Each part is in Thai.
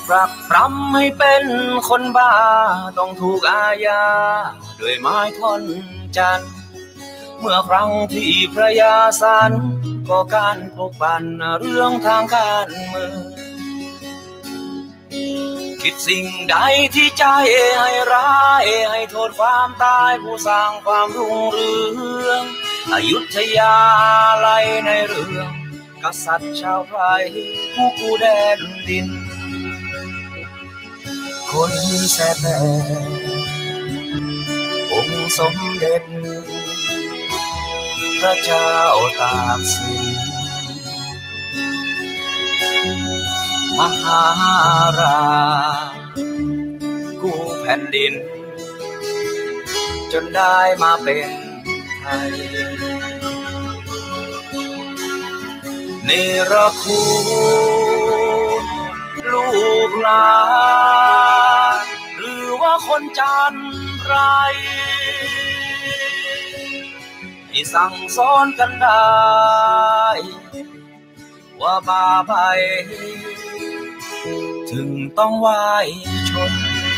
ปรักปรำให้เป็นคนบ้าต้องถูกอาญาด้วยไม้ท่อนจันทร์เมื่อครั้งที่พระยาสันก็การปลุกปั่นเรื่องทางการเมืองคิดสิ่งใดที่ใจให้ร้ายให้โทษความตายผู้สร้างความรุ่งเรืองอยุธยาไหลในเรื่องกษัตริย์ชาวไพรผู้กู้แดนดินคนแท้แต่องค์สมเด็จพระเจ้าตากสินมหาราชกู้แผ่นดินจนได้มาเป็นไทยเนรคุณลูกหลานหรือว่าคนจันไรให้สั่งสอนกันได้ว่าบาปถึงต้องไหว้ชน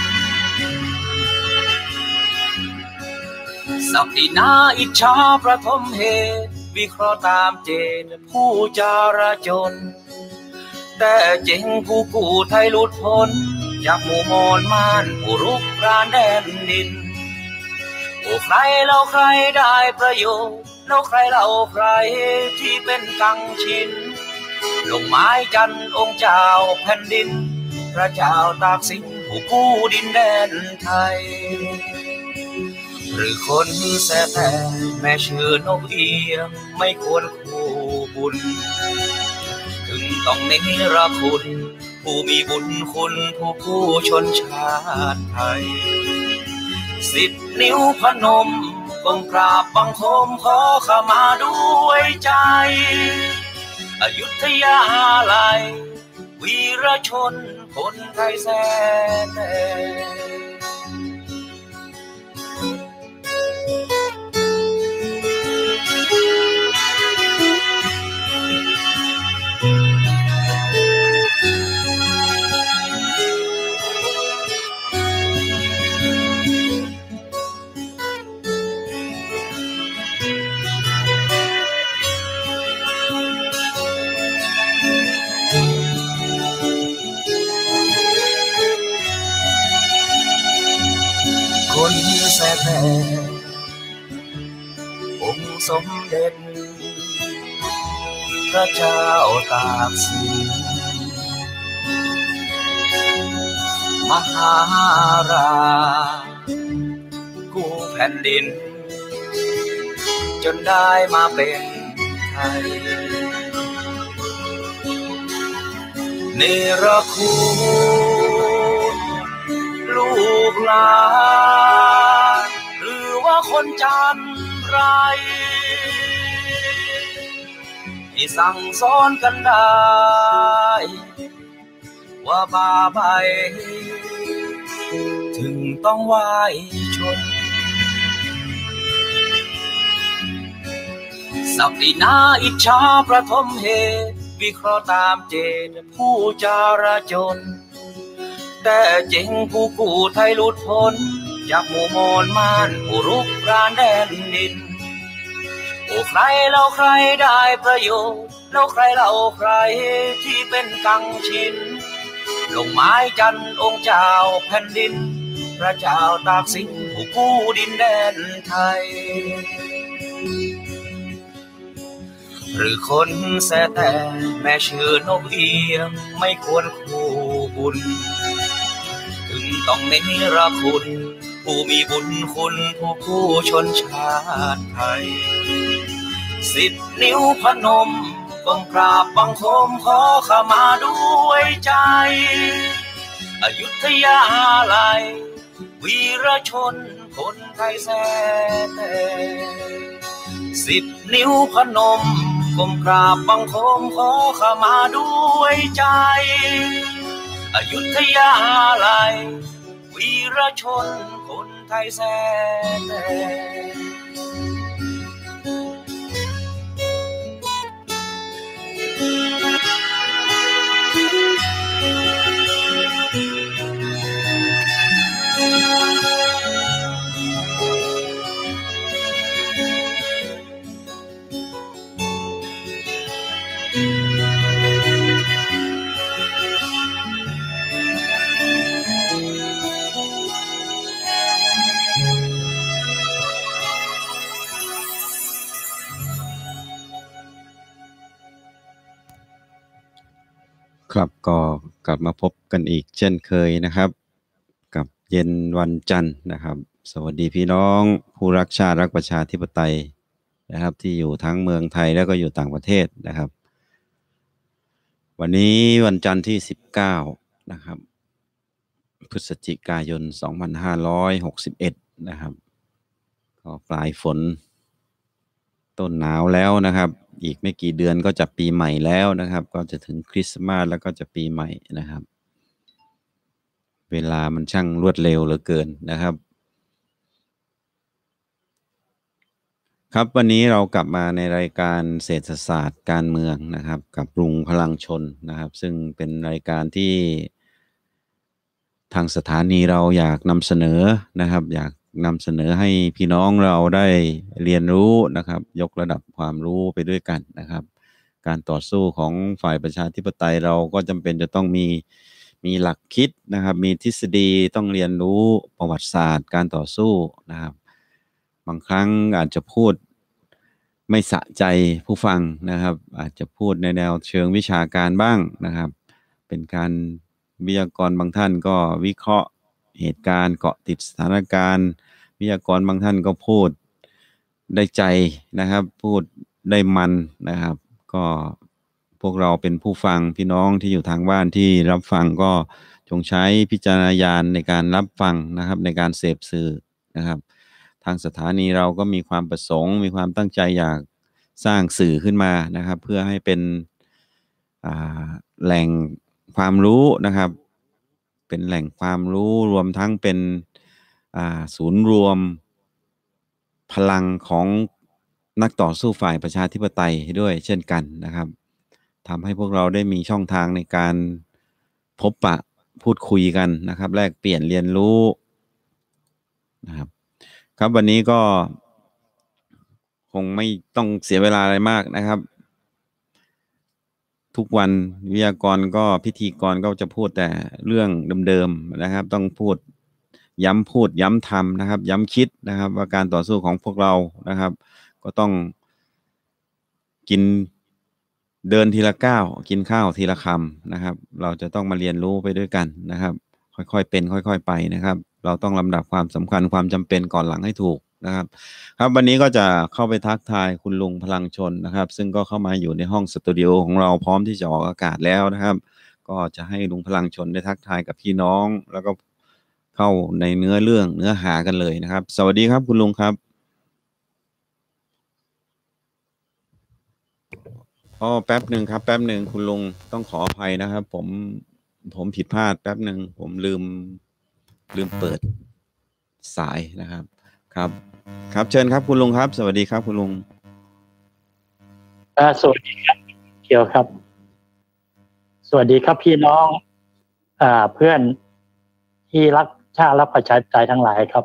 ศักดินาอิจฉาประทมเหตุวิเคราะห์ตามเจตผู้จาราจนแต่เจ๋งผู้กู้ไทยหลุดพ้นจากหมู่มอนม่านผู้รุกรานแดนดินโอ้ใครเล่าใครได้ประโยชน์แล้วใครเล่าใครที่เป็นกังชินลงไม้จันองค์เจ้าแผ่นดินพระเจ้าตากสินผู้กู้ดินแดนไทยหรือคนแท้แต่แม่ชื่อนกเอียงไม่ควรคู่บุญถึงต้องเนรคุณผู้มีบุญคุณผู้กู้ชนชาติไทย10 นิ้วพนมก้มกราบบังคมขอขมาด้วยใจอยุธยาลัยวีรชนคนไทยแท้แต่คนแท้แต่องค์สมเด็จพระเจ้าตากสินมหาราชกู้แผ่นดินจนได้มาเป็นไทยเนรคุณลูกหลานหรือว่าคนจันไรให้สั่งสอนกันได้ว่าบาปถึงต้องไหว้ชนศักดินาอิจฉาประทมเหตุวิเคราะห์ตามเจตผู้จาราจนแต่เจ๋งผู้กู้ไทยหลุดพ้นจากหมู่มอนม่านผู้รุกรานแดนดินโอ้ใครเล่าใครได้ประโยชน์แล้วใครเล่าใครที่เป็นกังชินลงไม้จันองค์เจ้าแผ่นดินพระเจ้าตากสินผู้กู้ดินแดนไทยหรือคนแท้แต่แม่ชื่อนกเอียงไม่ควรคู่บุญถึงต้องเนรคุณผู้มีบุญคุณผู้กู้ชนชาติไทย10 นิ้วพนมก้มกราบบังคมขอขมาด้วยใจอยุธยาลัยวีรชนคนไทยแท้แต่10 นิ้วพนมก้มกราบบังคมขอขมาด้วยใจอยุธยาลัยวีรชนคนไทยแท้แต่ครับก็กลับมาพบกันอีกเช่นเคยนะครับกับเย็นวันจันทร์นะครับสวัสดีพี่น้องผู้รักชาติรักประชาธิปไตยนะครับที่อยู่ทั้งเมืองไทยแล้วก็อยู่ต่างประเทศนะครับวันนี้วันจันทร์ที่19นะครับพฤศจิกายน2561นะครับก็ปลายฝนต้นหนาวแล้วนะครับอีกไม่กี่เดือนก็จะปีใหม่แล้วนะครับก็จะถึงคริสต์มาสแล้วก็จะปีใหม่นะครับเวลามันช่างรวดเร็วเหลือเกินนะครับครับวันนี้เรากลับมาในรายการเศรษฐศาสตร์การเมืองนะครับกับลุงพลังชนนะครับซึ่งเป็นรายการที่ทางสถานีเราอยากนำเสนอนะครับอยากนำเสนอให้พี่น้องเราได้เรียนรู้นะครับยกระดับความรู้ไปด้วยกันนะครับการต่อสู้ของฝ่ายประชาธิปไตยเราก็จำเป็นจะต้องมีหลักคิดนะครับมีทฤษฎีต้องเรียนรู้ประวัติศาสตร์การต่อสู้นะครับบางครั้งอาจจะพูดไม่สะใจผู้ฟังนะครับอาจจะพูดในแนวเชิงวิชาการบ้างนะครับเป็นการวิทยากรบางท่านก็วิเคราะห์เหตุการณ์เกาะติดสถานการณ์วิทยากรบางท่านก็พูดได้ใจนะครับพูดได้มันนะครับก็พวกเราเป็นผู้ฟังพี่น้องที่อยู่ทางบ้านที่รับฟังก็จงใช้พิจารณญาณในการรับฟังนะครับในการเสพสื่อนะครับทางสถานีเราก็มีความประสงค์มีความตั้งใจอยากสร้างสื่อขึ้นมานะครับเพื่อให้เป็นแหล่งความรู้นะครับเป็นแหล่งความรู้รวมทั้งเป็นศูนย์รวมพลังของนักต่อสู้ฝ่ายประชาธิปไตยด้วยเช่นกันนะครับทำให้พวกเราได้มีช่องทางในการพบปะพูดคุยกันนะครับแลกเปลี่ยนเรียนรู้นะครับครับวันนี้ก็คงไม่ต้องเสียเวลาอะไรมากนะครับทุกวันวิทยากรก็พิธีกรก็จะพูดแต่เรื่องเดิมๆนะครับต้องพูดย้ำทำนะครับย้ำคิดนะครับว่าการต่อสู้ของพวกเรานะครับก็ต้องกินเดินทีละก้าวกินข้าวทีละคำนะครับเราจะต้องมาเรียนรู้ไปด้วยกันนะครับค่อยๆเป็นค่อยๆไปนะครับเราต้องลำดับความสำคัญความจำเป็นก่อนหลังให้ถูกนะครับครับวันนี้ก็จะเข้าไปทักทายคุณลุงพลังชนนะครับซึ่งก็เข้ามาอยู่ในห้องสตูดิโอของเราพร้อมที่จะออกอากาศแล้วนะครับก็จะให้ลุงพลังชนได้ทักทายกับพี่น้องแล้วก็เข้าในเนื้อหากันเลยนะครับสวัสดีครับคุณลุงครับแป๊บหนึ่งครับแป๊บหนึ่งคุณลุงต้องขออภัยนะครับผมผิดพลาดแป๊บหนึ่งผมลืมเปิดสายนะครับครับเชิญครับคุณลุงครับสวัสดีครับคุณลุงสวัสดีครับเกียวครับสวัสดีครับพี่น้องเพื่อนที่รักชาติรักประชาธิปไตยทั้งหลายครับ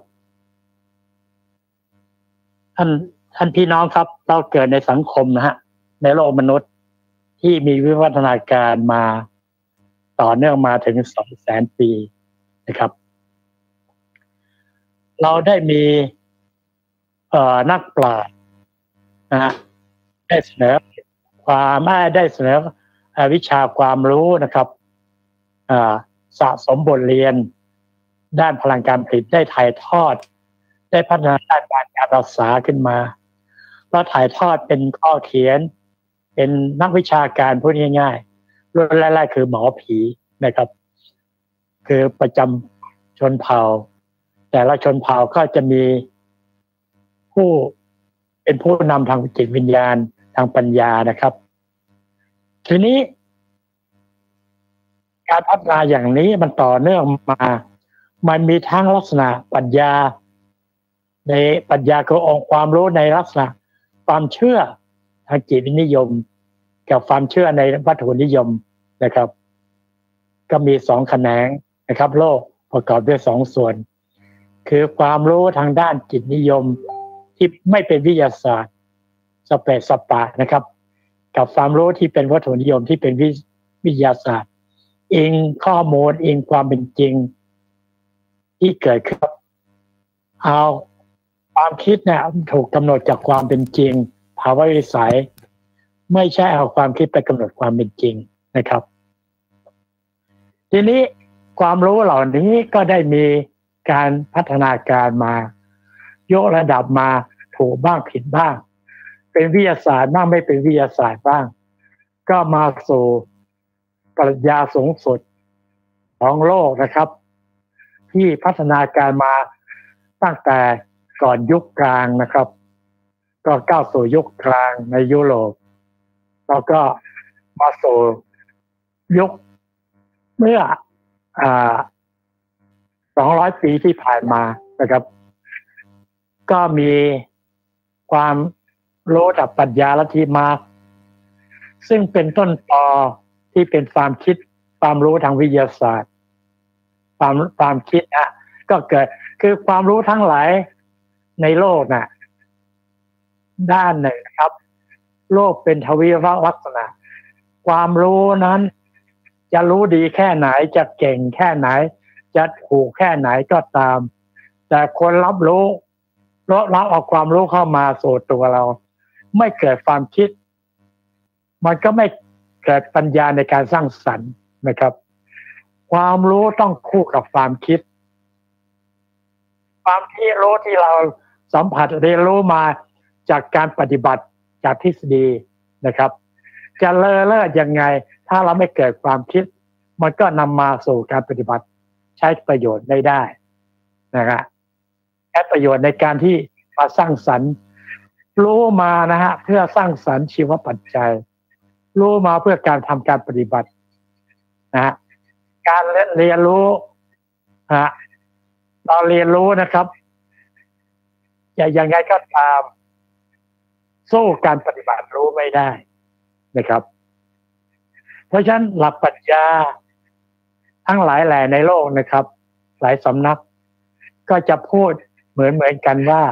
ท่านพี่น้องครับเราเกิดในสังคมนะฮะในโลกมนุษย์ที่มีวิวัฒนาการมาต่อเนื่องมาถึง 200,000 ปีนะครับเราได้มีนักปราชญ์นะฮะได้เสนอวิชาความรู้นะครับสะสมบทเรียนด้านพลังการผลิตได้ถ่ายทอดได้พัฒนาด้านการรักษาขึ้นมาแล้วถ่ายทอดเป็นข้อเขียนเป็นนักวิชาการพูดง่ายๆรุ่นแรกๆคือหมอผีนะครับคือประจำชนเผ่าแต่ละชนเผ่าก็จะมีเป็นผู้นำทางจิตวิญญาณทางปัญญานะครับทีนี้การพัฒนาอย่างนี้มันต่อเนื่องมามันมีทั้งลักษณะปรัชญาในปรัชญาคือองค์ความรู้ในลักษณะความเชื่อทางจิตนิยมกับความเชื่อในวัตถุนิยมนะครับก็มี2แขนงนะครับโลกประกอบด้วย2ส่วนคือความรู้ทางด้านจิตนิยมที่ไม่เป็นวิทยาศาสตร์สเปซสปะนะครับกับความรู้ที่เป็นวัตถุนิยมที่เป็นวิทยาศาสตร์อิงข้อมูลอิงความเป็นจริงที่เกิดขึ้นเอาความคิดเนี่ยถูกกำหนดจากความเป็นจริงภาวะวิสัยไม่ใช่เอาความคิดไปกำหนดความเป็นจริงนะครับทีนี้ความรู้เหล่านี้ก็ได้มีการพัฒนาการมายกระดับมาถูกบ้างผิดบ้างเป็นวิทยาศาสตร์บ้างไม่เป็นวิทยาศาสตร์บ้างก็มาสู่ปรัชญาสูงสุดของโลกนะครับที่พัฒนาการมาตั้งแต่ก่อนยุคกลางนะครับก็ก้าวสู่ยุคกลางในยุโรปแล้วก็มาสู่ยุคเมื่อ200 ปีที่ผ่านมานะครับก็มีความรู้จากปรัชญาลัทธิมาร์กซ์ซึ่งเป็นต้นตอที่เป็นความคิดความรู้ทางวิทยาศาสตร์ความคิดก็เกิดคือความรู้ทั้งหลายในโลกน่ะด้านหนึ่งครับโลกเป็นทวีปลักษณะความรู้นั้นจะรู้ดีแค่ไหนจะเก่งแค่ไหนจะถูกแค่ไหนก็ตามแต่คนรับรู้รับเอาความรู้เข้ามาสู่ตัวเราไม่เกิดความคิดมันก็ไม่เกิดปัญญาในการสร้างสรรค์นะครับความรู้ต้องคู่กับความคิดความที่รู้ที่เราสัมผัสเรียนรู้มาจากการปฏิบัติจากทฤษฎีนะครับจะเลิศยังไงถ้าเราไม่เกิดความคิดมันก็นำมาสู่การปฏิบัติใช้ประโยชน์ไม่ได้นะครับใช้ประโยชน์ในการที่มาสร้างสรรค์รู้มานะฮะเพื่อสร้างสรรค์ชีวปัจจัยรู้มาเพื่อการทำการปฏิบัตินะฮะการเรียนรู้เราเรียนรู้นะครับอย่างไงก็ตามสู้การปฏิบัติรู้ไม่ได้นะครับเพราะฉะนั้นหลักปรัชญาทั้งหลายแหล่ในโลกนะครับหลายสำนักก็จะพูดเหมือนกันว่า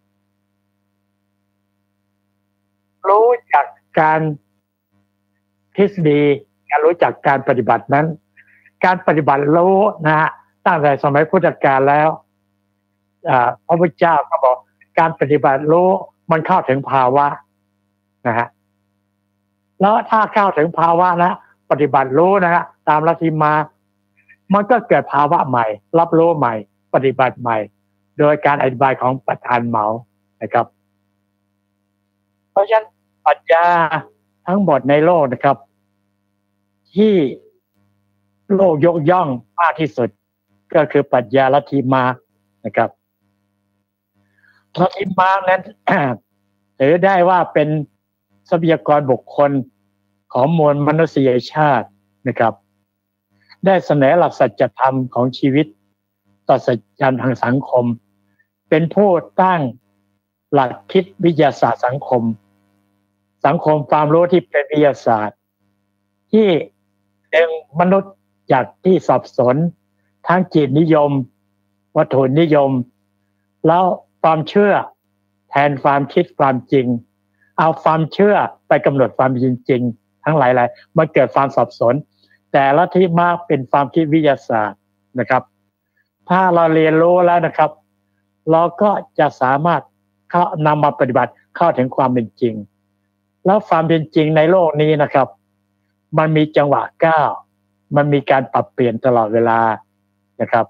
รู้จักการทฤษฎีการรู้จักการปฏิบัตินั้นการปฏิบัติรู้นะฮะตั้งแต่สมัยพุทธกาลแล้วพระพุทธเจ้าก็บอกการปฏิบัติรู้มันเข้าถึงภาวะนะฮะแล้วถ้าเข้าถึงภาวะนะปฏิบัติรู้นะฮะตามลัทธิมามันก็เกิดภาวะใหม่รับรู้ใหม่ปฏิบัติใหม่โดยการอธิบายของประธานเหมานะครับเพราะฉะนั้นปรัชญาทั้งหมดในโลกนะครับที่โลกยกย่องมากที่สุดก็คือปรัชญาลัทธิมาร์กซ์นะครับลัทธิมาร์กซ์นั้น ถือได้ว่าเป็นทรัพยากรบุคคลของมวลมนุษยชาตินะครับได้เสนอหลักสัจธรรมของชีวิตต่อสัจธรรมทางสังคมเป็นผู้ตั้งหลักคิดวิทยาศาสตร์สังคมความรู้ที่เป็นวิทยาศาสตร์ที่ดึงมนุษย์จากที่สับสนทั้งจิตนิยมวัตถุนิยมแล้วความเชื่อแทนความคิดความจริงเอาความเชื่อไปกำหนดความจริงทั้งหลายๆมันเกิดความสับสนแต่ลัทธิมาร์กซ์เป็นความคิดวิทยาศาสตร์นะครับถ้าเราเรียนรู้แล้วนะครับเราก็จะสามารถนำมาปฏิบัติเข้าถึงความเป็นจริงแล้วความเป็นจริงในโลกนี้นะครับมันมีจังหวะก้าวมันมีการปรับเปลี่ยนตลอดเวลานะครับ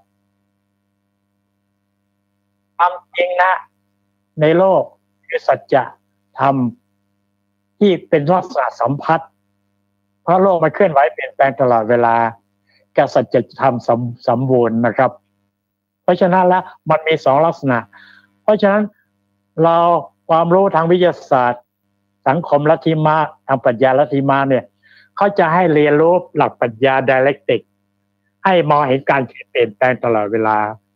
ความจริงนะในโลกคือสัจธรรมที่เป็นลักษณะสัมพัทธ์เพราะโลกมันเคลื่อนไหวเปลี่ยนแปลงตลอดเวลากับสัจธรรมสมบูรณ์นะครับเพราะฉะนั้นแล้วมันมี2ลักษณะเพราะฉะนั้นเราความรู้ทางวิทยาศาสตร์สังคมลัทธิมาร์กซ์ทางปรัชญาลัทธิมาร์กซ์เนี่ยเขาจะให้เรียนรู้หลักปรัชญา dialectic ให้มองเห็นการเปลี่ยนแปลงตลอดเวลา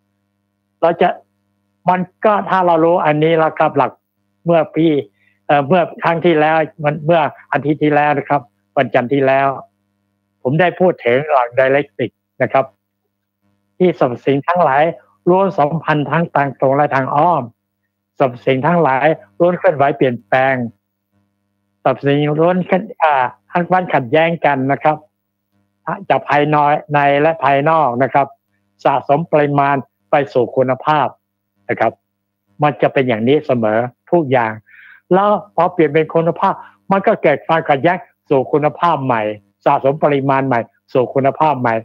มันก็ถ้าเรารู้อันนี้แล้วครับหลักเมื่อครั้งที่แล้วเมื่ออาทิตย์ที่แล้วนะครับวันจันทร์ที่แล้วผมได้พูดถึงหลัก dialectic นะครับที่สรรพสิ่งทั้งหลายล้วนสัมพันธ์ทั้งทางตรงและทางอ้อมสรรพสิ่งทั้งหลายล้วนเคลื่อนไหวเปลี่ยนแปลงสรรพสิ่งล้วนทั้งขัดแย้งกันนะครับจากภายในและภายนอกนะครับสะสมปริมาณไปสู่คุณภาพนะครับมันจะเป็นอย่างนี้เสมอทุกอย่างแล้วพอเปลี่ยนเป็นคุณภาพมันก็เกิดความขัดแย้งสู่คุณภาพใหม่สะสมปริมาณใหม่สู่คุณภาพใหม่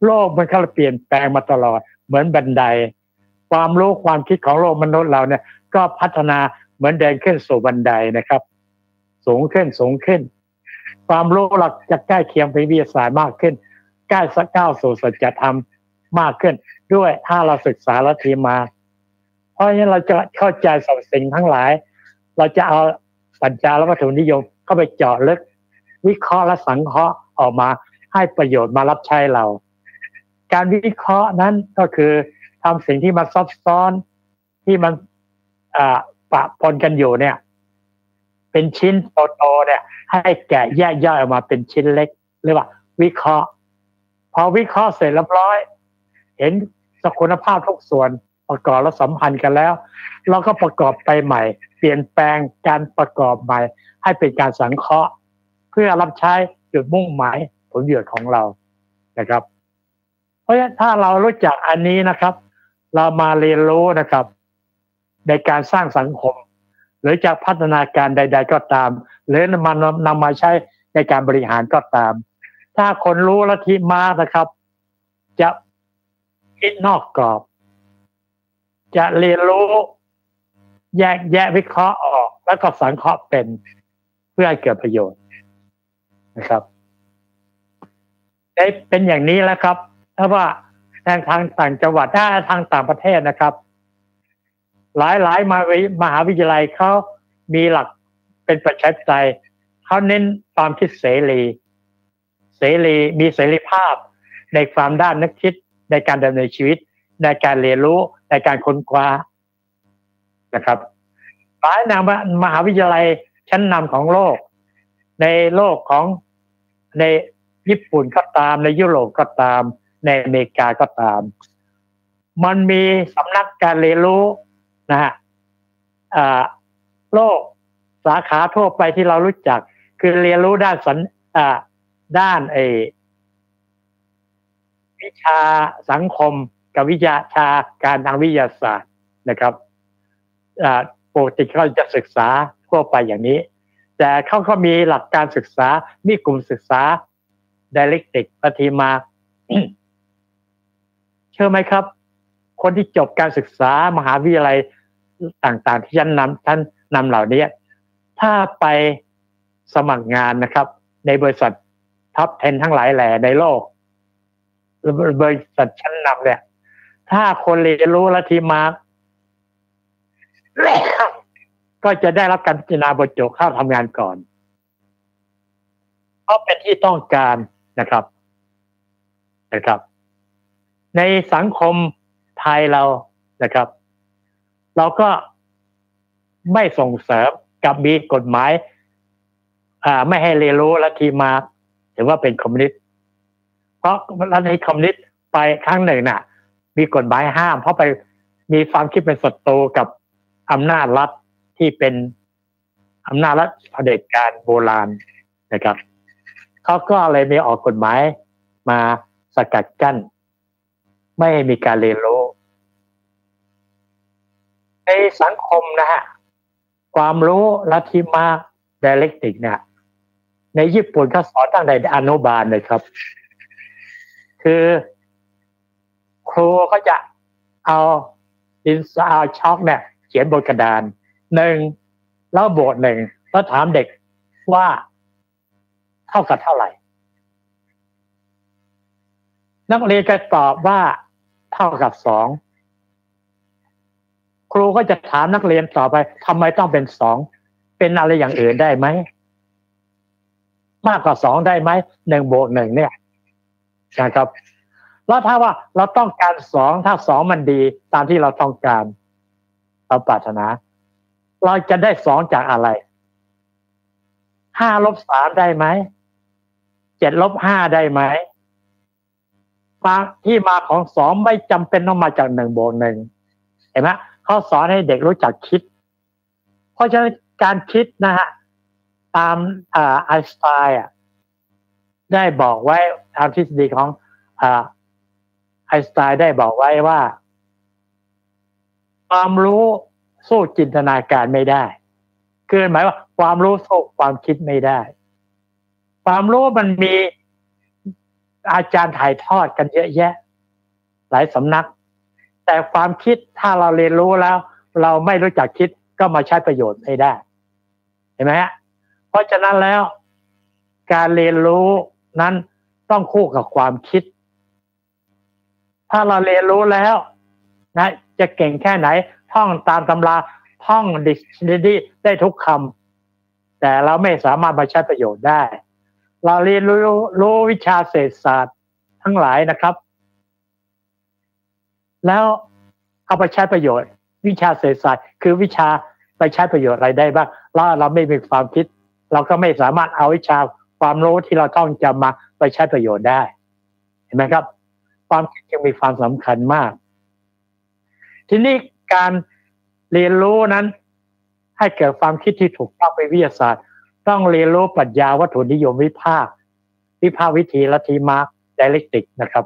โลกมันก็เปลี่ยนแปลงมาตลอดเหมือนบันไดความรู้ความคิดของโลกมนุษย์เราเนี่ยก็พัฒนาเหมือนเดินขึ้นสู่บันไดนะครับสูงขึ้นความรู้เราจะใกล้เคียงวิทยาศาสตร์มากขึ้นใกล้ก้าวสู่สัจธรรมมากขึ้นด้วยถ้าเราศึกษาลัทธิมาเพราะฉะนั้นเราจะเข้าใจสรรพสิ่งทั้งหลายเราจะเอาปัญญาและวัตถุนิยมเข้าไปเจาะลึกวิเคราะห์และสังเคราะห์ออกมาให้ประโยชน์มารับใช้เราการวิเคราะห์นั้นก็คือทำสิ่งที่มันซับซ้อนที่มันปะปนกันอยู่เนี่ยเป็นชิ้นโตๆเนี่ยให้แกะแยกย่อยออกมาเป็นชิ้นเล็กเรียกว่าวิเคราะห์พอวิเคราะห์เสร็จเรียบร้อยเห็นสกุลภาพทุกส่วนประกอบและสัมพันธ์กันแล้วเราก็ประกอบไปใหม่เปลี่ยนแปลงการประกอบใหม่ให้เป็นการสังเคราะห์เพื่อรับใช้จุดมุ่งหมายผลประโยชน์ของเรานะครับเพราะฉะนั้นถ้าเรารู้จักอันนี้นะครับเรามาเรียนรู้นะครับในการสร้างสังคมหรือจะพัฒนาการใดๆก็ตามหรือนำมาใช้ในการบริหารก็ตามถ้าคนรู้ลัทธิมานะครับจะคิดนอกกรอบจะเรียนรู้แยกแยะวิเคราะห์ออกแล้วก็สังเคราะห์เป็นเพื่อให้เกิดประโยชน์นะครับได้เป็นอย่างนี้แล้วครับถ้าว่าทางต่างจังหวัดถ้าทางต่างประเทศนะครับหลายมหาวิทยาลัยเขามีหลักเป็นประชาธิปไตยเขาเน้นความคิดเสรีมีเสรีภาพในความด้านนึกคิดในการดำเนินชีวิตในการเรียนรู้ในการค้นคว้านะครับหลายมหาวิทยาลัยชั้นนำของโลกในโลกของในญี่ปุ่นก็ตามในยุโรปก็ตามในอเมริกาก็ตามมันมีสำนักการเรียนรู้นะฮะโลกสาขาทั่วไปที่เรารู้จักคือเรียนรู้ด้านด้านวิชาสังคมกับวิชาการทางวิทยาศาสตร์นะครับปกติเขาจะศึกษาทั่วไปอย่างนี้แต่เขาก็มีหลักการศึกษามีกลุ่มศึกษา dialectic ปฏิมา เชื่อไหมครับคนที่จบการศึกษามหาวิทยาลัยต่างๆที่ท่านนำเหล่านี้ถ้าไปสมัครงานนะครับในบริษัทท็อป 10 ทั้งหลายแหล่ในโลกบริษัทชั้นนำเนี่ยถ้าคนเรียนรู้ลัทธิมาร์กก็จะได้รับการพิจารณาบรรจุเข้าทำงานก่อนเพราะเป็นที่ต้องการนะครับในสังคมไทยเรานะครับเราก็ไม่ส่งเสริมกับมีกฎหมายไม่ให้เรียนรู้ลัทธิมาร์กถือว่าเป็นคอมมิวนิสต์เพราะลัทธิคอมมิวนิสต์ไปครั้งหนึ่งน่ะมีกฎหมายห้ามเพราะไปมีความคิดเป็นศัตรูกับอำนาจรัฐที่เป็นอำนาจรัฐเผด็จการโบราณนะครับเขาก็เลยมีออกกฎหมายมาสกัดกั้นไม่ให้มีการเรียนรู้ในสังคมนะฮะความรู้ลัทธิมาร์ก dialectic เนี่ยในญี่ปุ่นเขาสอนตั้งแต่อนุบาลเลยครับคือครูก็จะเอาดินสอช็อกเนี่ยเขียนบนกระดาน1แล้วบวก1แล้วถามเด็กว่าเท่ากับเท่าไหร่นักเรียนก็ตอบว่าเท่ากับ2ครูก็จะถามนักเรียนต่อไปทำไมต้องเป็น2เป็นอะไรอย่างอื่นได้ไหมมากกว่า2ได้ไหม1บวก1เนี่ยนะครับแล้วถ้าว่าเราต้องการ2ถ้า2มันดีตามที่เราต้องการเราปรารถนาเราจะได้2จากอะไร5ลบ3ได้ไหม7ลบ5ได้ไหมที่มาของ2ไม่จำเป็นต้องมาจาก1บวก1เห็นไหมเขาสอนให้เด็กรู้จักคิดเพราะฉะนั้นการคิดนะฮะตามไอน์สไตน์ได้บอกไว้ตามทฤษฎีของไอน์สไตน์ได้บอกไว้ว่าความรู้สู้จินตนาการไม่ได้คือหมายว่าความรู้สู้ความคิดไม่ได้ความรู้มันมีอาจารย์ถ่ายทอดกันเยอะแยะหลายสำนักแต่ความคิดถ้าเราเรียนรู้แล้วเราไม่รู้จักคิดก็มาใช้ประโยชน์ไม่ได้เห็นไหมฮะเพราะฉะนั้นแล้วการเรียนรู้นั้นต้องคู่กับความคิดถ้าเราเรียนรู้แล้วนะจะเก่งแค่ไหนท่องตามตำราท่องดิกชันนารีได้ทุกคำแต่เราไม่สามารถมาใช้ประโยชน์ได้เราเรียนรู้วิชาเศรษฐศาสตร์ทั้งหลายนะครับแล้วเอาไปใช้ประโยชน์วิชาเศรษฐศาสตร์คือวิชาไปใช้ประโยชน์อะไรได้บ้างเราไม่มีความคิดเราก็ไม่สามารถเอาวิชาความรู้ที่เราต้องจำมาไปใช้ประโยชน์ได้เห็นไหมครับความคิดจึงมีความสำคัญมากทีนี้การเรียนรู้นั้นให้เกิดความคิดที่ถูกต้องเป็นวิทยาศาสตร์ต้องเรียนรู้ปรัชญาวัตถุนิยมวิพากษ์วิธีลัทธิมาร์กไดเรกติกนะครับ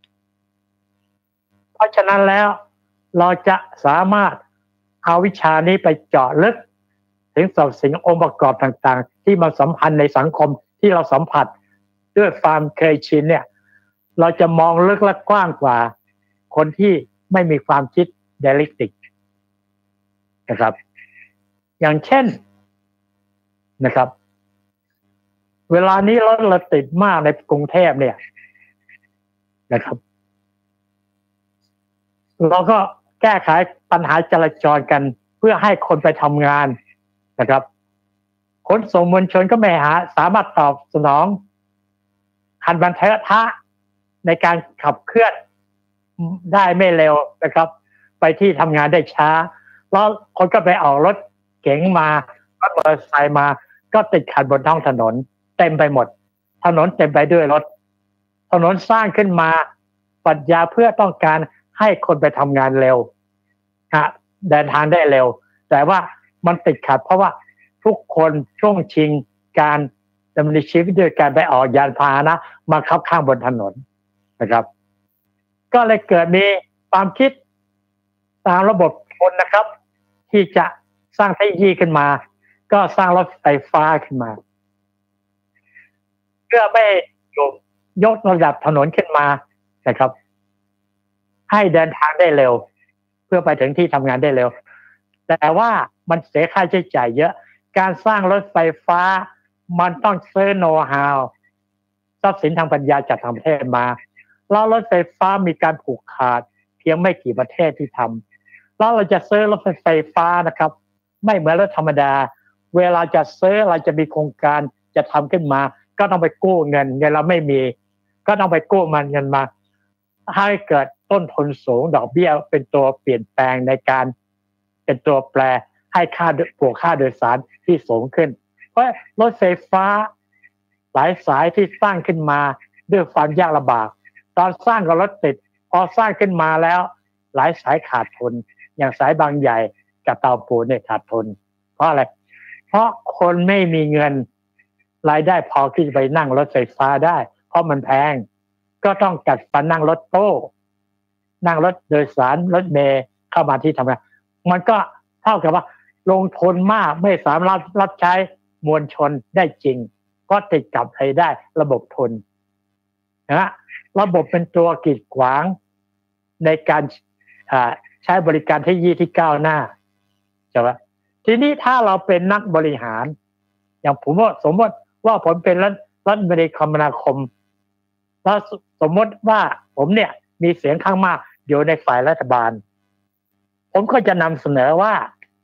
เพราะฉะนั้นแล้วเราจะสามารถเอาวิชานี้ไปเจาะลึกถึงสิ่งองค์ประกอบต่างๆที่มันสัมพันธ์ในสังคมที่เราสัมผัสด้วยความเคยชินเนี่ยเราจะมองลึกและกว้างกว่าคนที่ไม่มีความคิดไดเรกติกนะครับอย่างเช่นนะครับเวลานี้รถเราติดมากในกรุงเทพเนี่ยนะครับเราก็แก้ไขปัญหาจราจรกันเพื่อให้คนไปทำงานนะครับขนส่งมวลชนก็ไม่สามารถตอบสนองคันบรรทุกในการขับเคลื่อนได้ไม่เร็วนะครับไปที่ทำงานได้ช้าแล้วคนก็ไปออกรถเก๋งมารถมอเตอร์ไซค์มาก็ติดขัดบนท้องถนนเต็มไปหมดถนนเต็มไปด้วยรถถนนสร้างขึ้นมาปรัชญาเพื่อต้องการให้คนไปทำงานเร็วเดินทางได้เร็วแต่ว่ามันติดขัดเพราะว่าทุกคนช่วงชิงการดำเนินชีวิตด้วยการไปออกยานพาหนะมาขับข้างบนถนนนะครับก็เลยเกิดมีความคิดตามระบบคนนะครับที่จะสร้างเทคโนโลยีขึ้นมาก็สร้างรถไฟฟ้าขึ้นมาเพื่อไม่ยกระดับถนนขึ้นมานะครับให้เดินทางได้เร็วเพื่อไปถึงที่ทำงานได้เร็วแต่ว่ามันเสียค่าใช้จ่ายเยอะการสร้างรถไฟฟ้ามันต้องซื้อโน้ตฮาวทรัพย์สินทางปัญญาจากต่างประเทศมาแล้วรถไฟฟ้ามีการผูกขาดเพียงไม่กี่ประเทศที่ทำแล้วเราจะซื้อรถไฟฟ้านะครับไม่เหมือนรถธรรมดาเวลาจะซื้อเราจะมีโครงการจะทำขึ้นมาก็ต้องไปกู้เงินเราไม่มีก็ต้องไปกู้เงินมาให้เกิดต้นทุนสูงดอกเบี้ยเป็นตัวเปลี่ยนแปลงในการเป็นตัวแปรให้ค่าโดยสารที่สูงขึ้นเพราะรถไฟฟ้าหลายสายที่สร้างขึ้นมาด้วยความยากลำบากตอนสร้างก็รถติดพอสร้างขึ้นมาแล้วหลายสายขาดทุนอย่างสายบางใหญ่กับเตาปูนเนี่ยขาดทุนเพราะอะไรเพราะคนไม่มีเงินรายได้พอที่จะไปนั่งรถไฟฟ้าได้เพราะมันแพงก็ต้องกัดฟันนั่งรถโต้นั่งรถโดยสารรถเมล์เข้ามาที่ทำงานมันก็เท่ากับว่าลงทุนมากไม่สามารถรับใช้มวลชนได้จริงเพราะติดกับรายได้ระบบทุนนะระบบเป็นตัวกีดขวางในการใช้บริการเทคโนโลยีที่ก้าวหน้าใช่ไหมทีนี้ถ้าเราเป็นนักบริหารอย่างผมว่าสมมติว่าผมเป็นรัฐมนตรีคมนาคมแล้วสมมติว่าผมเนี่ยมีเสียงข้างมากอยู่ในฝ่ายรัฐบาลผมก็จะนำเสนอว่า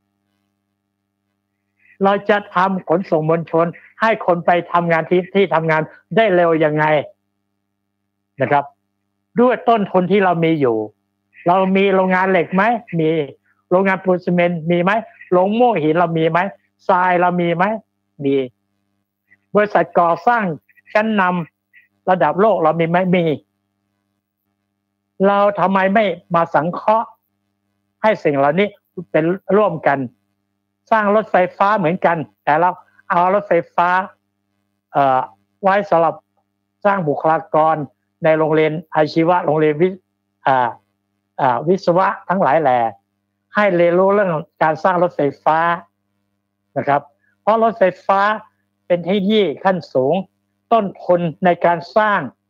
เราจะทำขนส่งมวลชนให้คนไปทำงานที่ทำงานได้เร็วยังไงนะครับด้วยต้นทุนที่เรามีอยู่เรามีโรงงานเหล็กไหมมีโรงงานปูนซีเมนต์มีไหมโรงโม่หินเรามีไหมทรายเรามีไหมมีบริษัทก่อสร้างชั้นนำระดับโลกเรามีไหมมีเราทำไมไม่มาสังเคราะห์ให้สิ่งเหล่านี้เป็นร่วมกันสร้างรถไฟฟ้าเหมือนกันแต่เราเอารถไฟฟ้าไว้สำหรับสร้างบุคลากรในโรงเรียนอาชีวะโรงเรียนวิศวะทั้งหลายแหล่ให้เรียนรู้เรื่องการสร้างรถไฟฟ้านะครับเพราะรถไฟฟ้าเป็นเทคโนโลยีขั้นสูงต้นทุนในการสร้าง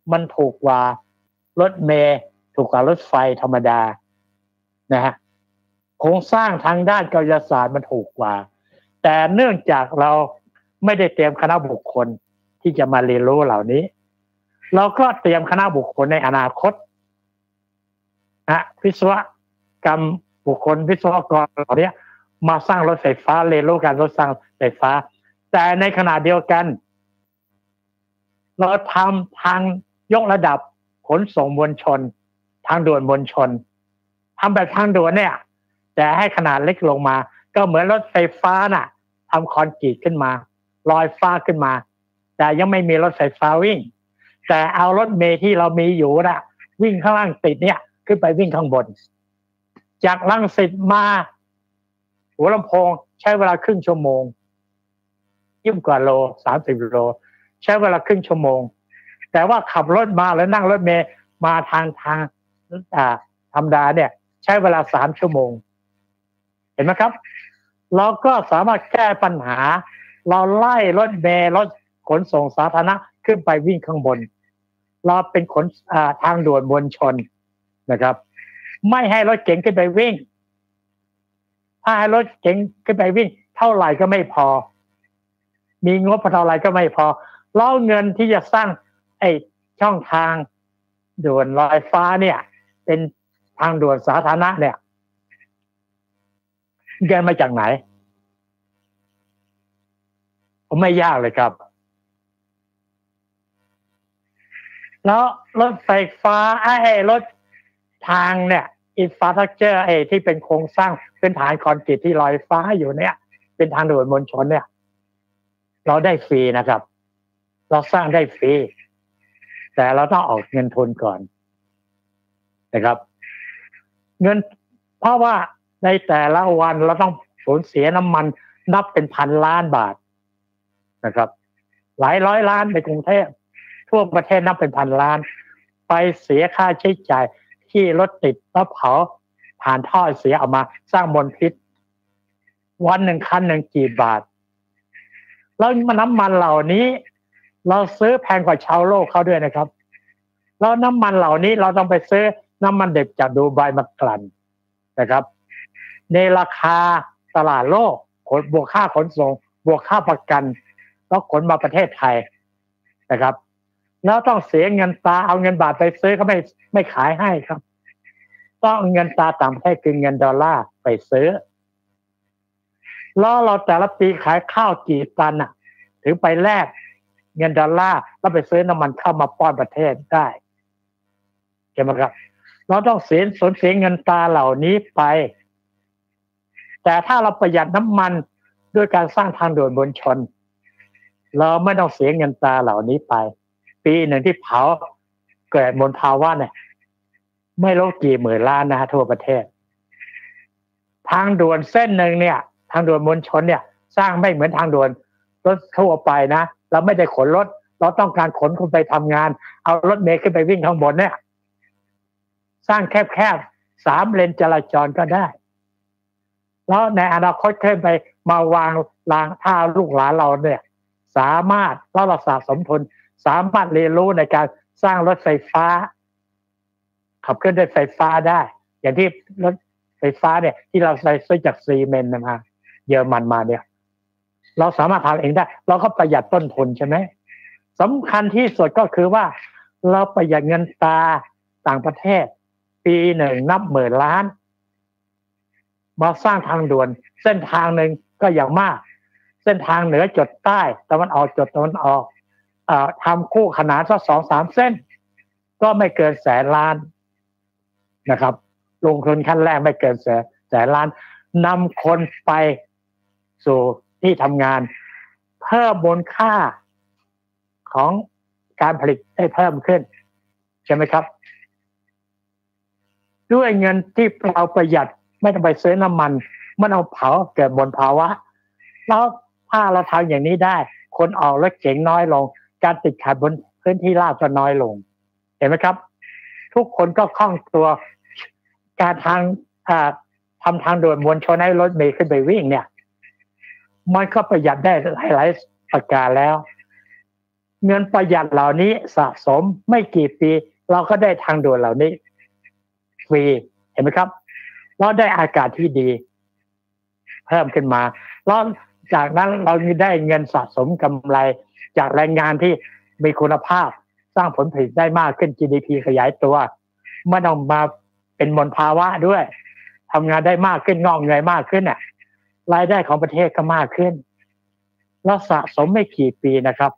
มันถูกกว่ารถเมล์ถูกกว่ารถไฟธรรมดานะฮะโครงสร้างทางด้านกายศาสตร์มันถูกกว่าแต่เนื่องจากเราไม่ได้เตรียมคณะบุคคลที่จะมาเรียนรู้เหล่านี้เราก็เตรียมคณะบุคคลในอนาคตวิศวกรรมบุคคลวิศวกรเหล่านี้มาสร้างรถไฟฟ้าเรียนรู้การรถสร้างไฟฟ้าแต่ในขณะเดียวกันเราทำทางยกระดับขนส่งมวลชนทางด่วนมวลชนทำแบบทางด่วนเนี่ยแต่ให้ขนาดเล็กลงมาก็เหมือนรถไฟฟ้าน่ะทำคอนกรีตขึ้นมาลอยฟ้าขึ้นมาแต่ยังไม่มีรถไฟฟ้าวิ่งแต่เอารถเมล์ที่เรามีอยู่น่ะวิ่งข้างล่างติดเนี่ยขึ้นไปวิ่งข้างบนจากรังสิตมาหัวลำโพงใช้เวลาครึ่งชั่วโมง20 กว่าโล30 โลใช้เวลาครึ่งชั่วโมงแต่ว่าขับรถมาแล้วนั่งรถเมล์มาทางธรรมดาเนี่ยใช้เวลา3 ชั่วโมงเห็นไหมครับเราก็สามารถแก้ปัญหาเราไล่รถเมล์รถขนส่งสาธารณะขึ้นไปวิ่งข้างบนเราเป็นทางด่วนมวลชนนะครับไม่ให้รถเก๋งขึ้นไปวิ่งถ้าให้รถเก๋งขึ้นไปวิ่งเท่าไหร่ก็ไม่พอมีงบเท่าไหร่ก็ไม่พอแล้วเงินที่จะสร้างช่องทางด่วนลอยฟ้าเนี่ยเป็นทางด่วนสาธารณะเนี่ยเงินมาจากไหนผมไม่ยากเลยครับแล้วรถไฟฟ้ารถทางเนี่ยอินฟราสตรัคเจอร์ที่เป็นโครงสร้างพื้นฐานคอนกรีตที่ลอยฟ้าอยู่เนี่ยเป็นทางด่วนมวลชนเนี่ยเราได้ฟรีนะครับเราสร้างได้ฟรีแต่เราต้องออกเงินทุนก่อนนะครับเงินเพราะว่าในแต่ละวันเราต้องสูญเสียน้ำมันนับเป็นพันล้านบาทนะครับหลายร้อยล้านในกรุงเทพทั่วประเทศนับเป็นพันล้านไปเสียค่าใช้จ่ายที่รถติดแล้วเผาผ่านท่อเสียออกมาสร้างมลพิษวันหนึ่งคันหนึ่งกี่บาทแล้วน้ำมันเหล่านี้เราซื้อแพงกว่าชาวโลกเขาด้วยนะครับแล้วน้ำมันเหล่านี้เราต้องไปซื้อน้ำมันดิบจากดูไบมากลั่นนะครับในราคาตลาดโลกบวกค่าขนส่งบวกค่าประกันแล้วขนมาประเทศไทยนะครับแล้วต้องเสียเงินตราเอาเงินบาทไปซื้อเขาไม่ขายให้ครับต้องเอาเงินตราต่างประเทศคือเงินดอลลาร์ไปซื้อแล้วเราแต่ละปีขายข้าวกี่ตันถึงไปแลกเงินดอลลาร์แล้วไปซื้อน้ำมันเข้ามาป้อนประเทศได้ใช่ไหมครับเราต้องสูญเสียเงินตราเหล่านี้ไปแต่ถ้าเราประหยัดน้ำมันด้วยการสร้างทางด่วนมวลชนเราไม่ต้องเสียเงินตราเหล่านี้ไปปีหนึ่งที่เผาเกิดมลภาวะเนี่ยไม่รู้กี่หมื่นล้านทั่วประเทศทางด่วนเส้นหนึ่งเนี่ยทางด่วนมวลชนเนี่ยสร้างไม่เหมือนทางด่วนรถทั่วไปนะเราไม่ได้ขนรถเราต้องการขนคนไปทำงานเอารถเมล์ขึ้นไปวิ่งข้างบนเนี่ยสร้างแคบๆ3 เลนจราจรก็ได้แล้วในอนาคตขึ้นไปมาวางรางถ้าลูกหลานเราเนี่ยสามารถเราสะสมทุนสามารถเรียนรู้ในการสร้างรถไฟฟ้าขับเคลื่อนด้วยไฟฟ้าได้อย่างที่รถไฟฟ้าเนี่ยที่เราซื้อจากซีเมนต์มาเยอรมันมาเนี่ยเราสามารถทำเองได้เราก็ประหยัดต้นทุนใช่ไหมสำคัญที่สุดก็คือว่าเราประหยัดเงินตราต่างประเทศปีหนึ่งนับหมื่นล้านมาสร้างทางด่วนเส้นทางหนึ่งก็อย่างมากเส้นทางเหนือจดใต้ตะวันออกจดตะวันออกทำคู่ขนานสัก2-3 เส้นก็ไม่เกิน100,000 ล้านนะครับลงทุนขั้นแรกไม่เกิน100,000 ล้านนำคนไปสู่ที่ทำงานเพิ่มมูลค่าของการผลิตได้เพิ่มขึ้นใช่ไหมครับด้วยเงินที่เราประหยัดไม่ต้องไปซื้อน้ำมันไม่ต้องเผาเกิดมลภาวะแล้วถ้าเราทำอย่างนี้ได้คนออกรถเก๋งน้อยลงการติดขัดบนพื้นที่ราบก็น้อยลงเห็นไหมครับทุกคนก็คล่องตัวการทำทางด่วนมวลชนให้รถเมล์ขึ้นไปวิ่งเนี่ยมันก็ประหยัดได้หลายประการแล้วเงินประหยัดเหล่านี้สะสมไม่กี่ปีเราก็ได้ทางด่วนเหล่านี้ฟรีเห็นไหมครับเราได้อากาศที่ดีเพิ่มขึ้นมาแล้วจากนั้นเราได้เงินสะสมกำไรจากแรงงานที่มีคุณภาพสร้างผลผลิตได้มากขึ้น GDP ขยายตัวไม่ต้องมาเป็นมลภาวะด้วยทำงานได้มากขึ้นงอกเงยมากขึ้นรายได้ของประเทศก็มากขึ้นแล้วสะสมไม่กี่ปีนะครับ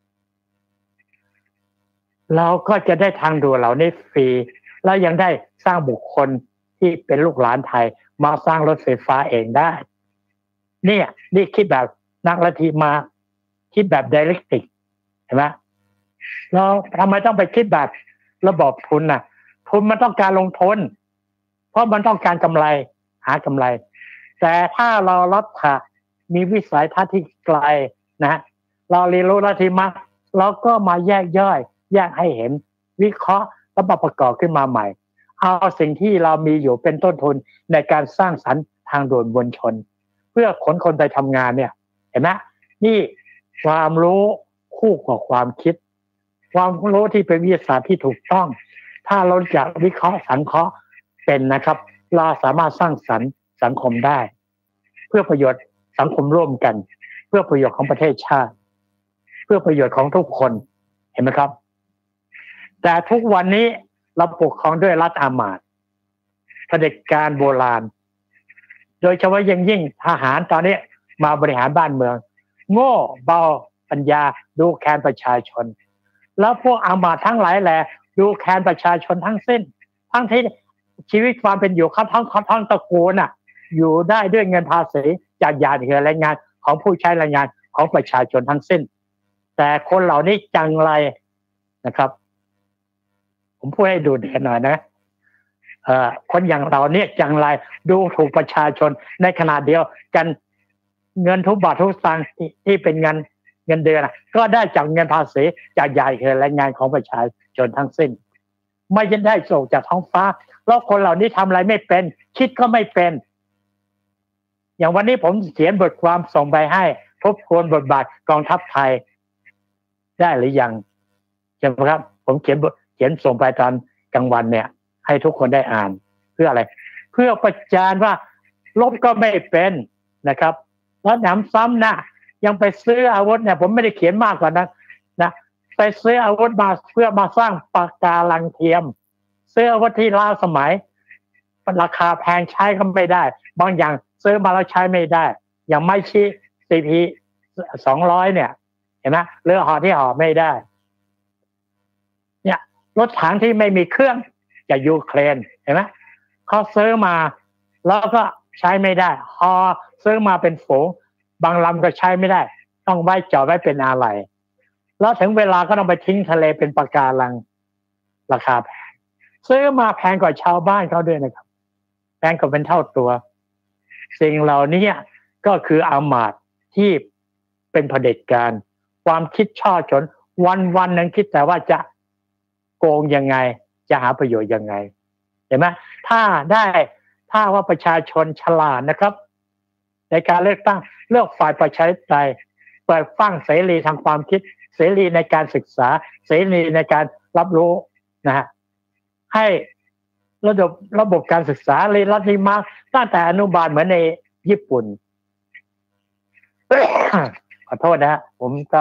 เราก็จะได้ทางด่วนเหล่านี้ฟรีแล้วยังได้สร้างบุคคลที่เป็นลูกหลานไทยมาสร้างรถไฟฟ้าเองได้นี่คิดแบบนักลัทธิมาคิดแบบ dialectic เห็นไหมเราทำไมต้องไปคิดแบบระบบทุนทุนมันต้องการลงทุนเพราะมันต้องการกำไรหากำไรแต่ถ้าเรารัฐะมีวิสัยทัศน์ที่ไกลนะเราเรียนรู้ลัทธิมาเราก็มาแยกย่อยแยกให้เห็นวิเคราะห์แล้วมาประกอบขึ้นมาใหม่เอาสิ่งที่เรามีอยู่เป็นต้นทุนในการสร้างสรรค์ทางด่วนมวลชนเพื่อขนคนไปทำงานเนี่ยเห็นไหมนี่ความรู้คู่กับความคิดความรู้ที่เป็นวิทยาศาสตร์ที่ถูกต้องถ้าเราจะวิเคราะห์สังเคราะห์เป็นนะครับเราสามารถสร้างสรรค์สังคมได้เพื่อประโยชน์สังคมร่วมกันเพื่อประโยชน์ของประเทศชาติเพื่อประโยชน์ของทุกคนเห็นไหมครับแต่ทุกวันนี้เราปกครองด้วยรัฐอามาตย์เผด็จการโบราณโดยเฉพาะยิ่งทหารตอนนี้มาบริหารบ้านเมืองโง่เบาปัญญาดูแคลนประชาชนแล้วพวกอามาตย์ทั้งหลายแหละดูแคลนประชาชนทั้งสิ้นทั้งที่ชีวิตความเป็นอยู่เขาทั้งตระกูลอยู่ได้ด้วยเงินภาษีจากหยาดเหงื่อแรงงานของผู้ใช้แรงงานของประชาชนทั้งสิ้นแต่คนเหล่านี้จังไรนะครับผมพูดให้ดูเด่นหน่อยนะคนอย่างเราเนี่ยจังไรดูถูกประชาชนในขณะเดียวกันเงินทุกบาททุกสตางค์ที่เป็นเงินเดือนก็ได้จากเงินภาษีจากหยาดเหงื่อแรงงานของประชาชนทั้งสิ้นไม่ได้ส่งจากท้องฟ้าแล้วคนเหล่านี้ทำอะไรไม่เป็นคิดก็ไม่เป็นอย่างวันนี้ผมเขียนบทความส่งไปให้ทบทวนบทบาทกองทัพไทยได้หรือยังใช่ไหมครับผมเขียนส่งไปตอนกลางวันเนี่ยให้ทุกคนได้อ่านเพื่ออะไรเพื่อประจานว่าลบก็ไม่เป็นนะครับแล้วหนำซ้ำยังไปซื้ออาวุธเนี่ยผมไม่ได้เขียนมากกว่านั้นนะไปซื้ออาวุธมาเพื่อมาสร้างปะการังเทียมซื้ออาวุธที่ล้าสมัยราคาแพงใช้ก็ไม่ได้บางอย่างซื้อมาแล้วใช้ไม่ได้อย่างไม่ชี้ CP 200เนี่ยเห็นไหมเรือห่อที่ห่อไม่ได้เนี่ยรถถังที่ไม่มีเครื่องจากยูเครนเห็นไหมเขาซื้อมาแล้วก็ใช้ไม่ได้ฮอซื้อมาเป็นฝูงบางลำก็ใช้ไม่ได้ต้องไว้จอดไว้เป็นอะไรแล้วถึงเวลาก็ต้องไปทิ้งทะเลเป็นปะการังราคาแพงซื้อมาแพงกว่าชาวบ้านเขาด้วยนะครับแพงกว่าเป็นเท่าตัวสิ่งเหล่านี้ก็คืออามาตย์ที่เป็นเผด็จการความคิดช่อฉนวันนึงคิดแต่ว่าจะโกงยังไงจะหาประโยชน์ยังไงเห็นไหมถ้าว่าประชาชนฉลาดนะครับในการเลือกตั้งเลือกฝ่ายประชาธิปไตยเปิดฟังเสรีทางความคิดเสรีในการศึกษาเสรีในการรับรู้นะฮะให้ระบบการศึกษาเรียนรัฐวิมาตั้งแต่อนุบาลเหมือนในญี่ปุ่น ขอโทษนะฮะผมก็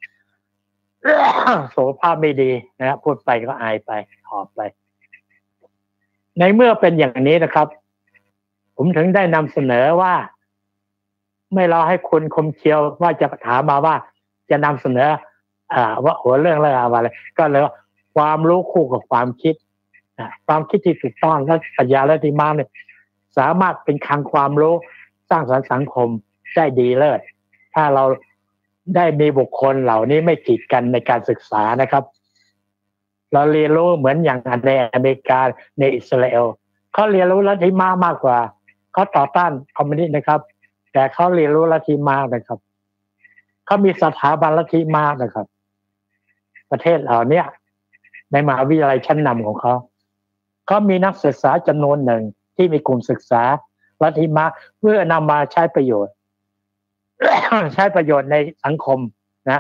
โสภาพไม่ดีนะพูดไปก็อายไปหอบไปในเมื่อเป็นอย่างนี้นะครับผมถึงได้นำเสนอว่าไม่รอให้คุณคมเชียวว่าจะถามมาว่าจะนำเสนอว่าหัวเรื่องอะไรก็เลยความรู้คู่กับความคิดความคิดที่ถูกต้องและปัญญาและที่มาเนี่ยสามารถเป็นคลังความรู้สร้างสรรค์สังคมได้ดีเลิศถ้าเราได้มีบุคคลเหล่านี้ไม่กีดกันในการศึกษานะครับเราเรียนรู้เหมือนอย่างในอเมริกาในอิสราเอลเขาเรียนรู้ลัทธิมากกว่าเขาต่อต้านคอมมิวนิสต์นะครับแต่เขาเรียนรู้ลัทธิมานะครับเขามีสถาบันลัทธิมานะครับประเทศเหล่านี้ในมหาวิทยาลัยชั้นนำของเขามีนักศึกษาจำนวนหนึ่งที่มีกลุ่มศึกษาลัทธิมาเพื่อนำมาใช้ประโยชน์ ใช้ประโยชน์ในสังคมนะ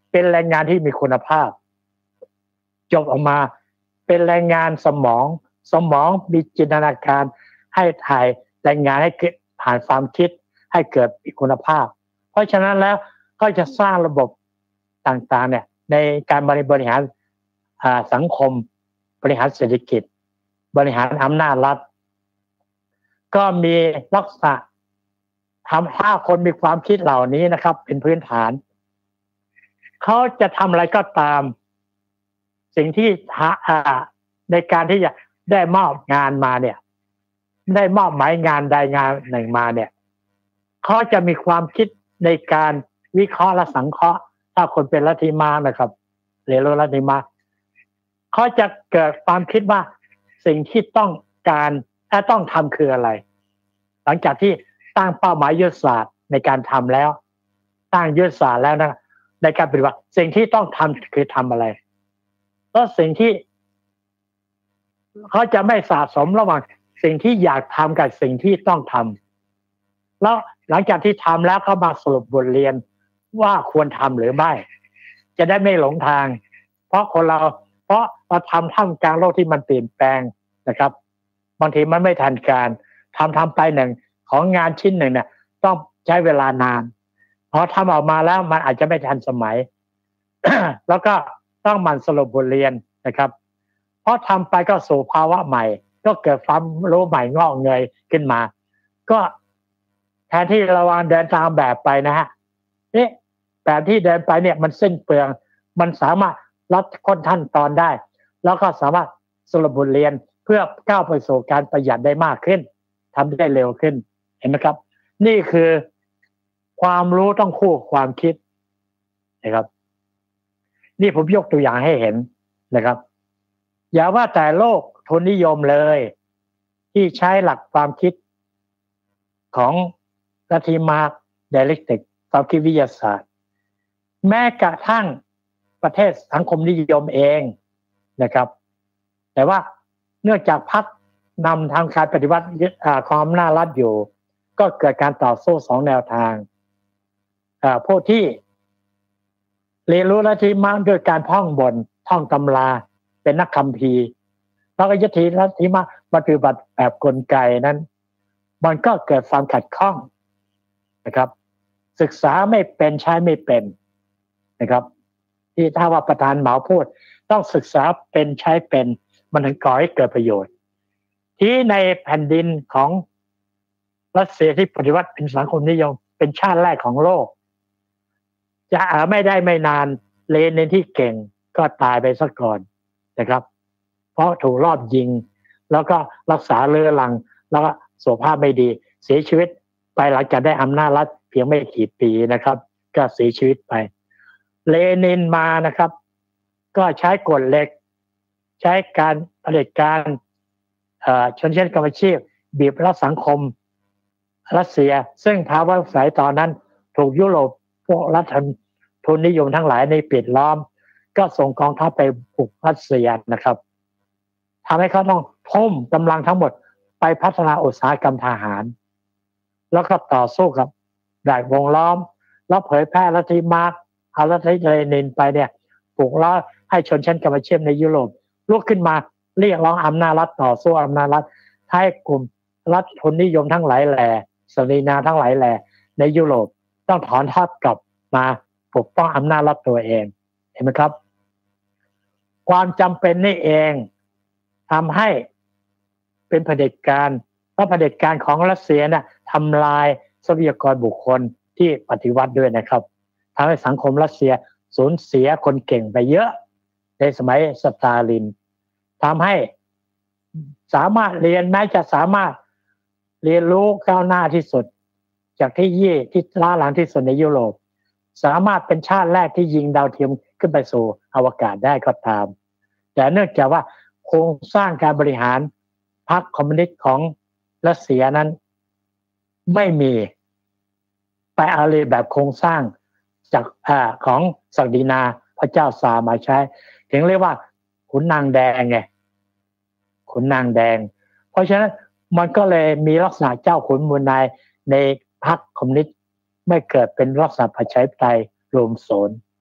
เป็นแรงงานที่มีคุณภาพจบออกมาเป็นแรงงานสมองมีจินตนาการให้ถ่ายแรงงานให้เกิดผ่านความคิดให้เกิดมีคุณภาพเพราะฉะนั้นแล้วก็จะสร้างระบบต่างๆเนี่ยในการบริหารสังคมบริหารเศรษฐกิจบริหารอำนาจรัฐก็มีลักษณะทำให้คนมีความคิดเหล่านี้นะครับเป็นพื้นฐานเขาจะทำอะไรก็ตามสิ่งที่ในการที่จะได้มอบงานมาเนี่ยได้มอบหมายงานใดงานหนึ่งมาเนี่ยเขาจะมีความคิดในการวิเคราะห์และสังเคราะห์ถ้าคนเป็นลัทธิมานะครับเรียนรู้ลัทธิมาเขาจะเกิดความคิดว่าสิ่งที่ต้องการต้องทำคืออะไรหลังจากที่ตั้งเป้าหมายยุทธศาสตร์ในการทำแล้วตั้งยุทธศาสตร์แล้วนะในการปฏิบัติสิ่งที่ต้องทำคือทำอะไรแล้วสิ่งที่เขาจะไม่สะสมระหว่างสิ่งที่อยากทำกับสิ่งที่ต้องทำแล้วหลังจากที่ทำแล้วเขามาสรุปบทเรียนว่าควรทำหรือไม่จะได้ไม่หลงทางเพราะเราทำท่ามกลางโลกที่มันเปลี่ยนแปลงนะครับบางทีมันไม่ทันการทำไปหนึ่งของงานชิ้นหนึ่งเนี่ยต้องใช้เวลานานพอทำออกมาแล้วมันอาจจะไม่ทันสมัย แล้วก็ต้องมันสรุปบทเรียนนะครับเพราะทำไปก็สู่ภาวะใหม่ก็เกิดความรู้ใหม่งอกเงยขึ้นมาก็แทนที่ระวังเดินตามแบบไปนะฮะนี่แบบที่เดินไปเนี่ยมันสิ้นเปลืองมันสามารถลัดขั้นตอนได้แล้วก็สามารถสรุปบทเรียนเพื่อก้าวไปสู่การประหยัดได้มากขึ้นทำได้เร็วขึ้นเห็นไหมครับนี่คือความรู้ต้องคู่ความคิดนะครับนี่ผมยกตัวอย่างให้เห็นนะครับอย่าว่าแต่โลกทุนนิยมเลยที่ใช้หลักความคิดของลัทธิมาร์กไดเรกติกความคิดวิทยาศาสตร์แม้กระทั่งประเทศสังคมนิยมเองนะครับแต่ว่าเนื่องจากพรรคนำทางการปฏิวัติความอำนาจรัฐอยู่ก็เกิดการต่อสู้สองแนวทางพวกที่เรียนรู้ลัทธิมาร์กด้วยการท่องตำราเป็นนักคัมภีร์แล้วก็ยึดถือลัทธิมาร์กปฏิบัติแบบกลไกนั้นมันก็เกิดความขัดข้องนะครับศึกษาไม่เป็นใช้ไม่เป็นนะครับที่ถ้าว่าประธานเหมาพูดต้องศึกษาเป็นใช้เป็นมันถึงก่อให้เกิดประโยชน์ที่ในแผ่นดินของรัสเซียที่ปฏิวัติเป็นสังคมนิยมเป็นชาติแรกของโลกจะไม่นานเลนินที่เก่งก็ตายไปซะก่อนนะครับเพราะถูกรอบยิงแล้วก็รักษาเรื้อรังแล้วก็สุขภาพไม่ดีเสียชีวิตไปหลังจากได้อำนาจรัฐเพียงไม่กี่ปีนะครับก็เสียชีวิตไปเลนินมานะครับก็ใช้กฎเหล็กใช้การเผด็จการชนชั้นกรรมอาชีพบีบรัดสังคมรัสเซียซึ่งภาวะสายตอนนั้นถูกยุโรปพวกรัฐทุนนิยมทั้งหลายในปิดล้อมก็ส่งกองทัพไปบุกรัสเซียนะครับทำให้เขาต้องทุ่มกำลังทั้งหมดไปพัฒนาอุตสาหกรรมทหารแล้วก็ต่อสู้กับด่านวงล้อมแล้วเผยแพร่ลัทธิมาร์กเอาลัทธิเลนินไปเนี่ยปลุกล้อให้ชนชั้นกรรมอาชีพในยุโรปลุกขึ้นมาเรียกร้องอำนาจรัฐต่อสู้อำนาจรัฐให้กลุ่มรัฐทุนนิยมทั้งหลายแหล่สตรีนาทั้งหลายแหล่ในยุโรปต้องถอนทัพกลับมาปกป้องอำนาจรัฐตัวเองเห็นไหมครับความจำเป็นนี่เองทำให้เป็นเผด็จการเพราะเผด็จการของรัสเซียเนี่ยทำลายทรัพยากรบุคคลที่ปฏิวัติด้วยนะครับทำให้สังคมรัสเซียสูญเสียคนเก่งไปเยอะในสมัยสตาลินทำให้สามารถเรียนแม้จะสามารถเรียนรู้ก้าวหน้าที่สุดจากที่ล้าหลังที่สุดในยุโรปสามารถเป็นชาติแรกที่ยิงดาวเทียมขึ้นไปสู่อวกาศได้ก็ตามแต่เนื่องจากว่าโครงสร้างการบริหารพรรคคอมมิวนิสต์ของรัสเซียนั้นไม่มีไปเอาเลยแบบโครงสร้างจากของศักดินาพระเจ้าซาร์มาใช้ถึงเรียกว่าขุนนางแดงไงขุนนางแดงเพราะฉะนั้นมันก็เลยมีลักษณะเจ้าขุนมูลนายในพรรคคอมมิวนิสต์ไม่เกิดเป็นลักษณะประชาธิปไตยรวมศูนย์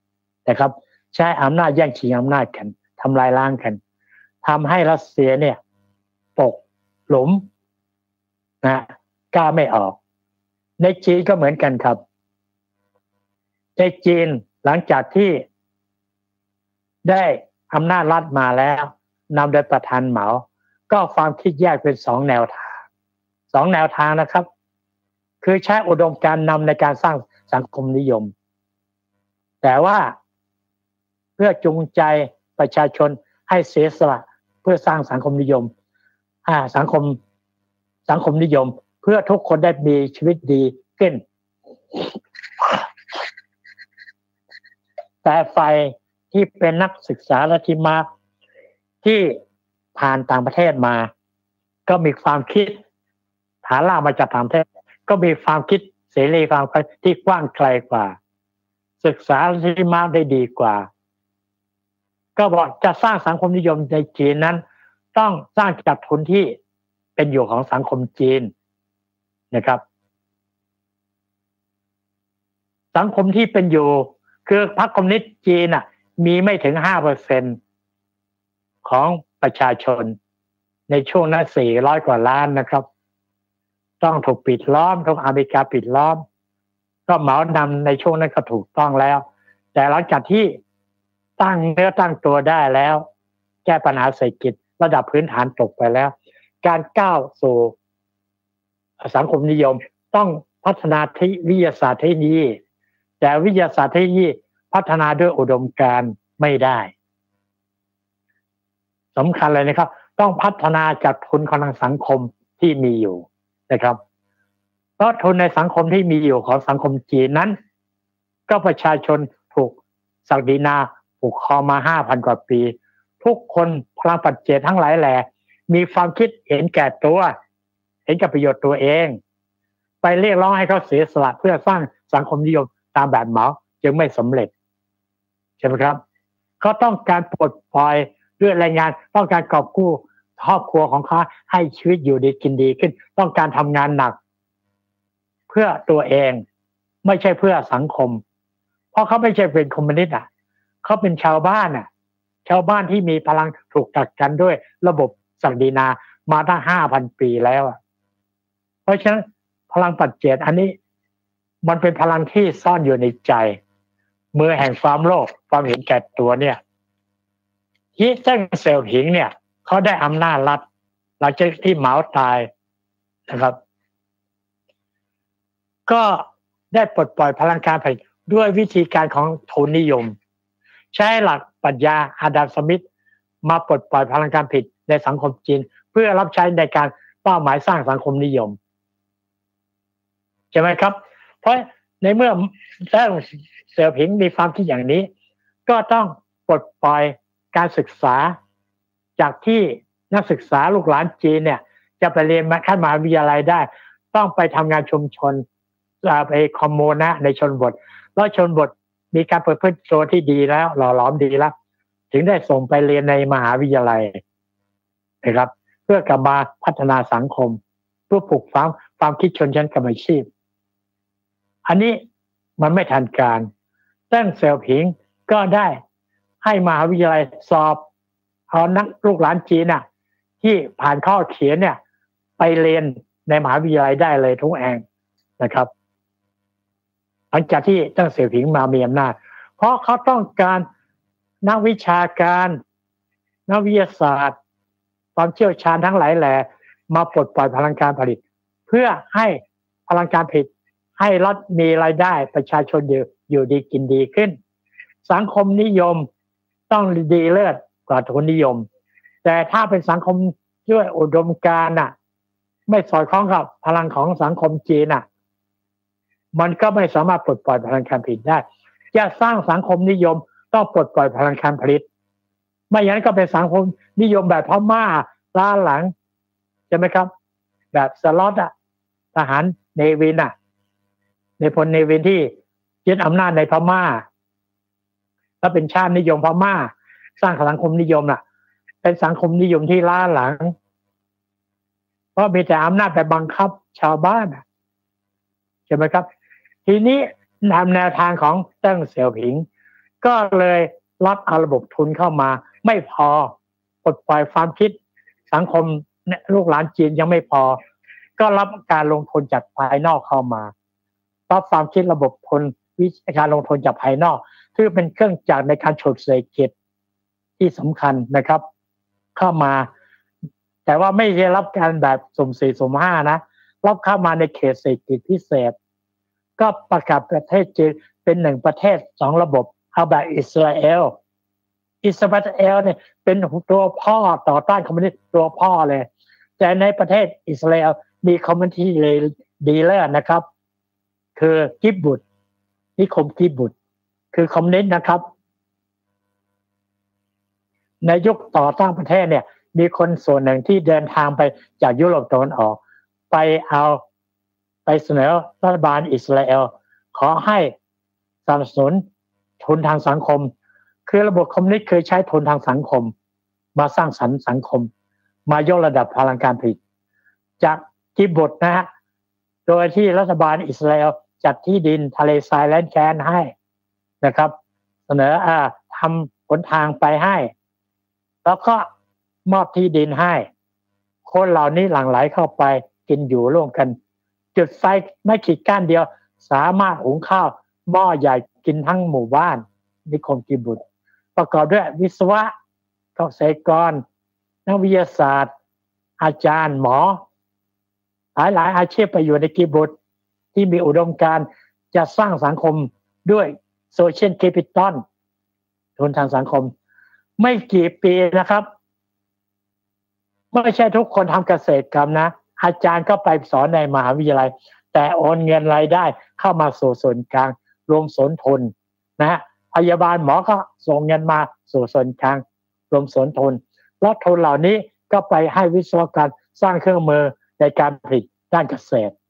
นะครับใช้อำนาจแย่งชิงอำนาจกันทำลายล้างกันทำให้รัสเซียเนี่ยตกหลุมนะกล้าไม่ออกในจีนก็เหมือนกันครับในจีนหลังจากที่ได้อำนาจรัฐมาแล้วนำโดยประธานเหมาก็ความคิดแยกเป็น2 แนวทางนะครับคือใช้อุดมการณ์นำในการสร้างสังคมนิยมแต่ว่าเพื่อจูงใจประชาชนให้เสียสละเพื่อสร้างสังคมนิยมสังคมนิยมเพื่อทุกคนได้มีชีวิตดีขึ้นแต่ฝ่ายที่เป็นนักศึกษาและที่มาที่ผ่านต่างประเทศมาก็มีความคิดฐานรากมาจากต่างประเทศก็มีความคิดเสรีความคิดที่กว้างไกลกว่าศึกษาที่มาได้ดีกว่าก็บอกจะสร้างสังคมนิยมในจีนนั้นต้องสร้างจากทุนที่เป็นอยู่ของสังคมจีนนะครับสังคมที่เป็นอยู่คือพรรคคอมมิวนิสต์จีนมีไม่ถึง 5% ของประชาชนในช่วงนั้น400 กว่าล้านนะครับต้องถูกปิดล้อมถูกอเมริกาปิดล้อมก็เหมานำในช่วงนั้นก็ถูกต้องแล้วแต่หลังจากที่ตั้งเนื้อตั้งตัวได้แล้วแก้ปัญหาเศรษฐกิจระดับพื้นฐานตกไปแล้วการก้าวสู่สังคมนิยมต้องพัฒนาที่วิทยาศาสตร์เทคโนโลยีแต่วิทยาศาสตร์เทคโนโลยีพัฒนาด้วยอุดมการณ์ไม่ได้สำคัญเลยนะครับต้องพัฒนาจากทุนของทางสังคมที่มีอยู่นะครับเพราะทุนในสังคมที่มีอยู่ของสังคมจีนนั้นก็ประชาชนถูกศักดินาผูกคอมา 5,000 กว่าปีทุกคนพลังปัจเจกทั้งหลายแหล่มีความคิดเห็นแก่ตัวเห็นกับประโยชน์ตัวเองไปเรียกร้องให้เขาเสียสละเพื่อสร้างสังคมนิยมตามแบบเหมาจึงไม่สำเร็จใช่ไหมครับเขาต้องการปลดปล่อยด้วยแรงงานต้องการกอบกู้ครอบครัวของเขาให้ชีวิตอยู่ดีกินดีขึ้นต้องการทำงานหนักเพื่อตัวเองไม่ใช่เพื่อสังคมเพราะเขาไม่ใช่เป็นคอมมิวนิสต์เขาเป็นชาวบ้านชาวบ้านที่มีพลังถูกกักกันด้วยระบบศักดินามาตั้ง 5,000 ปีแล้วเพราะฉะนั้นพลังปัจเจกอันนี้มันเป็นพลังที่ซ่อนอยู่ในใจมือแห่งความโลภความเห็นแก่ตัวเนี่ยที่เจิ้งเสี่ยวผิงเนี่ยเขาได้อำนาจรัฐหลังจากที่เหมาตายนะครับก็ได้ปลดปล่อยพลังการผลิตด้วยวิธีการของทุนนิยมใช้หลักปรัชญาอาดัมสมิธมาปลดปล่อยพลังการผลิตในสังคมจีนเพื่อรับใช้ในการเป้าหมายสร้างสังคมนิยมใช่ไหมครับเพราะในเมื่อเจิ้งเสี่ยวผิงมีความคิดอย่างนี้ก็ต้องปลดปล่อยการศึกษาจากที่นักศึกษาลูกหลานจีนเนี่ยจะไปเรียนขั้นมหาวิทยาลัยได้ต้องไปทำงานชุมชนไปคอมมูนะในชนบทแล้วชนบทมีการประพฤติตัวที่ดีแล้วหล่อหลอมดีแล้วถึงได้ส่งไปเรียนในมหาวิทยาลัยนะครับเพื่อกลับมาพัฒนาสังคมเพื่อปลูกฝังความคิดชนชั้นกรรมอาชีพอันนี้มันไม่ทันการเจิ้งเสี่ยวผิงก็ได้ให้มหาวิทยาลัยสอบเอานักลูกหลานจีนที่ผ่านข้อเขียนเนี่ยไปเรียนในมหาวิทยาลัยได้เลยทุกแห่งนะครับหลังจากที่เจิ้งเสี่ยวผิงมามีอำนาจเพราะเขาต้องการนักวิชาการนักวิทยาศาสตร์ความเชี่ยวชาญทั้งหลายแหล่มาปลดปล่อยพลังการผลิตเพื่อให้พลังการผลิตให้รัฐมีรายได้ประชาชนอยู่ดีกินดีขึ้นสังคมนิยมต้องดีเลิศกว่าทุนนิยมแต่ถ้าเป็นสังคมด้วยอุดมการณ์ไม่สอดคล้องกับพลังของสังคมจีนมันก็ไม่สามารถปลดปล่อยพลังการผลิตได้จะสร้างสังคมนิยมต้องปลดปล่อยพลังการผลิตไม่อย่างนั้นก็เป็นสังคมนิยมแบบพม่าล้าหลังใช่ไหมครับแบบสล็อตทหารเนวินในพลเนวินที่ยึดอำนาจในพม่าถ้าเป็นชาตินิยมพม่าสร้างสังคมนิยมเป็นสังคมนิยมที่ล้าหลังเพราะมีแต่อำนาจไปบังคับชาวบ้านใช่ไหมครับทีนี้นำแนวทางของเจิ้งเสี่ยวผิงก็เลยรับเอาระบบทุนเข้ามาไม่พอปลดปล่อยความคิดสังคมลูกหลานจีนยังไม่พอก็รับการลงทุนจากภายนอกเข้ามารับความคิดระบบทุนวิชาลงทุนจากภายนอกที่เป็นเครื่องจักรในการฉุดเศรษฐกิจที่สำคัญนะครับเข้ามาแต่ว่าไม่ได้รับการแบบสุ่ม4สุ่ม5นะรับเข้ามาในเขตเศรษฐกิจพิเศษก็ประกาศประเทศจีนเป็น1ประเทศ2ระบบเอาแบบอิสราเอลเนี่ยเป็นตัวพ่อต่อต้านคอมมิวนิสต์ตัวพ่อเลยแต่ในประเทศอิสราเอลมีคอมมิวนิสต์ดีเลอร์นะครับคือกิบบุตรนิคมกิบบุตรคือคอมมิวนิสต์นะครับในยุคต่อต้านประเทศเนี่ยมีคนส่วนหนึ่งที่เดินทางไปจากยุโรปตะวันออกไปเสนอรัฐบาลอิสราเอลขอให้สนับสนุนทุนทางสังคมคือระบบคอมมิวนิสต์เคยใช้ทุนทางสังคมมาสร้างสรรค์สังคมมายกระดับพลังการผลิตจากกิบบุตรนะฮะโดยที่รัฐบาลอิสราเอลจัดที่ดินทะเลทรายแลนด์แคนให้นะครับเสนอทำหนทางไปให้แล้วก็มอบที่ดินให้คนเหล่านี้หลั่งไหลเข้าไปกินอยู่ร่วมกันจุดไฟไม่ขีดก้านเดียวสามารถหุงข้าวหม้อใหญ่กินทั้งหมู่บ้านนิคมกิบบุตรประกอบด้วยวิศวะเกษตรกรนักวิทยาศาสตร์อาจารย์หมอหลายอาชีพไปอยู่ในกิบบุตรที่มีอุดมการณ์จะสร้างสังคมด้วยโซเชียลแคปิตอลทุนทางสังคมไม่กี่ปีนะครับไม่ใช่ทุกคนทำเกษตรกรรมนะอาจารย์ก็ไปสอนในมหาวิทยาลัยแต่โอนเงินรายได้เข้ามาสู่ส่วนกลางรวมสนทุนนะพยาบาลหมอก็ส่งเงินมาสู่ส่วนกลางรวมสนทุนแล้วทุนเหล่านี้ก็ไปให้วิศวกรสร้างเครื่องมือในการผลิตด้านเกษตร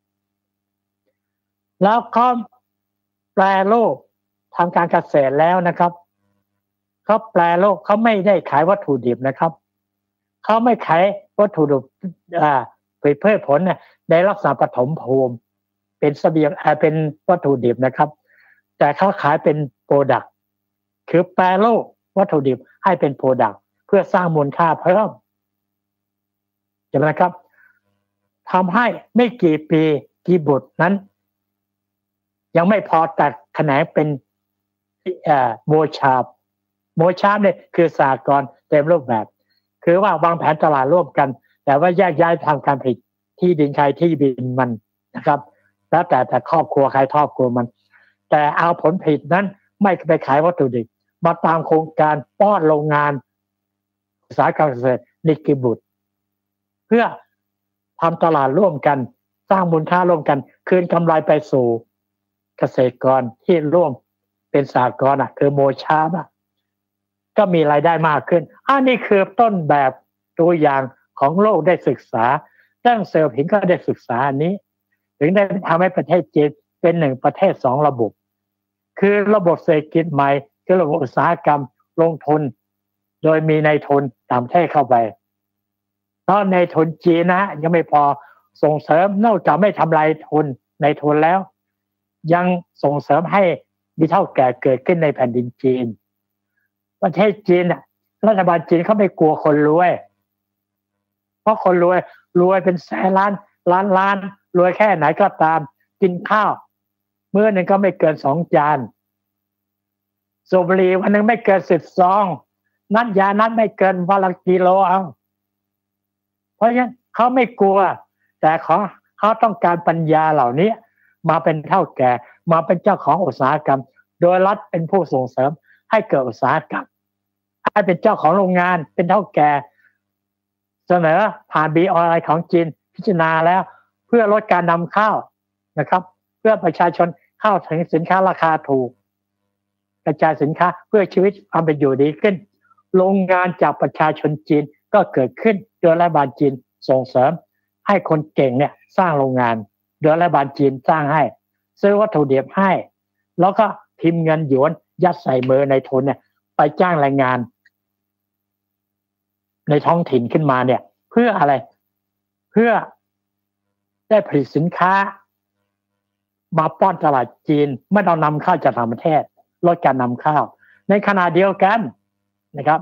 แล้วก็แปรรูปทำการเกษตรแล้วนะครับเขาแปรรูปเขาไม่ได้ขายวัตถุดิบนะครับเขาไม่ขายวัตถุดิบพืชผลในลักษณะปฐมภูมิเป็นเสบียงเป็นวัตถุดิบนะครับแต่เขาขายเป็นโปรดักต์คือแปรรูปวัตถุดิบให้เป็นโปรดักต์เพื่อสร้างมูลค่าเพิ่มใช่ไหมครับทำให้ไม่กี่ปีกิบบุตรนั้นยังไม่พอแต่แขนงเป็นโมชาบเนี่ยคือสหกรณ์เต็มรูปแบบคือว่าวางแผนตลาดร่วมกันแต่ว่าแยกย้ายทำการผลิตที่ดินใครที่ดินมันนะครับแล้วแต่ครอบครัวใครครอบครัวมันแต่เอาผลผลิตนั้นไม่ไปขายวัตถุดิบมาตามโครงการป้อนโรงงานอุตสาหกรรมเกษตรในกิบบุตรเพื่อทำตลาดร่วมกันสร้างมูลค่าร่วมกันคืนกำไรไปสู่เกษตรกรที่ร่วมเป็นสหกรณ์คือโมชาบก็มีรายได้มากขึ้นนี่คือต้นแบบตัวอย่างของโลกได้ศึกษาตั้งเซลล์หินก็ได้ศึกษาอันนี้ถึงได้ทำให้ประเทศจีนเป็น1ประเทศ2ระบบคือระบบเศรษฐกิจใหม่คือระบบอุตสาหกรรมลงทุนโดยมีนายทุนต่างประเทศเข้าไปเพราะนายทุนจีนนะยังไม่พอส่งเสริมนอกจากไม่ทำลายทุนนายทุนแล้วยังส่งเสริมให้มีเท่าแก่เกิดขึ้นในแผ่นดินจีนประเทศจีนรัฐบาลจีนเขาไม่กลัวคนรวยเพราะคนรวยเป็นแสนล้านรวยแค่ไหนก็ตามกินข้าวมื้อหนึ่งก็ไม่เกิน2 จานสูบบุหรี่วันหนึ่งไม่เกิน10 ซองนัดยานัดไม่เกินวันละกิโลเอาเพราะฉะนั้นเขาไม่กลัวแต่เขาต้องการปัญญาเหล่านี้มาเป็นเท่าแก่มาเป็นเจ้าของอุตสาหกรรมโดยรัฐเป็นผู้ส่งเสริมให้เกิดอุตสาหกรรมให้เป็นเจ้าของโรงงานเป็นเท่าแก่เสนอผ่าน BOI ของจีนพิจารณาแล้วเพื่อลดการนำเข้านะครับเพื่อประชาชนเข้าถึงสินค้าราคาถูกกระจายสินค้าเพื่อชีวิตความเป็นอยู่ดีขึ้นโรงงานจากประชาชนจีนก็เกิดขึ้นโดยรัฐบาลจีนส่งเสริมให้คนเก่งเนี่ยสร้างโรงงานโดยรัฐบาลจีนสร้างให้ซื้อวัตถุดิบให้แล้วก็พิมพ์เงินหยวนยัดใส่มือในทุนเนี่ยไปจ้างแรงงานในท้องถิ่นขึ้นมาเนี่ยเพื่ออะไรเพื่อได้ผลิตสินค้ามาป้อนตลาดจีนไม่ต้องนำเข้าจากต่างประเทศลดการนำเข้าในขณะเดียวกันนะครับ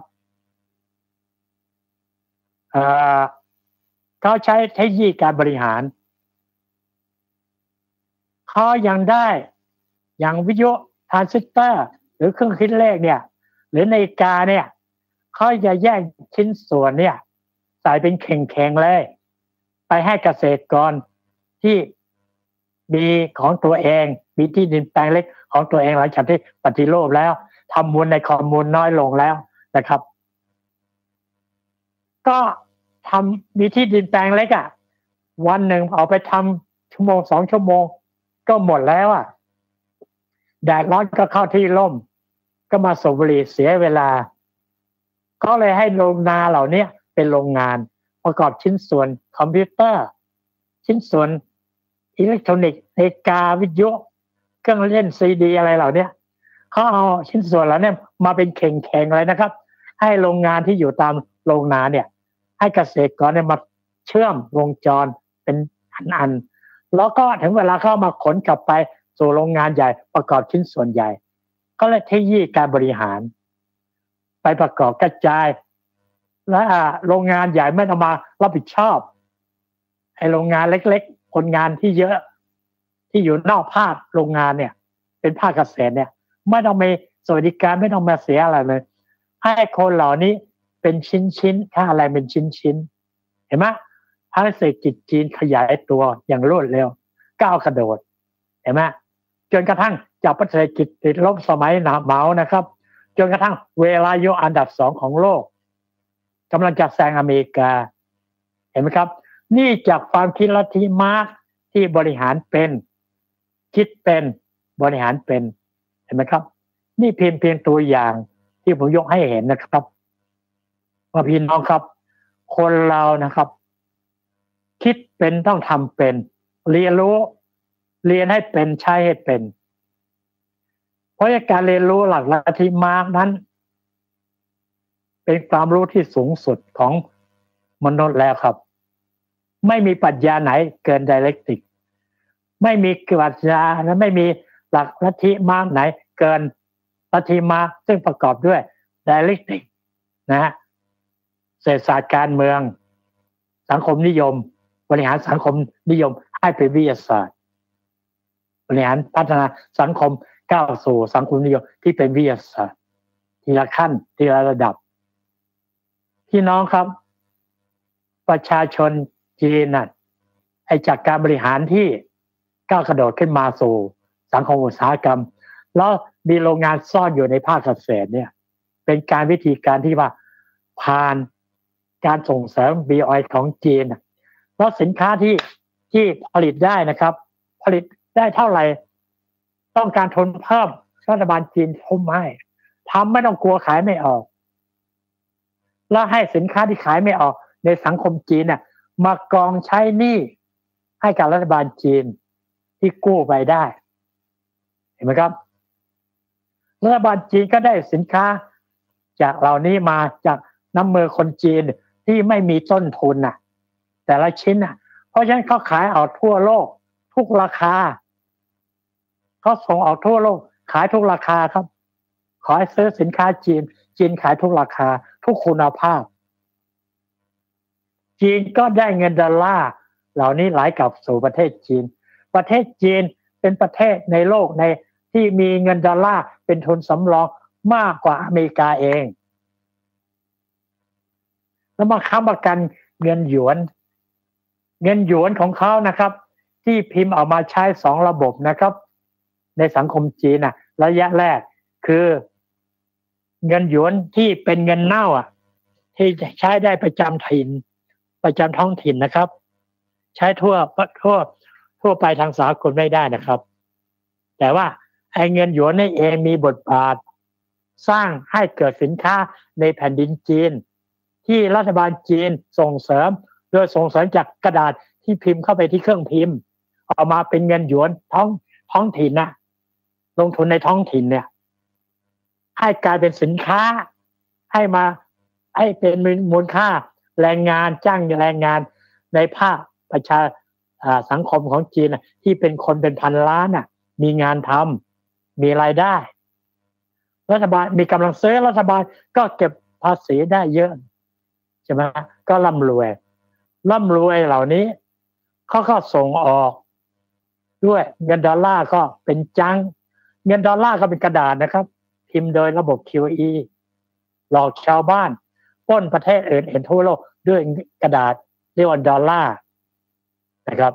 เขาใช้เทคโนโลยีการบริหารเขายังได้อย่างวิทยุทรานซิสเตอร์หรือเครื่องคิดเลขเนี่ยหรือนาฬิกาเนี่ยเขาจะแยกชิ้นส่วนเนี่ยใส่เป็นเข่งๆเลยไปให้เกษตรกรที่มีของตัวเองมีที่ดินแปลงเล็กของตัวเองหลังจากที่ปฏิรูปแล้วทำมูลในคอมมูลน้อยลงแล้วนะครับก็ทำมีที่ดินแปลงเล็กวันหนึ่งเอาไปทำชั่วโมง2 ชั่วโมงก็หมดแล้วแดดร้อนก็เข้าที่ร่มก็มาสูบบุหรี่เสียเวลาก็เลยให้โรงนาเหล่านี้เป็นโรงงานประกอบชิ้นส่วนคอมพิวเตอร์ชิ้นส่วนอิเล็กทรอนิกส์นาฬิกาวิทยุเครื่องเล่นซีดีอะไรเหล่านี้เขาเอาชิ้นส่วนเหล่านี้มาเป็นเข่งๆเลยนะครับให้โรงงานที่อยู่ตามโรงนาเนี่ยให้เกษตรกรเนี่ยมาเชื่อมวงจรเป็นอันๆแล้วก็ถึงเวลาเข้ามาขนกลับไปสู่โรงงานใหญ่ประกอบชิ้นส่วนใหญ่ก็เลยเทคโนโลยีการบริหารไปประกอบกระจายและโรงงานใหญ่ไม่ต้องมารับผิดชอบไอ้โรงงานเล็กๆคนงานที่เยอะที่อยู่นอกภาคโรงงานเนี่ยเป็นภาคเกษตรเนี่ยไม่ต้องมีสวัสดิการไม่ต้องมาเสียอะไรเลยให้คนเหล่านี้เป็นชิ้นๆค่าอะไรเป็นชิ้นๆเห็นไหมภาคเศรษฐกิจจีนขยายตัวอย่างรวดเร็วก้าวกระโดดเห็นไหมจนกระทั่งจากเศรษฐกิจติดลบสมัยหนาเมานะครับจนกระทั่งเวลาอยู่อันดับ2ของโลกกำลังจะแซงอเมริกาเห็นไหมครับนี่จากความคิดลัทธิมาร์กซ์ที่บริหารเป็นคิดเป็นบริหารเป็นเห็นไหมครับนี่เพียงตัวอย่างที่ผมยกให้เห็นนะครับว่าพี่น้องครับคนเรานะครับคิดเป็นต้องทำเป็นเรียนรู้เรียนให้เป็นใช้ให้เป็นเพราะการเรียนรู้หลักลัทธิมาร์กซ์นั้นเป็นความรู้ที่สูงสุดของมนุษย์แล้วครับไม่มีปรัชญาไหนเกินไดเรกติกไม่มีปรัชญาและไม่มีหลักลัทธิมาร์กซ์ไหนเกินลัทธิมาร์กซ์ซึ่งประกอบด้วยไดเรกติกนะฮะเศรษฐศาสตร์การเมืองสังคมนิยมบริหารสังคมนิยมให้เป็นวิทยาศาสตร์บริหารพัฒนาสังคมก้าวสู่สังคมนิยมที่เป็นวิทยาศาสตร์ทีละขั้นทีละระดับพี่น้องครับประชาชนจีนน่ะไอ้จากการบริหารที่ก้าวกระโดดขึ้นมาสู่สังคมอุตสาหกรรมแล้วมีโรงงานซ่อนอยู่ในภาคเกษตรเนี่ยเป็นการวิธีการที่ว่าผ่านการส่งเสริม BOI ของจีนแล้วสินค้าที่ผลิตได้นะครับผลิตได้เท่าไหร่ต้องการทุนเพิ่มรัฐบาลจีนทุ่มให้ทำไม่ต้องกลัวขายไม่ออกแล้วให้สินค้าที่ขายไม่ออกในสังคมจีนน่ะมากองใช้หนี้ให้กับรัฐบาลจีนที่กู้ไปได้เห็นไหมครับรัฐบาลจีนก็ได้สินค้าจากเหล่านี้มาจากน้ำมือคนจีนที่ไม่มีต้นทุนแต่ละชิ้นเพราะฉะนั้นเขาขายออกทั่วโลกทุกราคาเขาส่งออกทั่วโลกขายทุกราคาครับขอให้ซื้อสินค้าจีนขายทุกราคาทุกคุณภาพจีนก็ได้เงินดอลลาร์เหล่านี้ไหลกลับสู่ประเทศจีนประเทศจีนเป็นประเทศในโลกในที่มีเงินดอลลาร์เป็นทุนสำรองมากกว่าอเมริกาเองแล้วมาค้ำประกันเงินหยวนของเขานะครับที่พิมพ์ออกมาใช้2ระบบนะครับในสังคมจีนระยะแรกคือเงินหยวนที่เป็นเงินเน่าที่ใช้ได้ประจำท้องถิ่นนะครับใช้ทั่วไปทางสากลไม่ได้นะครับแต่ว่าไอ้เงินหยวนนี่เองมีบทบาทสร้างให้เกิดสินค้าในแผ่นดินจีนที่รัฐบาลจีนส่งเสริมโดยส่งเสริมจากกระดาษที่พิมพ์เข้าไปที่เครื่องพิมพ์ออกมาเป็นเงินหยวนท้องถิ่นลงทุนในท้องถิ่นเนี่ยให้กลายเป็นสินค้าให้เป็นมูลค่าแรงงานจ้างแรงงานในภาคประชาสังคมของจีนที่เป็นคนเป็นพันล้านมีงานทำมีรายได้รัฐบาลมีกำลังซื้อรัฐบาลก็เก็บภาษีได้เยอะใช่ไหมก็ร่ำรวยเหล่านี้เขาก็ส่งออกด้วยเงินดอลลาร์ก็เป็นจังเงินดอลลาร์ก็เป็นกระดาษนะครับพิมพ์โดยระบบ QE หลอกชาวบ้านปล้นประเทศอื่นทั่วโลกด้วยกระดาษเรียกว่าดอลลาร์นะครับ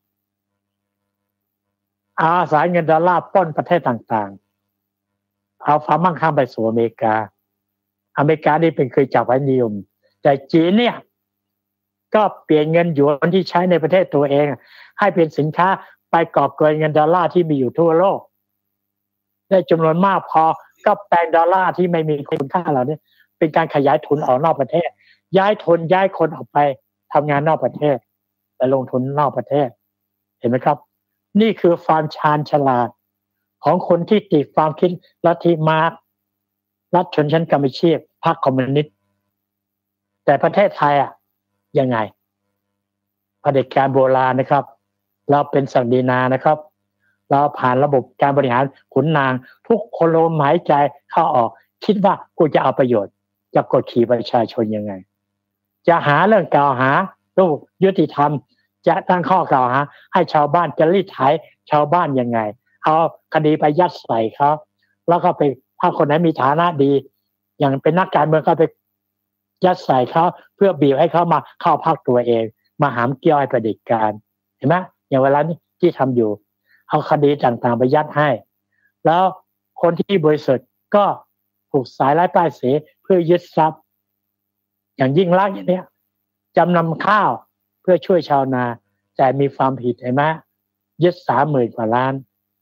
อาศัยเงินดอลลาร์ปล้นประเทศต่างๆเอาความมั่งคั่งไปสู่อเมริกานี่เป็นเคยจับไว้นิยมแต่จีนเนี่ยก็เปลี่ยนเงินหยวนที่ใช้ในประเทศตัวเองให้เป็นสินค้าไปกอบโกยเงินดอลลาร์ที่มีอยู่ทั่วโลกได้จำนวนมากพอก็แปลงดอลลาร์ที่ไม่มีคุณค่าเหล่านี้เป็นการขยายทุนออกนอกประเทศย้ายคนออกไปทำงานนอกประเทศไปลงทุนนอกประเทศเห็นไหมครับนี่คือความชาญฉลาดของคนที่ติดความคิดลัทธิมาร์กซ์รัฐชนชั้นกรรมอาชีพพรรคคอมมิวนิสต์แต่ประเทศไทยยังไงเผด็จการโบราณนะครับเราเป็นศักดินานะครับเราผ่านระบบการบริหารขุนนางทุกคนลมหายใจเข้าออกคิดว่ากูจะเอาประโยชน์จะกดขี่ประชาชนยังไงจะหาเรื่องกล่าวหาลูกยุติธรรมจะตั้งข้อกล่าวหาให้ชาวบ้านจะรีดไถชาวบ้านยังไงเอาคดีไปยัดใส่เขาแล้วก็ไปถ้าคนไหนมีฐานะดีอย่างเป็นนักการเมืองก็ไปยัดใส่เขาเพื่อบีบให้เขามาเข้าพรรคตัวเองมาหามเกี่ยวให้เผด็จการเห็นไหมอย่างเวลานี้ที่ทำอยู่เอาคดีต่างๆไปยัดให้แล้วคนที่บริสุทธิ์ก็ถูกสายไล่ป้ายเสียเพื่อยึดทรัพย์อย่างยิ่งลักษณ์อย่างนี้จำนำข้าวเพื่อช่วยชาวนาแต่มีความผิดเห็นไหมยึด30,000 กว่าล้าน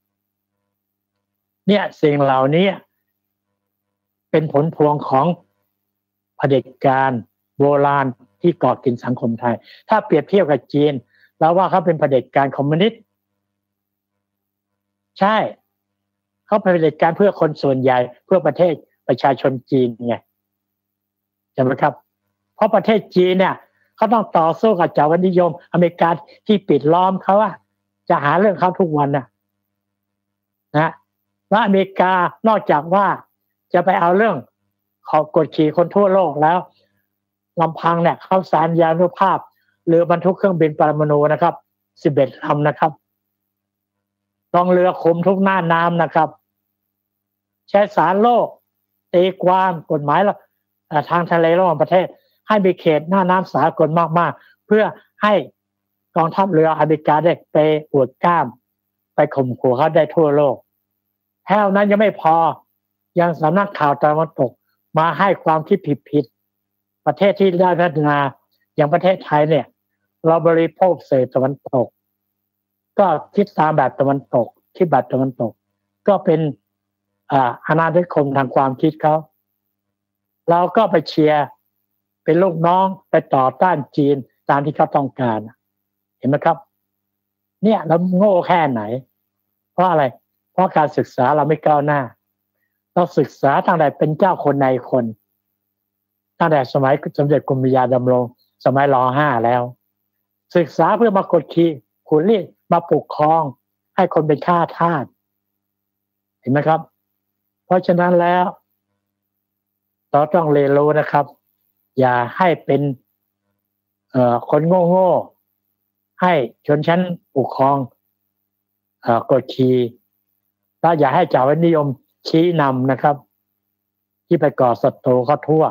เนี่ยสิ่งเหล่านี้เป็นผลพวงของเผด็จการโบราณที่ก่อกินสังคมไทยถ้าเปรียบเทียบกับจีนแล้วว่าเขาเป็นเผด็จการคอมมิวนิสต์ใช่เขาเป็นเผด็จการเพื่อคนส่วนใหญ่เพื่อประเทศประชาชนจีนไงใช่ไหมครับเพราะประเทศจีนเนี่ยเขาต้องต่อสู้กับเจ้านิยมอเมริกาที่ปิดล้อมเขาจะหาเรื่องเขาทุกวันนะแล้วอเมริกานอกจากว่าจะไปเอาเรื่องขอกดขี่คนทั่วโลกแล้วลำพังเนี่ยเขาสารยานุภาพเรือบรรทุกเครื่องบินปรมาณูนะครับ11 ลำนะครับต้องเรือคุมทุกหน้าน้ำนะครับใช้สารโลกตีความกฎหมายทางทะเลระหว่างประเทศให้มีเขตหน้าน้ำสากลมากๆเพื่อให้กองทัพเรืออเมริกาได้ไปอวดกล้ามไปข่มขู่เขาได้ทั่วโลกแค่นั้นยังไม่พอยังสำนักข่าวตะวันตกมาให้ความคิดผิดประเทศที่ได้พัฒนาอย่างประเทศไทยเนี่ยเราบริโภคเศษตะวันตกก็คิดตามแบบตะวันตกคิดแบบตะวันตกก็เป็นอาณานิคมทางความคิดเขาเราก็ไปเชียร์เป็นลูกน้องไปต่อต้านจีนตามที่เขาต้องการเห็นไหมครับเนี่ยเราโง่แค่ไหนเพราะอะไรเพราะการศึกษาเราไม่ก้าวหน้าเราศึกษาตั้งแต่เป็นเจ้าคนในคนตั้งแต่สมัยสมเด็จกรมพระยาดำรงสมัยร.5แล้วศึกษาเพื่อมากดขี่ขุนรีดมาปกครองให้คนเป็นข้าทาสเห็นไหมครับเพราะฉะนั้นแล้วเราต้องเรียนรู้นะครับอย่าให้เป็นคนโง่ให้ชนชั้นปกครองกดขี่แล้วอย่าให้เจ้านิยมชี้นำนะครับที่ไปก่อศัตรูเขาทั่ว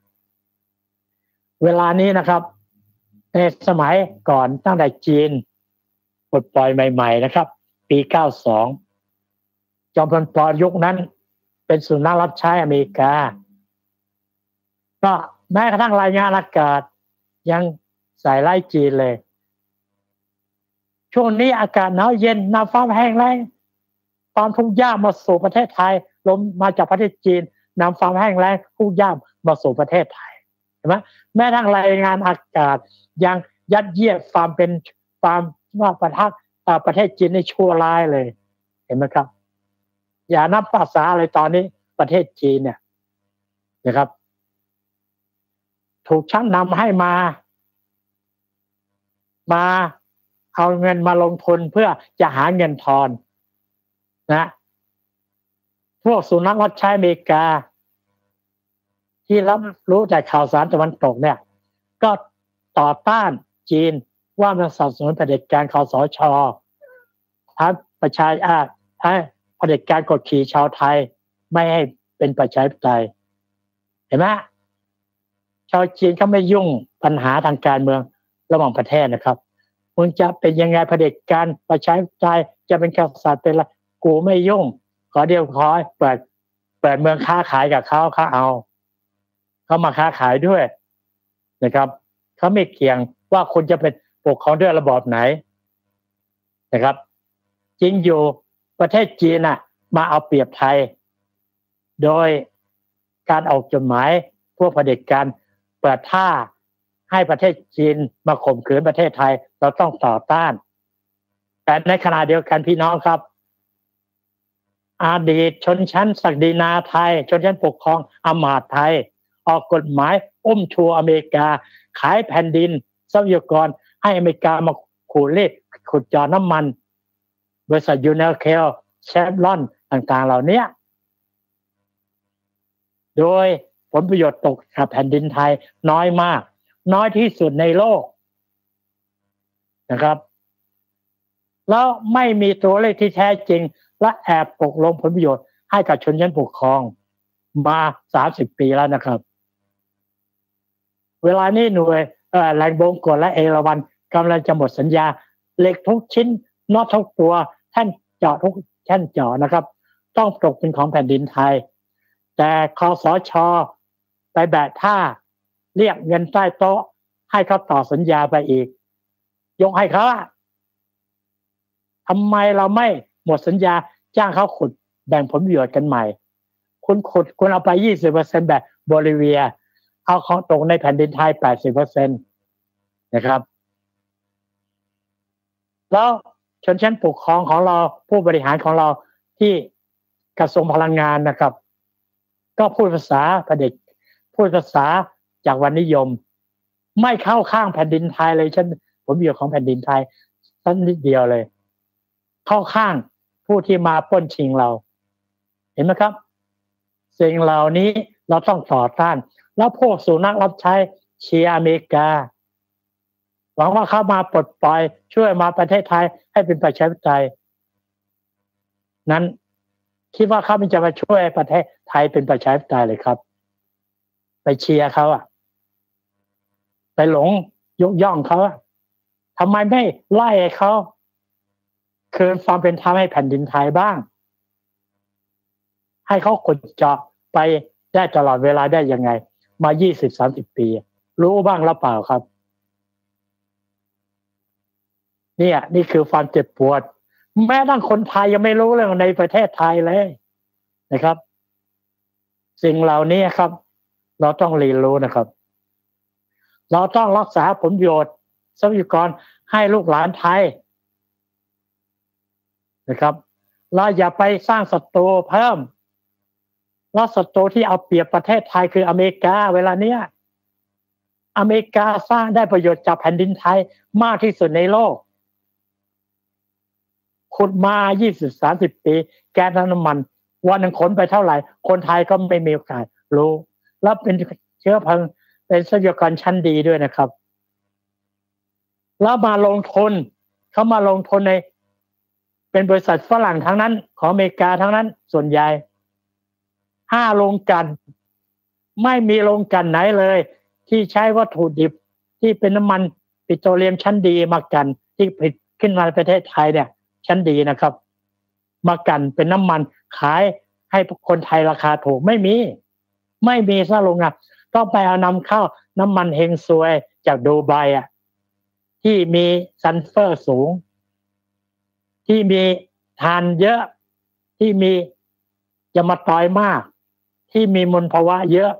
เวลานี้นะครับในสมัยก่อนตั้งแต่จีนปลดปล่อยใหม่ๆนะครับปี92จอมพลป.ยุคนั้นเป็นสุนัขรับใช้อเมริกาก็แม้กระทั่งรายงานอากาศยังใส่ไล่จีนเลยช่วงนี้อากาศหนาวเย็นน้ำฟ้าแห้งแล้งความทุกข์ยากมาสู่ประเทศไทยลมมาจากประเทศจีนน้ำฟ้าแห้งแล้งทุกข์ยากมาสู่ประเทศไทยเห็นไหมแม้ทั้งรายงานอากาศยังยัดเยียดความเป็นความว่าประเทศจีนในชั่วร้ายเลยเห็นไหมครับอย่านับภาษาอะไรตอนนี้ประเทศจีนเนี่ยนะครับถูกชักนำให้มาเอาเงินมาลงทุนเพื่อจะหาเงินทอนนะพวกสุนัขรับใช้อเมริกาที่รับรู้จากข่าวสารตะวันตกเนี่ยก็ต่อต้านจีนว่ามันสนับสนุนเผด็จการคสช.ทั้งประชาทั้งเผด็จการกดขี่ชาวไทยไม่ให้เป็นประชาธิปไตยเห็นไหมชาวจีนเขาไม่ยุ่งปัญหาทางการเมืองระหว่างประเทศนะครับมึงจะเป็นยังไงเผด็จการประชาธิปไตยจะเป็นกษัตริย์เป็นอะไรกูไม่ยุ่งขอเดียวขอเปิดเมืองค้าขายกับเขาเขามาค้าขายด้วยนะครับเขาไม่เกี่ยงว่าคุณจะเป็นปกครองด้วยระบอบไหนนะครับจริงอยู่ประเทศจีนมาเอาเปรียบไทยโดยการออกจดหมายพวกเผด็จการเปิดท่าให้ประเทศจีนมาข่มขืนประเทศไทยเราต้องต่อต้านแต่ในขณะเดียวกันพี่น้องครับอดีตชนชั้นศักดินาไทยชนชั้นปกครองอำมาตย์ไทยออกกฎหมายอุ้มชูอเมริกาขายแผ่นดินทรัพยากรให้อเมริกามาขูดรีดขุดเจาะน้ำมันบริษัทยูเนลเคลเชฟรอนต่างๆเหล่านี้โดยผลประโยชน์ตกกับแผ่นดินไทยน้อยมากน้อยที่สุดในโลกนะครับแล้วไม่มีตัวเลขที่แท้จริงและแอบตกลงผลประโยชน์ให้กับชนชั้นปกครองมา30 ปีแล้วนะครับเวลานี้หน่วยแหล่งบงกฎและเอราวัณกำลังจะหมดสัญญาเหล็กทุกชิ้นน็อตทุกตัวแท่นเจาะทุกแท่นเจาะนะครับต้องตกเป็นของแผ่นดินไทยแต่คสช.ไปแบะท่าเรียกเงินใต้โต๊ะให้เขาต่อสัญญาไปอีกยกให้เขาทำไมเราไม่หมดสัญญาจ้างเขาขุดแบ่งผลประโยชน์กันใหม่คุณขุดคุณเอาไป 20% แบบโบลิเวียเอาของตกในแผ่นดินไทย 80% นะครับแล้วชนชั้นปกครองของเราผู้บริหารของเราที่กระทรวงพลังงานนะครับก็พูดภาษาเผด็จพูดภาษาจากวันนิยมไม่เข้าข้างแผ่นดินไทยเลยฉันผลประโยชน์ของแผ่นดินไทยสั้นนิดเดียวเลยเข้าข้างผู้ที่มาปล้นชิงเราเห็นไหมครับสิ่งเหล่านี้เราต้องต่อต้านแล้วพวกสุนัขรับใช้เชียร์อเมริกาหวังว่าเขามาปลดปล่อยช่วยมาประเทศไทยให้เป็นประชาธิปไตยนั้นคิดว่าเขาจะมาช่วยประเทศไทยเป็นประชาธิปไตยเลยครับไปเชียร์เขาไปหลงยกย่องเขาทำไมไม่ไล่เขาคืนความเป็นธรรมให้แผ่นดินไทยบ้างให้เขาขุดเจาะไปได้ตลอดเวลาได้ยังไงมา 20-30 ปีรู้บ้างหรือเปล่าครับนี่คือความเจ็บปวดแม้ทั้งคนไทยยังไม่รู้เรื่องในประเทศไทยเลยนะครับสิ่งเหล่านี้ครับเราต้องเรียนรู้นะครับเราต้องรักษาผลประโยชน์ทรัพยากรให้ลูกหลานไทยนะครับเราอย่าไปสร้างศัตรูเพิ่มแล้วศัตรูที่เอาเปรียบประเทศไทยคืออเมริกาเวลาเนี้ยอเมริกาสร้างได้ประโยชน์จากแผ่นดินไทยมากที่สุดในโลกขุดมา 20-30 ปีแก๊สน้ำมันวันนึงขนไปเท่าไหร่คนไทยก็ไม่มีโอกาสรู้แล้วเป็นเชื้อเพลิงเป็นทรัพยากรชั้นดีด้วยนะครับแล้วมาลงทุนเขามาลงทุนในเป็นบริษัทฝรั่งทั้งนั้นของอเมริกาทั้งนั้นส่วนใหญ่5 โรงกลั่นไม่มีโรงกลั่นไหนเลยที่ใช้วัตถุดิบที่เป็นน้ำมันปิโตรเลียมชั้นดีมากันที่ผลิตขึ้นมาในประเทศไทยเนี่ยชั้นดีนะครับมากันเป็นน้ำมันขายให้คนไทยราคาถูกไม่มีซะโรงงานต้องไปเอานำเข้าน้ำมันเฮงซวยจากดูไบที่มีซัลเฟอร์สูงที่มีถ่านเยอะที่มียามาตอยมากที่มีมลภาวะเยอะ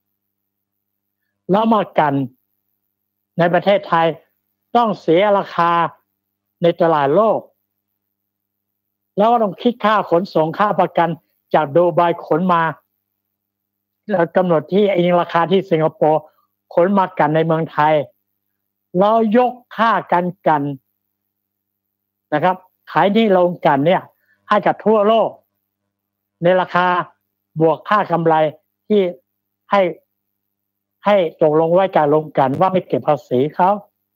แล้วมากันในประเทศไทยต้องเสียราคาในตลาดโลกแล้วก็ต้องคิดค่าขนส่งค่าประกันจากดูไบขนมาแล้วกำหนดที่ราคาที่สิงคโปร์ขนมากันในเมืองไทยแล้วยกค่ากันนะครับขายที่โรงกลั่นเนี่ยให้กับทั่วโลกในราคาบวกค่ากำไรที่ให้ตกลงไว้กับโรงกลั่นว่าไม่เก็บภาษีเขา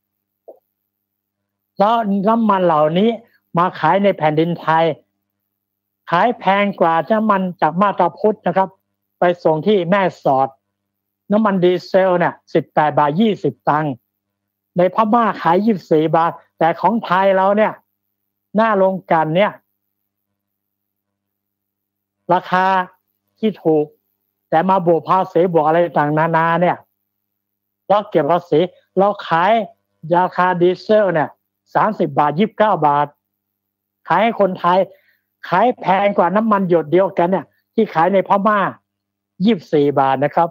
แล้วน้ำมันเหล่านี้มาขายในแผ่นดินไทยขายแพงกว่าน้ำมันจากมาตาพุธนะครับไปส่งที่แม่สอดน้ำมันดีเซลเนี่ย18 บาท 20 ตังค์ในพม่าขาย24 บาทแต่ของไทยเราเนี่ยหน้าโรงกลั่นเนี่ยราคาที่ถูกแต่มาบวกภาษีบวกอะไรต่างนานาเนี่ยเราเก็บภาษีเราขายราคาดีเซลเนี่ย30 บาท 29 บาทขายให้คนไทยขายแพงกว่าน้ำมันหยดเดียวกันเนี่ยที่ขายในพม่า24 บาทนะครับ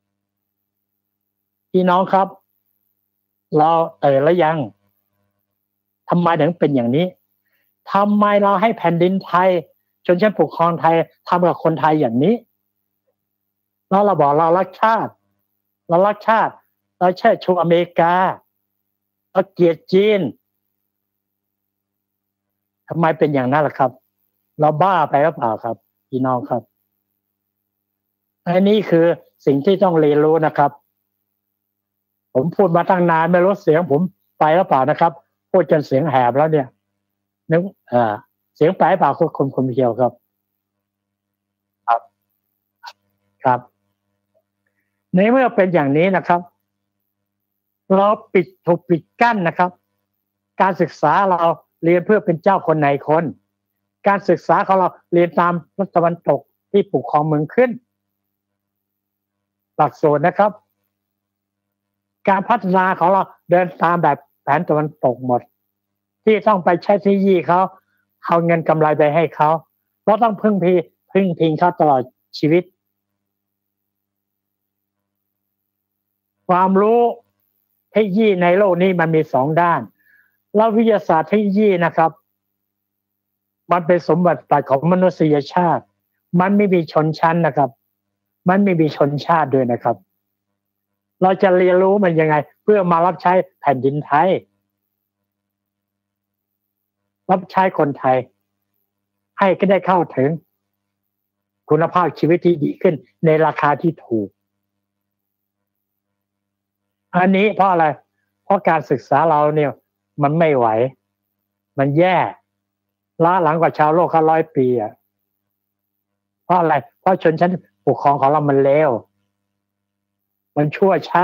พี่น้องครับเราแล้วยังทำไมถึงเป็นอย่างนี้ทำไมเราให้แผ่นดินไทยชนชั้นปกครองไทยทำกับคนไทยอย่างนี้แล้วเราบอกเรารักชาติเราเชิดชูอเมริกาเราเกลียดจีนทำไมเป็นอย่างนั้นล่ะครับเราบ้าไปหรือเปล่าครับพี่น้องครับอันนี้คือสิ่งที่ต้องเรียนรู้นะครับผมพูดมาตั้งนานไม่รู้เสียงผมไปหรือเปล่านะครับพูดจนเสียงแหบแล้วเนี่ยนึกเสียงไปเปล่าคนเดียวครับครับในเมื่อเป็นอย่างนี้นะครับเราถูกปิดกั้นนะครับการศึกษาเราเรียนเพื่อเป็นเจ้าคนในคนการศึกษาของเราเรียนตามรัฐตะวันตกที่ปกครองเมืองขึ้นหลักสูตรนะครับการพัฒนาของเราเดินตามแบบแผนตะวันตกหมดที่ต้องไปใช้ที่ยี่เขาเอาเงินกำไรไปให้เขาเราต้องพึ่งพิงเขาตลอดชีวิตความรู้เทคโนโลยีในโลกนี้มันมี2 ด้านแล้ววิทยาศาสตร์เทคโนโลยีนะครับมันเป็นสมบัติของมนุษยชาติมันไม่มีชนชั้นนะครับมันไม่มีชนชาติด้วยนะครับเราจะเรียนรู้มันยังไงเพื่อมารับใช้แผ่นดินไทยรับใช้คนไทยให้ก็ได้เข้าถึงคุณภาพชีวิตที่ดีขึ้นในราคาที่ถูกอันนี้เพราะอะไรเพราะการศึกษาเราเนี่ยมันไม่ไหวมันแย่ล้าหลังกว่าชาวโลกเขา100 ปีอ่ะเพราะอะไรเพราะชนชั้นปกครองของเรามันเลวมันชั่วช้า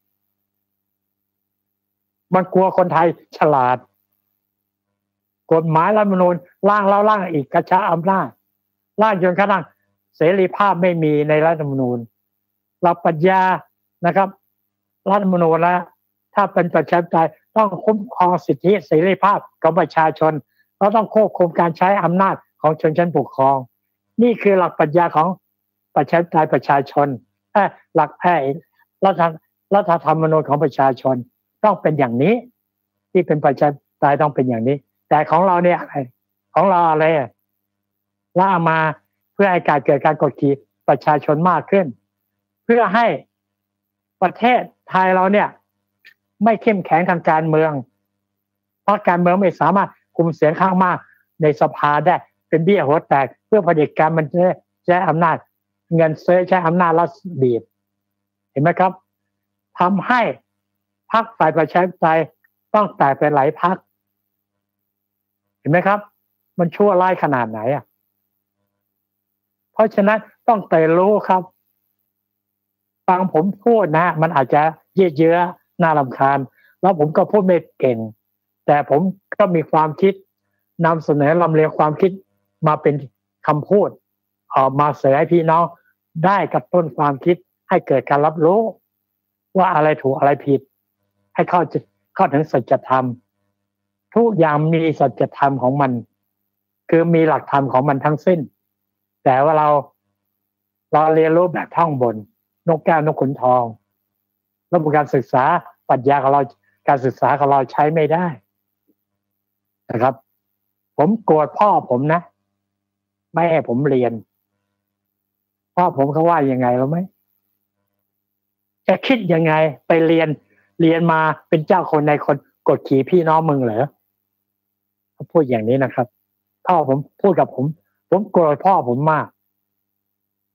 มันกลัวคนไทยฉลาดกฎหมายรัฐธรรมนูญร่างแล้วร่างอีกกระช้าอำนาจร่างจนกระทั่งเสรีภาพไม่มีในรัฐธรรมนูญหลักปรัชญานะครับรัฐธรรมนูญแล้วถ้าเป็นประชาธิปไตยต้องคุ้มครองสิทธิเสรีภาพของประชาชนเราต้องควบคุมการใช้อำนาจของชนชั้นปกครองนี่คือหลักปรัชญาของประชาธิปไตยประชาชนหลักรัฐธรรมนูญของประชาชนต้องเป็นอย่างนี้ที่เป็นประชาธิปไตยต้องเป็นอย่างนี้แต่ของเราเนี่ยของเราอะไรล่ามาเพื่อให้เกิดการกดขี่ประชาชนมากขึ้นเพื่อให้ประเทศไทยเราเนี่ยไม่เข้มแข็งทางการเมืองเพราะการเมืองไม่สามารถคุมเสียงข้างมากในสภาได้เป็นเบี้ยหัวแตกเพื่อเผด็จการมันจะใช้อำนาจเงินเฟ้อใช้อำนาจแล้วบีบเห็นไหมครับทำให้พรรคฝ่ายประชาธิปไตยต้องแตกเป็นหลายพรรคเห็นไหมครับมันชั่วร้ายขนาดไหนอ่ะเพราะฉะนั้นต้องเตะรู้ครับฟังผมพูดนะมันอาจจะเยอะน่ารำคาญแล้วผมก็พูดไม่เก่งแต่ผมก็มีความคิดนำเสนอลำเลียงความคิดมาเป็นคำพูดออกมาเสนอให้พี่น้องได้กระตุ้นความคิดให้เกิดการรับรู้ว่าอะไรถูกอะไรผิดให้เข้าถึงสัจธรรมทุกอย่างมีสัจธรรมของมันคือมีหลักธรรมของมันทั้งสิ้นแต่ว่าเราเรียนรู้แบบท่องบนนกแก้วนกขุนทองระบบการศึกษาปรัชญาของเราการศึกษาของเราใช้ไม่ได้นะครับผมโกรธพ่อผมนะไม่ให้ผมเรียนพ่อผมเขาว่ายังไงรู้ไหมจะคิดยังไงไปเรียนมาเป็นเจ้าคนในคนกดขี่พี่น้องมึงเหรอเขาพูดอย่างนี้นะครับพ่อผมพูดกับผมโกรธพ่อผมมาก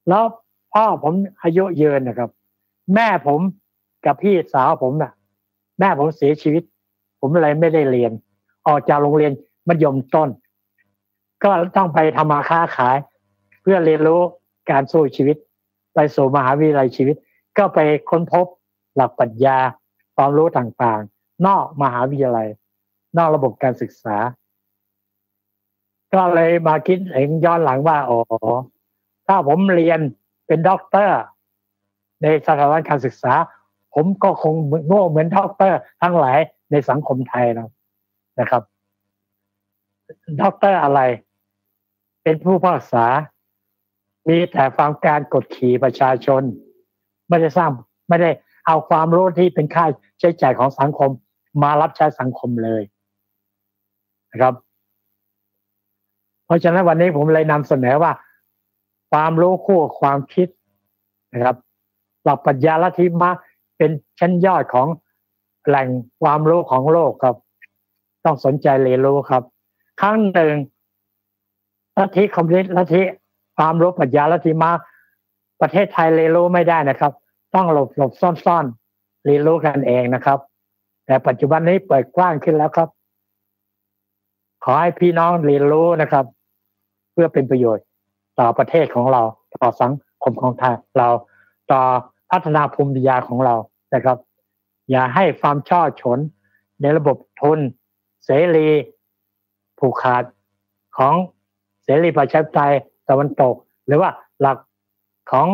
แล้วพ่อผมอายุยืนนะครับแม่ผมกับพี่สาวผมน่ะแม่ผมเสียชีวิตผมเลยไม่ได้เรียนออกจากโรงเรียนมัธยมต้นก็ต้องไปทำมาค้าขายเพื่อเรียนรู้การสู้ชีวิตไปสู่มหาวิทยาลัยชีวิตก็ไปค้นพบหลักปรัชญาความรู้ต่างๆนอกมหาวิทยาลัยนอกระบบการศึกษาก็เลยมาคิดเองย้อนหลังว่าอ๋อถ้าผมเรียนเป็นด็อกเตอร์ในสถาบันการศึกษาผมก็คงโง่เหมือนด็อกเตอร์ทั้งหลายในสังคมไทยนะครับด็อกเตอร์อะไรเป็นผู้พิพากษามีแต่ฟังการกดขี่ประชาชนไม่ได้เอาความรู้ที่เป็นค่าใช้จ่ายของสังคมมารับใช้สังคมเลยนะครับเพราะฉะนั้นวันนี้ผมเลยนำเสนอว่าความรู้คู่กับความคิดนะครับหลักปรัชญาลัทธิมรรคเป็นชั้นยอดของแหล่งความรู้ของโลกครับต้องสนใจเรียนรู้ครับครั้งหนึ่งลัทธิคอมมิวนิสต์ลัทธิความรู้ปรัชญาลัทธิมรรคประเทศไทยเรียนรู้ไม่ได้นะครับต้องหลบซ่อนเรียนรู้กันเองนะครับแต่ปัจจุบันนี้เปิดกว้างขึ้นแล้วครับขอให้พี่น้องเรียนรู้นะครับเพื่อเป็นประโยชน์ต่อประเทศของเราต่อสังคมของไทยเราต่อพัฒนาภูมิปัญญาของเรานะครับอย่าให้ความช่อฉนในระบบทุนเสรีผูกขาดของเสรีประชาธิปไตยตะวันตกหรือว่าหลักของ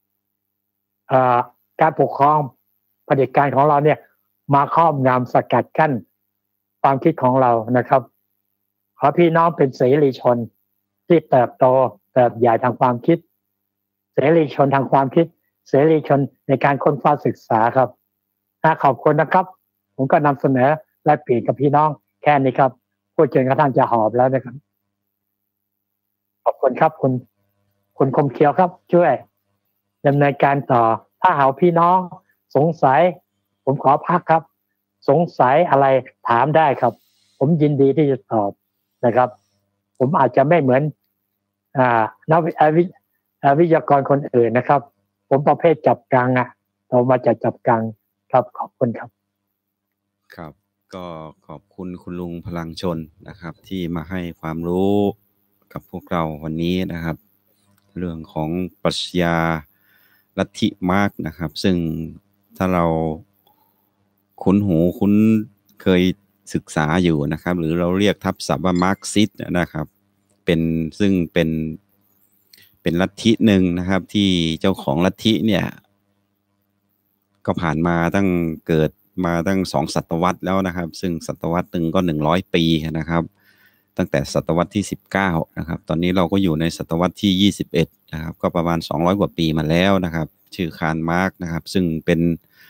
การปกครองเผด็จการของเราเนี่ยมาครอบงำสกัดกั้นความคิดของเรานะครับขอพี่น้องเป็นเสรีชนที่เติบโตเติบใหญ่ทางความคิดเสรีชนทางความคิดเสรีชนในการค้นคว้าศึกษาครับขอบคุณนะครับผมก็นำเสนอและเปลี่ยนกับพี่น้องแค่นี้ครับพูดจนกระทั่งจะหอบแล้วนะครับขอบคุณครับคุณคมเขียวครับช่วยดำเนินการต่อถ้าหากพี่น้องสงสัยผมขอพักครับสงสัยอะไรถามได้ครับผมยินดีที่จะตอบนะครับผมอาจจะไม่เหมือนนักวิทยากรคนอื่นนะครับผมประเภทจับกังเรามาจากจับกังครับขอบคุณครับครับก็ขอบคุณคุณลุงพลังชนนะครับที่มาให้ความรู้กับพวกเราวันนี้นะครับเรื่องของปรัชญาลัทธิมาร์กนะครับซึ่งถ้าเราคุ้นหูคุ้นเคยศึกษาอยู่นะครับหรือเราเรียกทับศัพท์ว่ามาร์กซิสต์นะครับซึ่งเป็นลัทธิหนึ่งนะครับที่เจ้าของลัทธิเนี่ยก็ผ่านมาเกิดมาตั้ง2 ศตวรรษแล้วนะครับซึ่งศตวรรษหนึ่งก็100 ปีนะครับตั้งแต่ศตวรรษที่19นะครับตอนนี้เราก็อยู่ในศตวรรษที่21นะครับก็ประมาณ200 กว่าปีมาแล้วนะครับชื่อคาร์ล มาร์กซ์นะครับซึ่งเป็น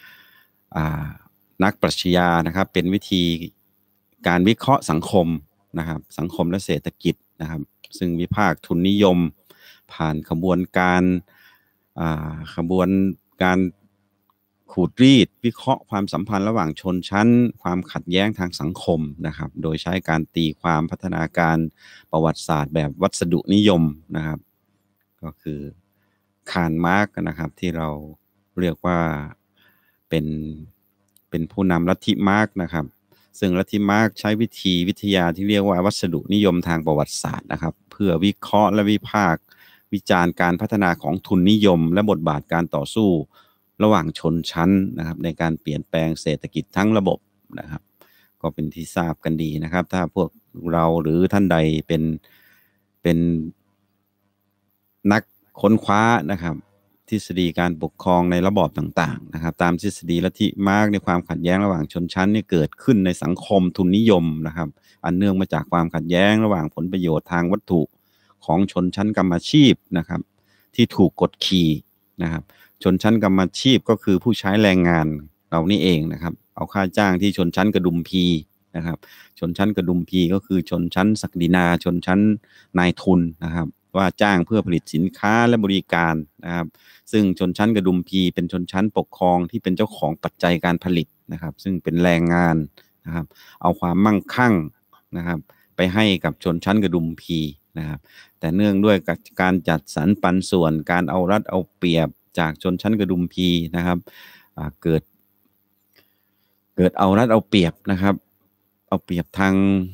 นักปรัชญานะครับเป็นวิธีการวิเคราะห์สังคมนะครับสังคมและเศรษฐกิจนะครับซึ่งวิพากษ์ทุนนิยมผ่านขบวนการขูดรีดวิเคราะห์ความสัมพันธ์ระหว่างชนชั้นความขัดแย้งทางสังคมนะครับโดยใช้การตีความพัฒนาการประวัติศาสตร์แบบวัสดุนิยมนะครับก็คือคาร์ล มาร์กซ์นะครับที่เราเรียกว่าเป็นผู้นำลัทธิมาร์กซ์นะครับซึ่งลัทธิมาร์กซ์ใช้วิทยาที่เรียกว่าวัสดุนิยมทางประวัติศาสตร์นะครับเพื่อวิเคราะห์และวิพากษ์วิจารณ์การพัฒนาของทุนนิยมและบทบาทการต่อสู้ระหว่างชนชั้นนะครับในการเปลี่ยนแปลงเศรษฐกิจทั้งระบบนะครับก็เป็นที่ทราบกันดีนะครับถ้าพวกเราหรือท่านใดเป็นนักค้นคว้านะครับทฤษฎีการปกครองในระบอบต่างๆนะครับตามทฤษฎีลัทธิมาร์กซ์ในความขัดแย้งระหว่างชนชั้นนี่เกิดขึ้นในสังคมทุนนิยมนะครับอันเนื่องมาจากความขัดแย้งระหว่างผลประโยชน์ทางวัตถุของชนชั้นกรรมอาชีพนะครับที่ถูกกดขี่นะครับชนชั้นกรรมอาชีพก็คือผู้ใช้แรงงานเรานี่เองนะครับเอาค่าจ้างที่ชนชั้นกระดุมพีนะครับชนชั้นกระดุมพีก็คือชนชั้นศักดินาชนชั้นนายทุนนะครับว่าจ้างเพื่อผลิตสินค้าและบริการนะครับซึ่งชนชั้นกระดุมพีเป็นชนชั้นปกครองที่เป็นเจ้าของปัจจัยการผลิตนะครับซึ่งเป็นแรงงานนะครับเอาความมั่งคั่งนะครับไปให้กับชนชั้นกระดุมพีนะครับแต่เนื่องด้วยการจัดสรรปันส่วนการเอารัดเอาเปรียบจากชนชั้นกระดุมพีนะครับเกิดเอารัดเอาเปรียบนะครับเอาเปรียบทาง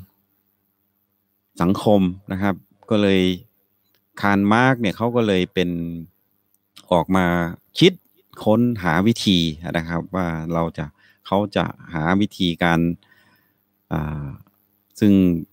สังคมนะครับก็เลยคาร์ลมาร์กเนี่ยเขาก็เลยเป็นออกมาคิดค้นหาวิธีนะครับว่าเขาจะหาวิธีการซึ่ง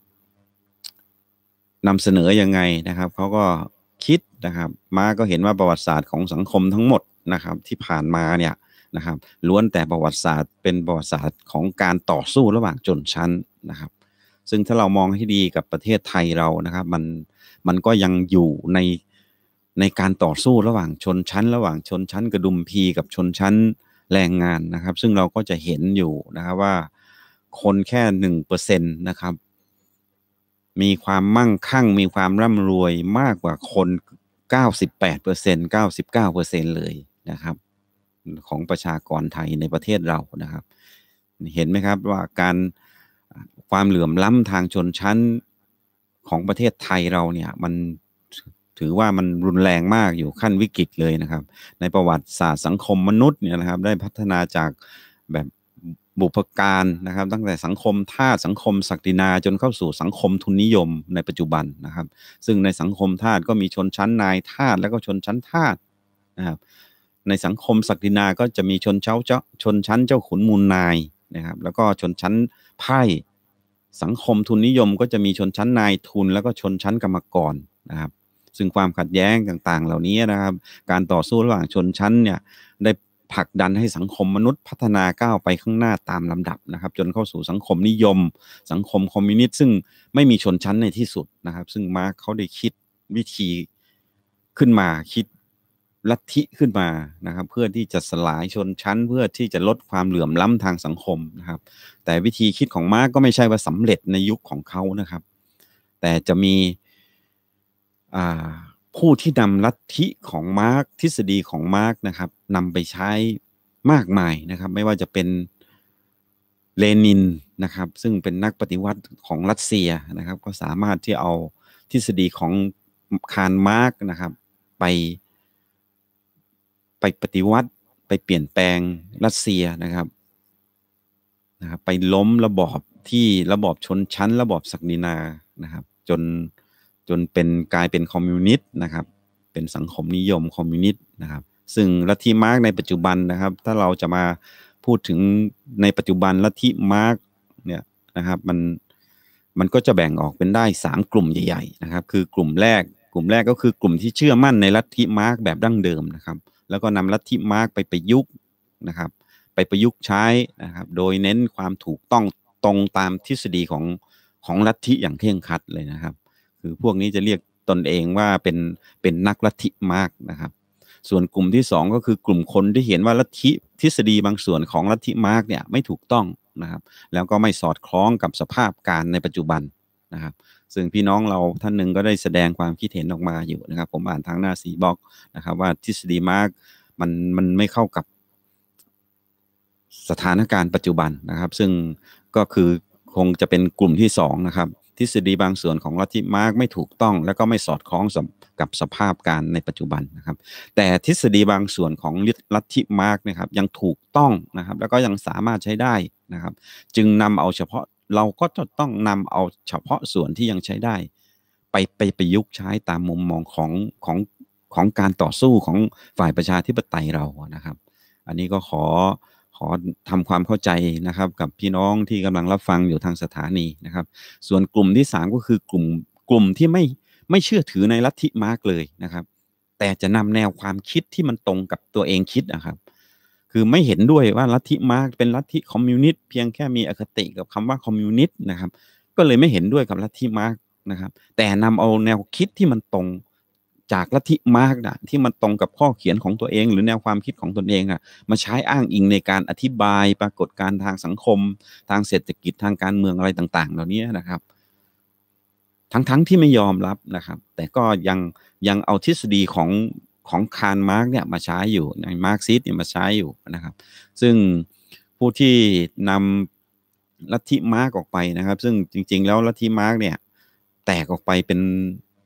นำเสนอยังไงนะครับเขาก็คิดนะครับมาก็เห็นว่าประวัติศาสตร์ของสังคมทั้งหมดนะครับที่ผ่านมาเนี่ยนะครับล้วนแต่ประวัติศาสตร์เป็นประวัติศาสตร์ของการต่อสู้ระหว่างชนชั้นนะครับซึ่งถ้าเรามองให้ดีกับประเทศไทยเรานะครับมันก็ยังอยู่ในการต่อสู้ระหว่างชนชั้นกระดุมพีกับชนชั้นแรงงานนะครับซึ่งเราก็จะเห็นอยู่นะครับว่าคนแค่ 1% นะครับมีความมั่งคั่งมีความร่ำรวยมากกว่าคน 98% 99% เลยนะครับของประชากรไทยในประเทศเรานะครับเห็นไหมครับว่าความเหลื่อมล้ำทางชนชั้นของประเทศไทยเราเนี่ยมันถือว่ามันรุนแรงมากอยู่ขั้นวิกฤตเลยนะครับในประวัติศาสตร์สังคมมนุษย์เนี่ยนะครับได้พัฒนาจากแบบบุพการนะครับตั้งแต่สังคมทาสสังคมศักดินาจนเข้าสู่สังคมทุนนิยมในปัจจุบันนะครับซึ่งในสังคมทาสก็มีชนชั้นนายทาสแล้วก็ชนชั้นทาสนะครับในสังคมศักดินาก็จะมีชนชั้นเจ้าขุนมูลนายนะครับแล้วก็ชนชั้นไพร่สังคมทุนนิยมก็จะมีชนชั้นนายทุนแล้วก็ชนชั้นกรรมกรนะครับซึ่งความขัดแย้งต่างๆเหล่านี้นะครับการต่อสู้ระหว่างชนชั้นเนี่ยได้ผลักดันให้สังคมมนุษย์พัฒนาก้าวไปข้างหน้าตามลำดับนะครับจนเข้าสู่สังคมนิยมสังคมคอมมิวนิสต์ซึ่งไม่มีชนชั้นในที่สุดนะครับซึ่งมาร์กเขาได้คิดวิธีขึ้นมาคิดลัทธิขึ้นมานะครับเพื่อที่จะสลายชนชั้นเพื่อที่จะลดความเหลื่อมล้ำทางสังคมนะครับแต่วิธีคิดของมาร์กก็ไม่ใช่ว่าสำเร็จในยุคของเขานะครับแต่จะมีผู้ที่นำลัทธิของมาร์กทฤษฎีของมาร์กนะครับนำไปใช้มากมายนะครับไม่ว่าจะเป็นเลนินนะครับซึ่งเป็นนักปฏิวัติของรัสเซียนะครับก็สามารถที่เอาทฤษฎีของคาร์ลมาร์กนะครับไปปฏิวัติไปเปลี่ยนแปลงรัสเซียนะครับไปล้มระบอบชนชั้นระบอบศักดินานะครับจนกลายเป็นคอมมิวนิสต์นะครับเป็นสังคมนิยมคอมมิวนิสต์นะครับซึ่งลัทธิมาร์กในปัจจุบันนะครับถ้าเราจะมาพูดถึงในปัจจุบันลัทธิมาร์กเนี่ยนะครับมันก็จะแบ่งออกเป็นได้3กลุ่มใหญ่ๆนะครับคือกลุ่มแรกก็คือกลุ่มที่เชื่อมั่นในลัทธิมาร์กแบบดั้งเดิมนะครับแล้วก็นำลัทธิมาร์กไปประยุกต์นะครับไปประยุกต์ใช้นะครับโดยเน้นความถูกต้องตรงตามทฤษฎีของลัทธิอย่างเคร่งครัดเลยนะครับคือพวกนี้จะเรียกตนเองว่าเป็นนักลัทธิมาร์กนะครับส่วนกลุ่มที่2ก็คือกลุ่มคนที่เห็นว่าลัทธิทฤษฎีบางส่วนของลัทธิมาร์กเนี่ยไม่ถูกต้องนะครับแล้วก็ไม่สอดคล้องกับสภาพการในปัจจุบันนะครับซึ่งพี่น้องเราท่านหนึ่งก็ได้แสดงความคิดเห็นออกมาอยู่นะครับผมอ่านทางหน้า4บล็อกนะครับว่าทฤษฎีมาร์กมันไม่เข้ากับสถานการณ์ปัจจุบันนะครับซึ่งก็คือคงจะเป็นกลุ่มที่2นะครับทฤษฎีบางส่วนของลัทธิมาร์กไม่ถูกต้องและก็ไม่สอดคล้องกับสภาพการในปัจจุบันนะครับแต่ทฤษฎีบางส่วนของลัทธิมาร์กนะครับยังถูกต้องนะครับแล้วก็ยังสามารถใช้ได้นะครับจึงเราก็จะต้องนำเอาเฉพาะส่วนที่ยังใช้ได้ไปประยุกต์ใช้ตามมุมมองของการต่อสู้ของฝ่ายประชาธิปไตยเรานะครับอันนี้ก็ขอทำความเข้าใจนะครับกับพี่น้องที่กำลังรับฟังอยู่ทางสถานีนะครับส่วนกลุ่มที่3ก็คือกลุ่มที่ไม่เชื่อถือในลัทธิมาร์กเลยนะครับแต่จะนำแนวความคิดที่มันตรงกับตัวเองคิดนะครับคือไม่เห็นด้วยว่าลัทธิมาร์กเป็นลัทธิคอมมิวนิสต์เพียงแค่มีอคติกับคำว่าคอมมิวนิสต์นะครับก็เลยไม่เห็นด้วยกับลัทธิมาร์กนะครับแต่นำเอาแนวคิดที่มันตรงจากลัทธิมาร์กนะที่มันตรงกับข้อเขียนของตัวเองหรือแนวความคิดของตนเองมาใช้อ้างอิงในการอธิบายปรากฏการณ์ทางสังคมทางเศรษฐกิจทางการเมืองอะไรต่างๆเหล่านี้นะครับทั้งที่ไม่ยอมรับนะครับแต่ก็ยังเอาทฤษฎีของคาร์ลมาร์กเนี่ยมาใช้อยู่ในมาร์กซิสต์เนี่ยมาใช้อยู่นะครับซึ่งผู้ที่นำลัทธิมาร์กออกไปนะครับซึ่งจริงๆแล้วลัทธิมาร์กเนี่ยแตกออกไปเป็น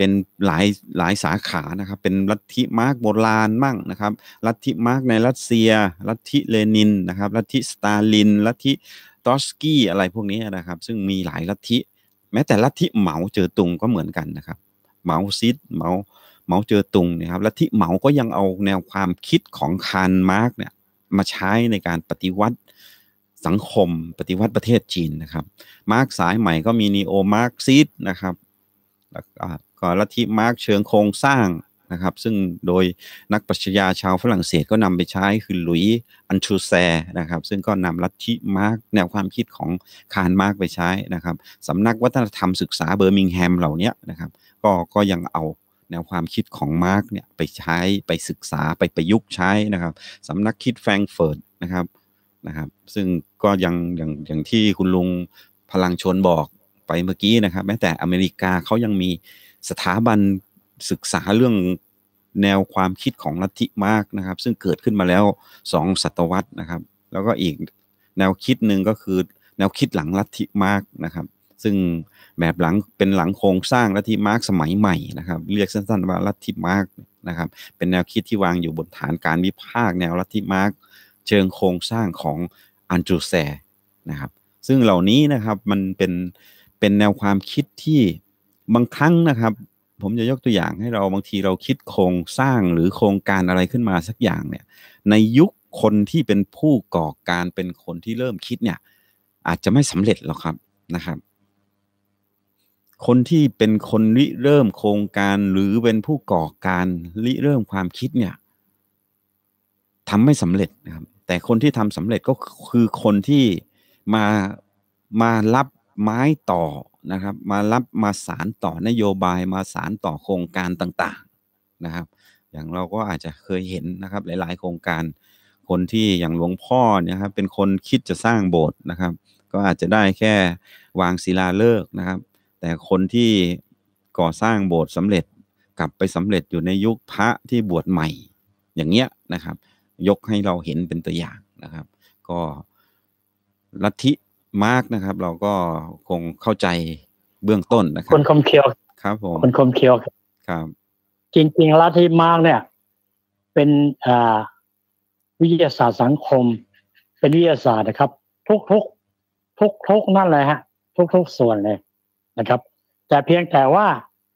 เป็นหลายสาขานะครับเป็นลัทธิมาร์กโบราณมั่งนะครับลัทธิมาร์กในรัสเซียลัทธิเลนินนะครับลัทธิสตาลินลัทธิตรอตสกี้อะไรพวกนี้นะครับซึ่งมีหลายลัทธิแม้แต่ลัทธิเหมาเจ๋อตุงก็เหมือนกันนะครับเหมาซิดเหมาเจ๋อตุงเนี่ยครับลัทธิเหมาก็ยังเอาแนวความคิดของคาร์ลมาร์กเนี่ยมาใช้ในการปฏิวัติสังคมปฏิวัติประเทศจีนนะครับมาร์กสายใหม่ก็มีนีโอมาร์กซิสนะครับแล้วก็ลัทธิมาร์กเชิงโครงสร้างนะครับซึ่งโดยนักปรัชญาชาวฝรั่งเศสก็นำไปใช้คือหลุยส์อันทรูแซร์นะครับซึ่งก็นำลัทธิมาร์กแนวความคิดของคาร์ลมาร์กไปใช้นะครับสำนักวัฒนธรรมศึกษาเบอร์มิงแฮมเหล่านี้นะครับก็ยังเอาแนวความคิดของมาร์กเนี่ยไปใช้ไปศึกษาไปประยุกต์ใช้นะครับสำนักคิดแฟรงก์เฟิร์ตนะครับซึ่งก็อย่างที่คุณลุงพลังชนบอกไปเมื่อกี้นะครับแม้แต่อเมริกาเขายังมีสถาบันศึกษาเรื่องแนวความคิดของลัทธิมาร์กนะครับซึ่งเกิดขึ้นมาแล้ว2 ศตวรรษนะครับแล้วก็อีกแนวคิดหนึ่งก็คือแนวคิดหลังลัทธิมาร์กนะครับซึ่งแบบหลังเป็นหลังโครงสร้างลัทธิมาร์กสมัยใหม่นะครับเรียกสั้นๆว่าลัทธิมาร์กนะครับเป็นแนวคิดที่วางอยู่บนฐานการวิพากษ์แนวลัทธิมาร์กเชิงโครงสร้างของอันทรูแซร์นะครับซึ่งเหล่านี้นะครับมันเป็นแนวความคิดที่บางครั้งนะครับผมจะยกตัวอย่างให้เราบางทีเราคิดโครงสร้างหรือโครงการอะไรขึ้นมาสักอย่างเนี่ยในยุคคนที่เป็นผู้ก่อการเป็นคนที่เริ่มคิดเนี่ยอาจจะไม่สำเร็จหรอกครับนะครับคนที่เป็นคนริเริ่มโครงการหรือเป็นผู้ก่อการริเริ่มความคิดเนี่ยทำไม่สำเร็จนะครับแต่คนที่ทำสำเร็จก็คือคนที่มารับไม้ต่อนะครับมาสานต่อนโยบายมาสานต่อโครงการต่างๆนะครับอย่างเราก็อาจจะเคยเห็นนะครับหลายๆโครงการคนที่อย่างหลวงพ่อเนี่ยครับเป็นคนคิดจะสร้างโบสถ์นะครับก็อาจจะได้แค่วางศิลาฤกษ์นะครับแต่คนที่ก่อสร้างโบสถ์สำเร็จกลับไปสำเร็จอยู่ในยุคพระที่บวชใหม่อย่างเงี้ยนะครับยกให้เราเห็นเป็นตัวอย่างนะครับก็ลัทธิมาร์กนะครับเราก็คงเข้าใจเบื้องต้นนะครับคนคมเคียวครับผมคนคมเคียวครับจริงๆลัทธิมาร์กเนี่ยเป็นวิทยาศาสตร์สังคมเป็นวิทยาศาสตร์นะครับทุกนั่นเลยฮะทุกส่วนเลยนะครับแต่เพียงแต่ว่า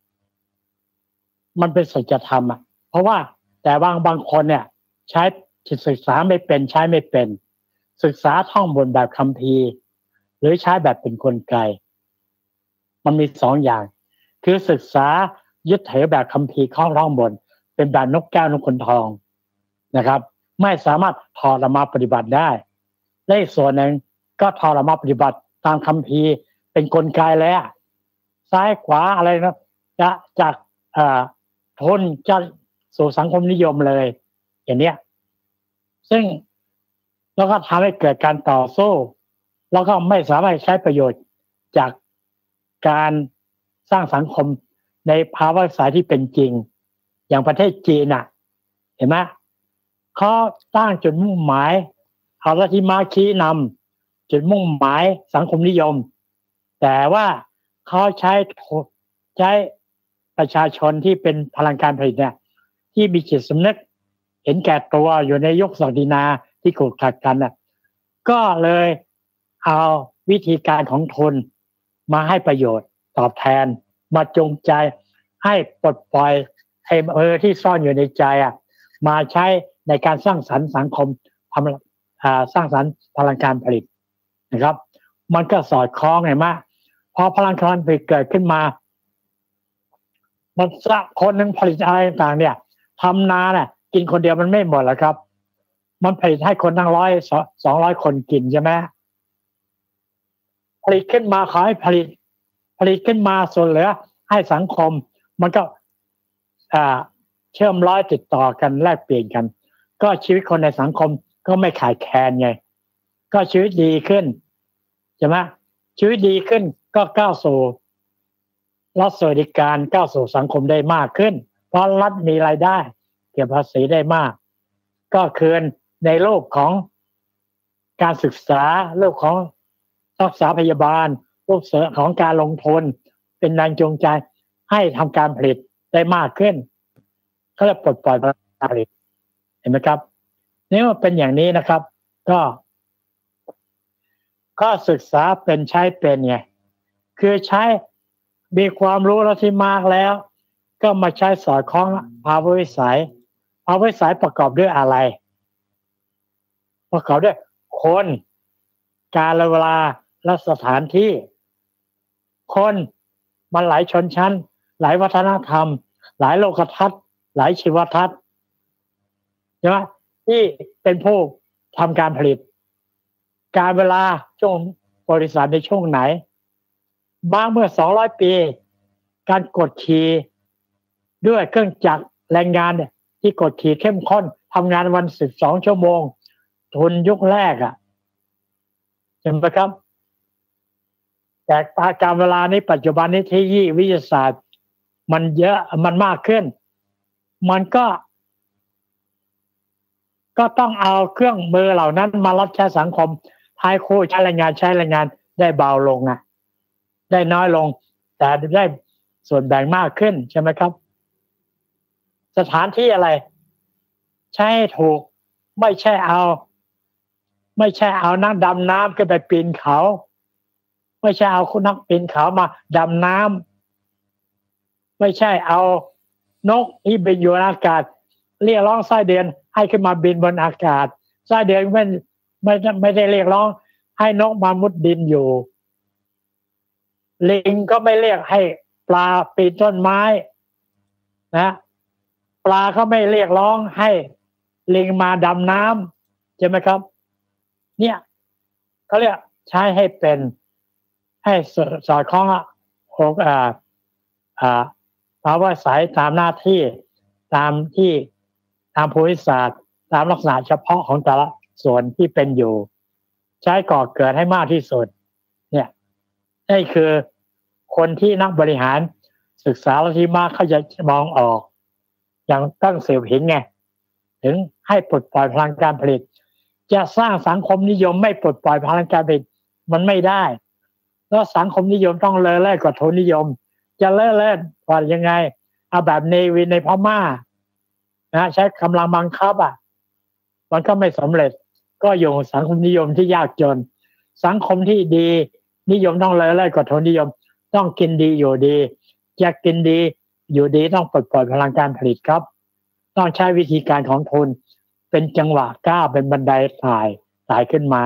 มันเป็นสัจธรรมอ่ะเพราะว่าแต่บางคนเนี่ยใช้ศึกษาไม่เป็นใช้ไม่เป็นศึกษาท่องบนแบบคัมภีร์หรือใช้แบบเป็นกลไกมันมี2 อย่างคือศึกษายึดถือแบบคัมภีร์ข้องท่องบนเป็นแบบนกแก้วนกขุนทองนะครับไม่สามารถถอดออกมาปฏิบัติได้และอีกส่วนหนึ่งก็ถอดออกมาปฏิบัติตามคัมภีร์เป็นกลไกแล้วซ้ายขวาอะไรนะจะจากทนจะสู่สังคมนิยมเลยอย่างเนี้ยซึ่งแล้วก็ทำให้เกิดการต่อสู้แล้วก็ไม่สามารถใช้ประโยชน์จากการสร้างสังคมในภาวะสายที่เป็นจริงอย่างประเทศจีนน่ะเห็นไหมเขาตั้งจุดมุ่งหมายเอาลัทธิมาร์กชี้นำจุดมุ่งหมายสังคมนิยมแต่ว่าเขาใช้ประชาชนที่เป็นพลังการผลิตเนี่ยที่มีจิตสำนึกเห็นแก่ตัวอยู่ในยุคศักดินาที่ขูดขัดกันน่ะก็เลยเอาวิธีการของทุนมาให้ประโยชน์ตอบแทนมาจงใจให้ปลดปล่อยที่ซ่อนอยู่ในใจมาใช้ในการสร้างสรรค์สังคมสร้างสรรค์พลังการผลิตนะครับมันก็สอดคล้องไงมากพอพลังการผลิตเกิดขึ้นมามันสักคนหนึ่งผลิตอะไรต่างๆเนี่ยทำนาเนี่ยกินคนเดียวมันไม่หมดหรอกครับมันผลิตให้คนทั้ง100-200 คนกินใช่ไหมผลิตขึ้นมาขอให้ผลิตขึ้นมาส่วนเหลือให้สังคมมันก็เชื่อมร้อยติดต่อกันแลกเปลี่ยนกันก็ชีวิตคนในสังคมก็ไม่ขาดแคลนไงก็ชีวิตดีขึ้นใช่ไหมชีวิตดีขึ้นก็ก้าวสู่รัฐสวัสดิการก้าวสู่สังคมได้มากขึ้นเพราะรัฐมีรายได้เก็บภาษีได้มากก็คืนในโลกของการศึกษาโลกของรักษาพยาบาลโลกของการลงทุนเป็นแรงจูงใจให้ทำการผลิตได้มากขึ้นก็จะปลดปล่อยพลังการผลิตเห็นไหมครับนี่ว่าเป็นอย่างนี้นะครับก็ศึกษาเป็นใช้เป็นไงคือใช้มีความรู้แล้วที่มากแล้วก็มาใช้สอดคล้องภาวะวิสัยประกอบด้วยอะไรประกอบด้วยคนกาลเวลาและสถานที่คนมันหลายชนชั้นหลายวัฒนธรรมหลายโลกทัศน์หลายชีวทัศน์ใช่ไหมที่เป็นผู้ทำการผลิตการเวลาช่วงบริษัทในช่วงไหนบ้างเมื่อ200 ปีการกดขี่ด้วยเครื่องจักรแรงงานเนี่ยที่กดขี่เข้มข้นทำงานวัน12 ชั่วโมงทุนยุคแรกใช่ไหมครับแต่การเวลานี้ปัจจุบันนี้เทคโนโลยีวิทยาศาสตร์มันเยอะมันมากขึ้นมันก็ต้องเอาเครื่องมือเหล่านั้นมารับใช้สังคมท้ายคู่ใช้แรงงานได้เบาลงได้น้อยลงแต่ได้ส่วนแบ่งมากขึ้นใช่ไหมครับสถานที่อะไรใช้ให้ถูกไม่ใช่เอานักดำน้ำขึ้นไปปีนเขาไม่ใช่เอานักปีนเขามาดำน้ำไม่ใช่เอานกที่บินอยู่ในอากาศเรียกร้องไส้เดือนให้ขึ้นมาบินบนอากาศไส้เดือนไม่ได้เรียกร้องให้นกมามุดดินอยู่ลิงก็ไม่เรียกให้ปลาปีนต้นไม้นะปลาก็ไม่เรียกร้องให้ลิงมาดำน้ำใช่ไหมครับเนี่ยเขาเรียกใช้ให้เป็นให้สอดคล้องภาวะวิสัยตามหน้าที่ตามภูมิศาสตร์ตามลักษณะเฉพาะของแต่ละส่วนที่เป็นอยู่ใช้ก่อเกิดให้มากที่สุดเนี่ยนี่คือคนที่นักบริหารศึกษาแล้วที่มากเขาจะมองออกอย่างตั้งเสี่ยวผิงไงถึงให้ปลดปล่อยพลังการผลิตจะสร้างสังคมนิยมไม่ปลดปล่อยพลังการผลิตมันไม่ได้แล้วสังคมนิยมต้องเลอเล่กว่าทุนนิยมจะเลอเล่กว่ายังไงเอาแบบเนวินในพม่านะใช้กำลังบังคับมันก็ไม่สำเร็จก็อยู่สังคมนิยมที่ยากจนสังคมที่ดีนิยมต้องเลอเล่กว่าทุนนิยมต้องกินดีอยู่ดีจะกินดีอยู่ดีต้องปลดปล่อยพลังการผลิตครับต้องใช้วิธีการของทุนเป็นจังหวะก้าวเป็นบันไดไต่ขึ้นมา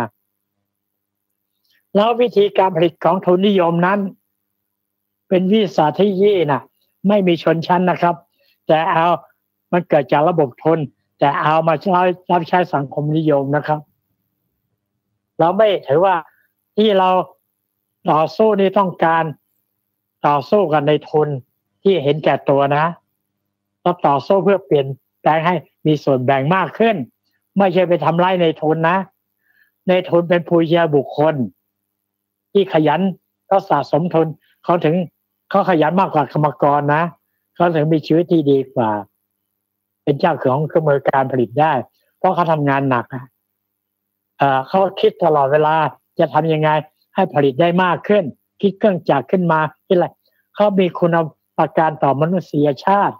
แล้ววิธีการผลิตของทุนนิยมนั้นเป็นวิสัยที่ยี่ไม่มีชนชั้นนะครับแต่มันเกิดจากระบบทุนแต่เอามารับใช้สังคมนิยมนะครับเราไม่ถือว่าที่เราต่อสู้นี่ต้องการต่อสู้กันในทุนที่เห็นแก่ตัวนะเราต่อสู้เพื่อเปลี่ยนแปลงให้มีส่วนแบ่งมากขึ้นไม่ใช่ไปทำร้ายในทุนนะในทุนเป็นผู้เชี่ยวบุคคลที่ขยันเขาสะสมทุนเขาขยันมากกว่ากรรมกรนะเขาถึงมีชีวิตที่ดีกว่าเป็นเจ้าของเครื่องมือการผลิตได้เพราะเขาทำงานหนักเขาคิดตลอดเวลาจะทำยังไงให้ผลิตได้มากขึ้นคิดเครื่องจักรขึ้นมาที่ไรเขามีคุณประการต่อมนุษยชาติ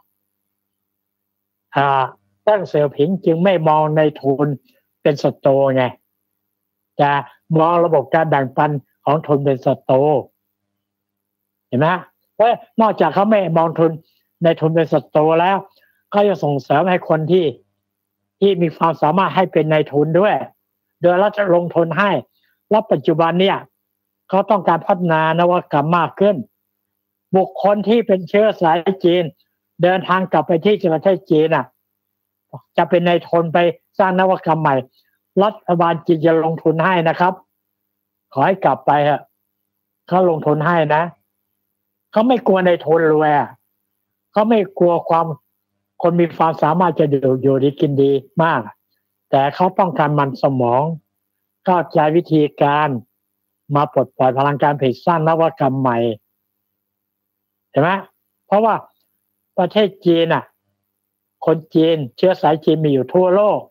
ตั้งเสี่ยวผิงจึงไม่มองในทุนเป็นศัตรูไงจะมองระบบการแบ่งปันของทุนเป็นศัตรูเห็นไหมเพราะนอกจากเขาไม่มองทุนในทุนเป็นศัตรูแล้วเขาจะส่งเสริมให้คนที่มีความสามารถให้เป็นนายทุนด้วยโดยรัฐลงทุนให้แล้วปัจจุบันเนี่ยเขาต้องการพัฒนานวัตกรรมมากขึ้นบุคคลที่เป็นเชื้อสายจีนเดินทางกลับไปที่ประเทศจีนจะเป็นนายทุนไปสร้างนวัตกรรมใหม่รัฐบาลจีนจะลงทุนให้นะครับขอให้กลับไปเขาลงทุนให้นะเขาไม่กลัวในทุนรวยเขาไม่กลัวคนมีความสามารถจะอยู่ดีกินดีมากแต่เขาต้องการมันสมองเข้าใจวิธีการมาปลดปล่อยพลังการผลิตสร้างนวัตกรรมใหม่เห็นไหมเพราะว่าประเทศจีนคนจีนเชื้อสายจีนมีอยู่ทั่วโลก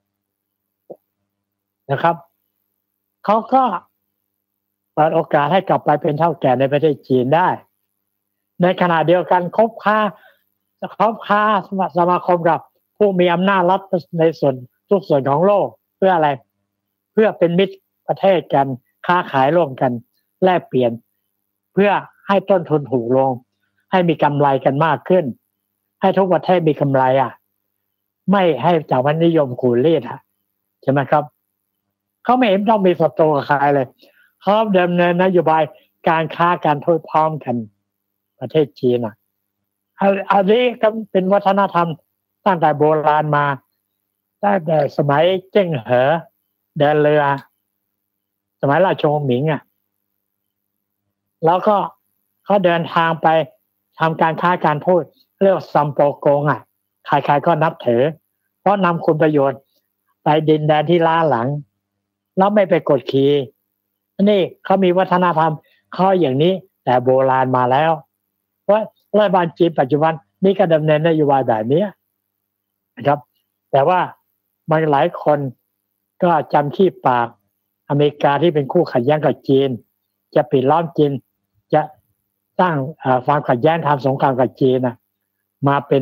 นะครับเขาก็เปิดโอกาสให้กลับไปเป็นเฒ่าแก่ในประเทศจีนได้ในขณะเดียวกันคบค้าสมาคมกับผู้มีอำนาจรัฐในส่วนทุกส่วนของโลกเพื่ออะไรเพื่อเป็นมิตรประเทศกันค้าขายร่วมกันแลกเปลี่ยนเพื่อให้ต้นทุนถูกลงให้มีกำไรกันมากขึ้นให้ทุกประเทศมีกำไรไม่ให้สถาบันนิยมขูดรีดใช่ไหมครับเขาไม่เห็นต้องมีศัตรูกับใครเลยเขาดำเนินนโยบายการค้าการทูตพร้อมกันประเทศจีนอันนี้ก็เป็นวัฒนธรรมตั้งแต่โบราณมาตั้งแต่สมัยเจิ้งเหอเดินเรือสมัยราชวงศ์หมิงแล้วก็เขาเดินทางไปทำการค้าการทูตเรียกซัมโปกงใครๆก็นับถือเพราะนำคุณประโยชน์ไปดินแดนที่ล้าหลังแล้วไม่ไปกดขี่นี่เขามีวัฒนธรรมเขาอย่างนี้แต่โบราณมาแล้วเพราะรัฐบาลจีนปัจจุบันนี่ก็ดำเนินนโยบายแบบนี้นะครับแต่ว่ามันหลายคนก็จำขี้ปากอเมริกาที่เป็นคู่ขัดแย้งกับจีนจะปิดล้อมจีนจะสร้างความขัดแย้งทำสงครามกับจีนมาเป็น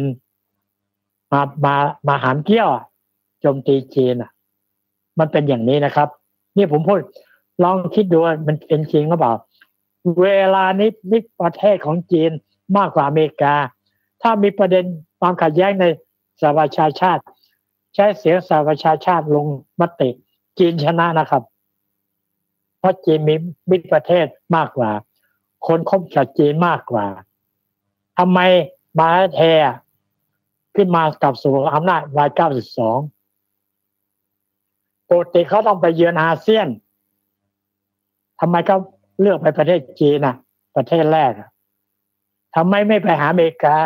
มาหามเกี้ยวโจมตีจีนมันเป็นอย่างนี้นะครับนี่ผมพูดลองคิดดูว่ามันเป็นจริงหรือเปล่าเวลานี้ประเทศของจีนมากกว่าอเมริกาถ้ามีประเด็นความขัดแย้งในสหประชาชาติใช้เสียงสหประชาชาติลงมติจีนชนะนะครับเพราะจีนมีมิตรประเทศมากกว่าคนคบกับจีนมากกว่าทำไมมาเลเซียขึ้นมากับสู่อำนาจ192ปกติเขาต้องไปเยือนอาเซียนทำไมเขาเลือกไปประเทศจีนประเทศแรกทำไมไม่ไปหาอเมริกา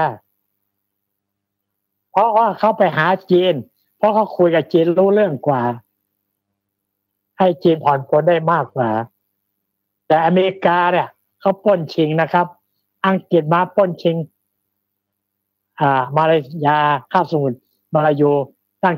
เพราะว่าเขาไปหาจีนเพราะเขาคุยกับจีนรู้เรื่องกว่าให้จีนผ่อนปลนได้มากกว่าแต่อเมริกาเนี่ยเขาปล้นชิงนะครับอังกฤษมาปล้นชิงมาเลเซียคาบสมุทรมาลายูตั้ง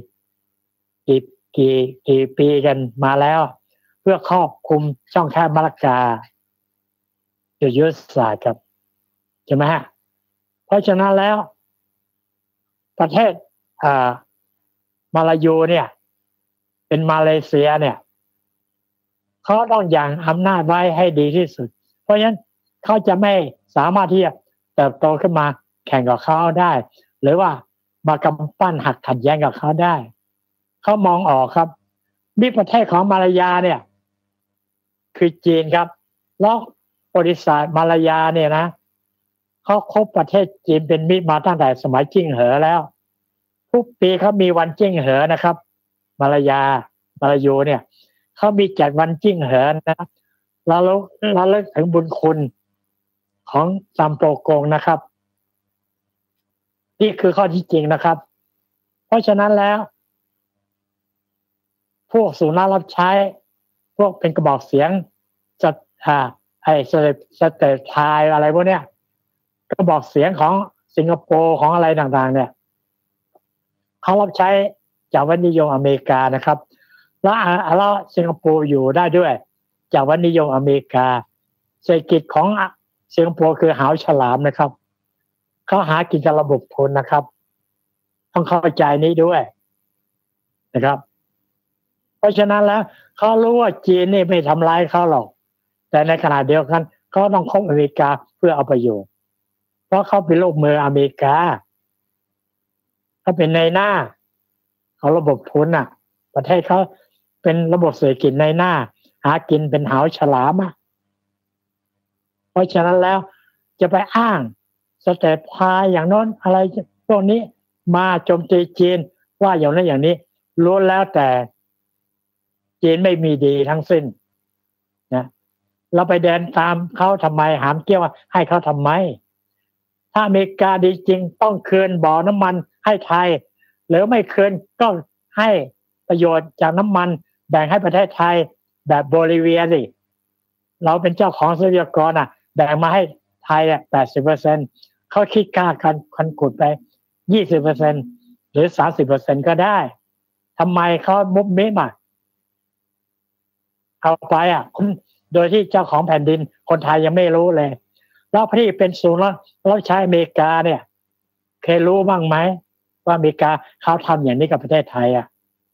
กี่ปีกันมาแล้วเพื่อครอบคลุมช่องแคบมัลลักกายุทธศาสตร์ครับใช่ไหมฮะเพราะฉะนั้นแล้วประเทศมาลายูเนี่ยเป็นมาเลเซียเนี่ยเขาต้องยังอำนาจไว้ให้ดีที่สุดเพราะฉะนั้นเขาจะไม่สามารถที่จะเติบโตขึ้นมาแข่งกับเขาได้หรือว่ามากำปั้นหักขัดแย้งกับเขาได้เขามองออกครับมิตรประเทศของมาลายาเนี่ยคือจีนครับแล้วประวัติศาสตร์มาลายาเนี่ยนะเขาคบประเทศจีนเป็นมิตรมาตั้งแต่สมัยจิ้งเหอแล้วทุกปีเขามีวันจิ้งเหอนะครับมาลายูเนี่ยเขามีจัดวันจิ้งเหอนะเราเลิกถึงบุญคุณของซัมโปกงนะครับนี่คือข้อที่จริงนะครับเพราะฉะนั้นแล้วพวกสุนัขรับใช้พวกเป็นกระบอกเสียงจะสเตทไทยอะไรพวกเนี้ยกระบอกเสียงของสิงคโปร์ของอะไรต่างๆเนี่ยเขารับใช้จากวัฒนนิยมอเมริกานะครับแล้วสิงคโปร์อยู่ได้ด้วยจากวัฒนนิยมอเมริกาเศรษฐกิจของสิงคโปร์คือหาวฉลามนะครับเขาหากินจากระบบทุนนะครับต้องเข้าใจนี้ด้วยนะครับเพราะฉะนั้นแล้วเขารู้ว่าจีนนี่ไม่ทำร้ายเขาหรอกแต่ในขณะเดียวกันเขาต้องคบอเมริกาเพื่อเอาประโยชน์เพราะเขาเป็นลูกมืออเมริกาเขาเป็นในหน้าเขาระบบทุนประเทศเขาเป็นระบบเศรษฐกิจในหน้าหากินเป็นหาวฉลามเพราะฉะนั้นแล้วจะไปอ้างสเตทไทยอย่างโน้นอะไรพวกนี้มาโจมตีจีนว่าอย่างนั้นอย่างนี้ล้วนแล้วแต่จีนไม่มีดีทั้งสิ้นนะเราไปเดินตามเขาทำไมหามเกี้ยวให้เขาทำไมถ้าอเมริกาดีจริงต้องคืนบ่อน้ำมันให้ไทยหรือไม่คืนก็ให้ประโยชน์จากน้ำมันแบ่งให้ประเทศไทยแบบโบลิเวียสิเราเป็นเจ้าของทรัพยากรแบ่งมาให้ไทย80%เขาคิดค่าการขุดไป20%หรือ30%ก็ได้ทำไมเขามุบมิบเอาไปโดยที่เจ้าของแผ่นดินคนไทยยังไม่รู้เลยแล้วที่เป็นศูนย์รับใช้อเมริกาเนี่ยเคยรู้บ้างไหมว่าอเมริกาเขาทำอย่างนี้กับประเทศไทยอ่ะ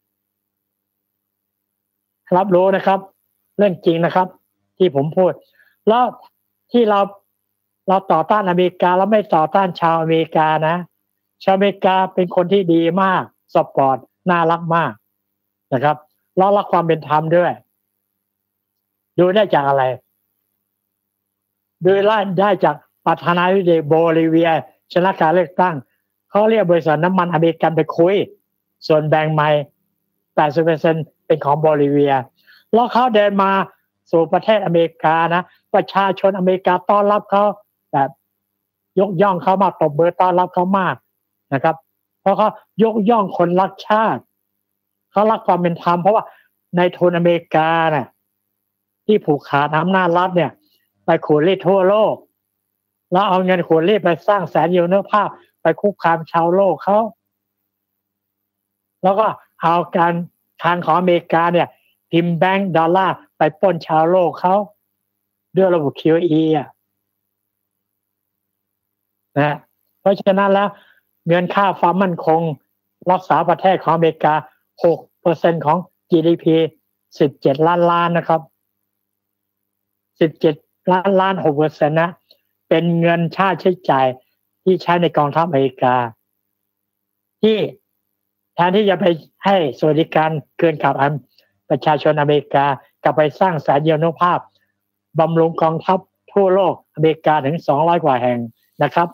รับรู้นะครับเรื่องจริงนะครับที่ผมพูดแล้วที่เราต่อต้านอเมริกาแล้วไม่ต่อต้านชาวอเมริกานะชาวอเมริกาเป็นคนที่ดีมากสปอร์ตน่ารักมากนะครับแล้วรักความเป็นธรรมด้วยดูได้จากอะไรดูได้จากประธานาธิบดีโบลิเวียชนะการเลือกตั้งเขาเรียกบริษัทน้ำมันอเมริกันไปคุยส่วนแบ่งใหม่ 80% เป็นของโบลิเวียแล้วเขาเดินมาสู่ประเทศอเมริกานะประชาชนอเมริกาต้อนรับเขาแบบยกย่องเขามากตบมือต้อนรับเขามากนะครับเพราะเขายกย่องคนรักชาติเขารักความเป็นธรรมเพราะว่าในทุนอเมริกาเนี่ยที่ผูกขาดอำนาจรัฐเนี่ยไปขูดรีดทั่วโลกแล้วเอาเงินขูดรีดไปสร้างแสนยูเนอร์ภาพไปคุกคามชาวโลกเขาแล้วก็เอาการทางของอเมริกาเนี่ยพิมพ์แบงก์ดอลลาร์ไปปล้นชาวโลกเขาด้วยระบบ QE อ่ะนะเพราะฉะนั้นแล้วเงินค่าความมั่นคงรักษาประเทศของอเมริกา 6% ของ GDP 17 ล้านล้านนะครับ17 ล้านล้าน 6% นะเป็นเงินค่าใช้จ่ายที่ใช้ในกองทัพอเมริกาที่แทนที่จะไปให้สวัสดิการเกินกับประชาชนอเมริกากลับไปสร้างแสนยูเนอร์ภาพบำรุงกองทัพทั่วโลกอเมริกาถึง200 กว่าแห่งนะครับ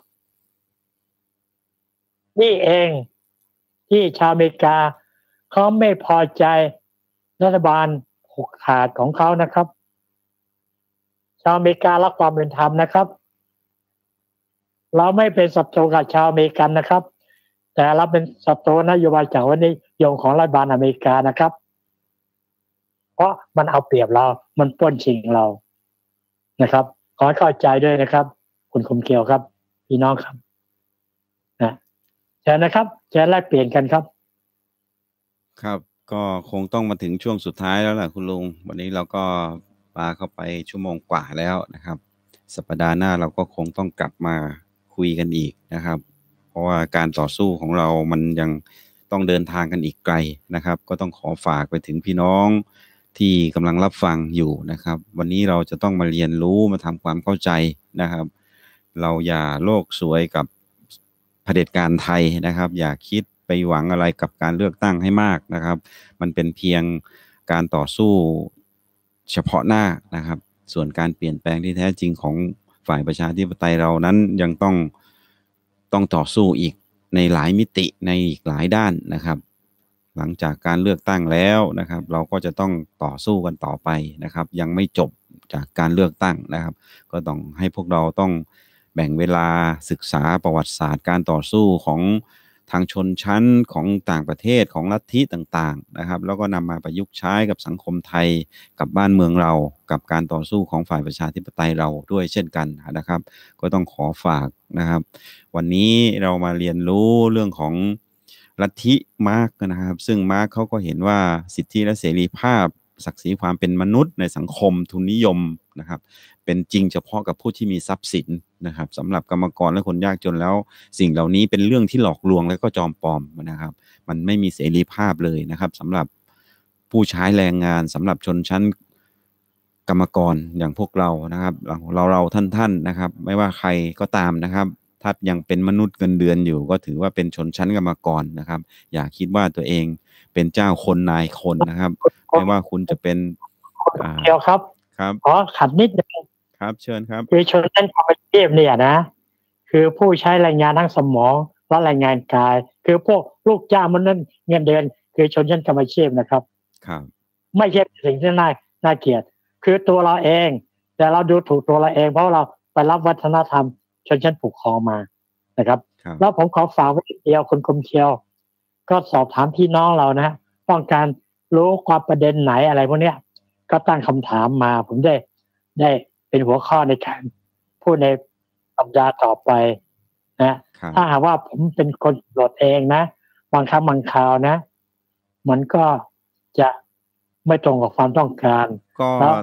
นี่เองที่ชาวอเมริกาเขาไม่พอใจรัฐบาลผูกขาดของเขานะครับชาวอเมริการักความเป็นธรรมนะครับเราไม่เป็นศัตรูกับชาวอเมริกันนะครับแต่เราเป็นศัตรูนโยบายจากวันนี้ยงของรัฐบาลอเมริกานะครับเพราะมันเอาเปรียบเรามันปล้นชิงเรานะครับขอเข้าใจด้วยนะครับคุณคมเกียวครับพี่น้องครับนะเชิญนะครับเชิญแลกเปลี่ยนกันครับครับก็คงต้องมาถึงช่วงสุดท้ายแล้วล่ะคุณลุงวันนี้เราก็ปาเข้าไปชั่วโมงกว่าแล้วนะครับสัปดาห์หน้าเราก็คงต้องกลับมาคุยกันอีกนะครับเพราะว่าการต่อสู้ของเรามันยังต้องเดินทางกันอีกไกลนะครับก็ต้องขอฝากไปถึงพี่น้องที่กำลังรับฟังอยู่นะครับวันนี้เราจะต้องมาเรียนรู้มาทำความเข้าใจนะครับเราอย่าโลกสวยกับเผด็จการไทยนะครับอย่าคิดไปหวังอะไรกับการเลือกตั้งให้มากนะครับมันเป็นเพียงการต่อสู้เฉพาะหน้านะครับส่วนการเปลี่ยนแปลงที่แท้จริงของฝ่ายประชาธิปไตยเรานั้นยังต้องต่อสู้อีกในหลายมิติในอีกหลายด้านนะครับหลังจากการเลือกตั้งแล้วนะครับเราก็จะต้องต่อสู้กันต่อไปนะครับยังไม่จบจากการเลือกตั้งนะครับก็ต้องให้พวกเราต้องแบ่งเวลาศึกษาประวัติศาสตร์การต่อสู้ของทางชนชั้นของต่างประเทศของลัทธิต่างๆนะครับแล้วก็นำมาประยุกต์ใช้กับสังคมไทยกับบ้านเมืองเรากับการต่อสู้ของฝ่ายประชาธิปไตยเราด้วยเช่นกันนะครับก็ต้องขอฝากนะครับวันนี้เรามาเรียนรู้เรื่องของลัทธิมาร์กนะครับซึ่งมาร์กเขาก็เห็นว่าสิทธิและเสรีภาพศักดิ์ศรีความเป็นมนุษย์ในสังคมทุนนิยมนะครับเป็นจริงเฉพาะกับผู้ที่มีทรัพย์สินนะครับสำหรับกรรมกรและคนยากจนแล้วสิ่งเหล่านี้เป็นเรื่องที่หลอกลวงและก็จอมปลอมนะครับมันไม่มีเสรีภาพเลยนะครับสำหรับผู้ใช้แรงงานสำหรับชนชั้นกรรมกรอย่างพวกเรานะครับเราท่านนะครับไม่ว่าใครก็ตามนะครับถ้ายังเป็นมนุษย์เงินเดือนอยู่ก็ถือว่าเป็นชนชั้นกรรมกรนะครับอย่าคิดว่าตัวเองเป็นเจ้าคนนายคนนะครับไม่ว่าคุณจะเป็นเดียวครับขอขัดนิดนึงครับเชิญครับคือชนชั้นกรรมอาชีพเนี่ยนะคือผู้ใช้แรงงานทั้งสมองและแรงงานกายคือพวกลูกจ้างมันนั่นเงินเดือนคือชนชั้นกรรมอาชีพนะครับครับไม่ใช่สิ่งที่น่าเกลียดคือตัวเราเองแต่เราดูถูกตัวเราเองเพราะเราไปรับวัฒนธรรมชนชั้นปกครองมานะครับแล้วผมขอฝากไว้เดียวคนคมเชียวก็สอบถามพี่น้องเรานะต้องการรู้ความประเด็นไหนอะไรพวกนี้ก็ตั้งคำถามมาผมได้เป็นหัวข้อในการพูดในสัปดาห์ต่อไปนะถ้าหากว่าผมเป็นคนโหลดเองนะบางครั้งบางคราวนะมันก็จะไม่ตรงกับความต้องการก็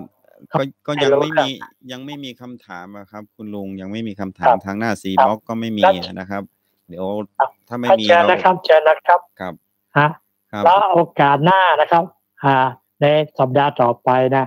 ก็ยังไม่มีคำถามครับคุณลุงยังไม่มีคำถามทางหน้าซีบล็อกก็ไม่มีนะครับเดี๋ยวถ้าไม่มีเราเชิญนะครับครับแล้วโอกาสหน้านะครับในสัปดาห์ต่อไปนะ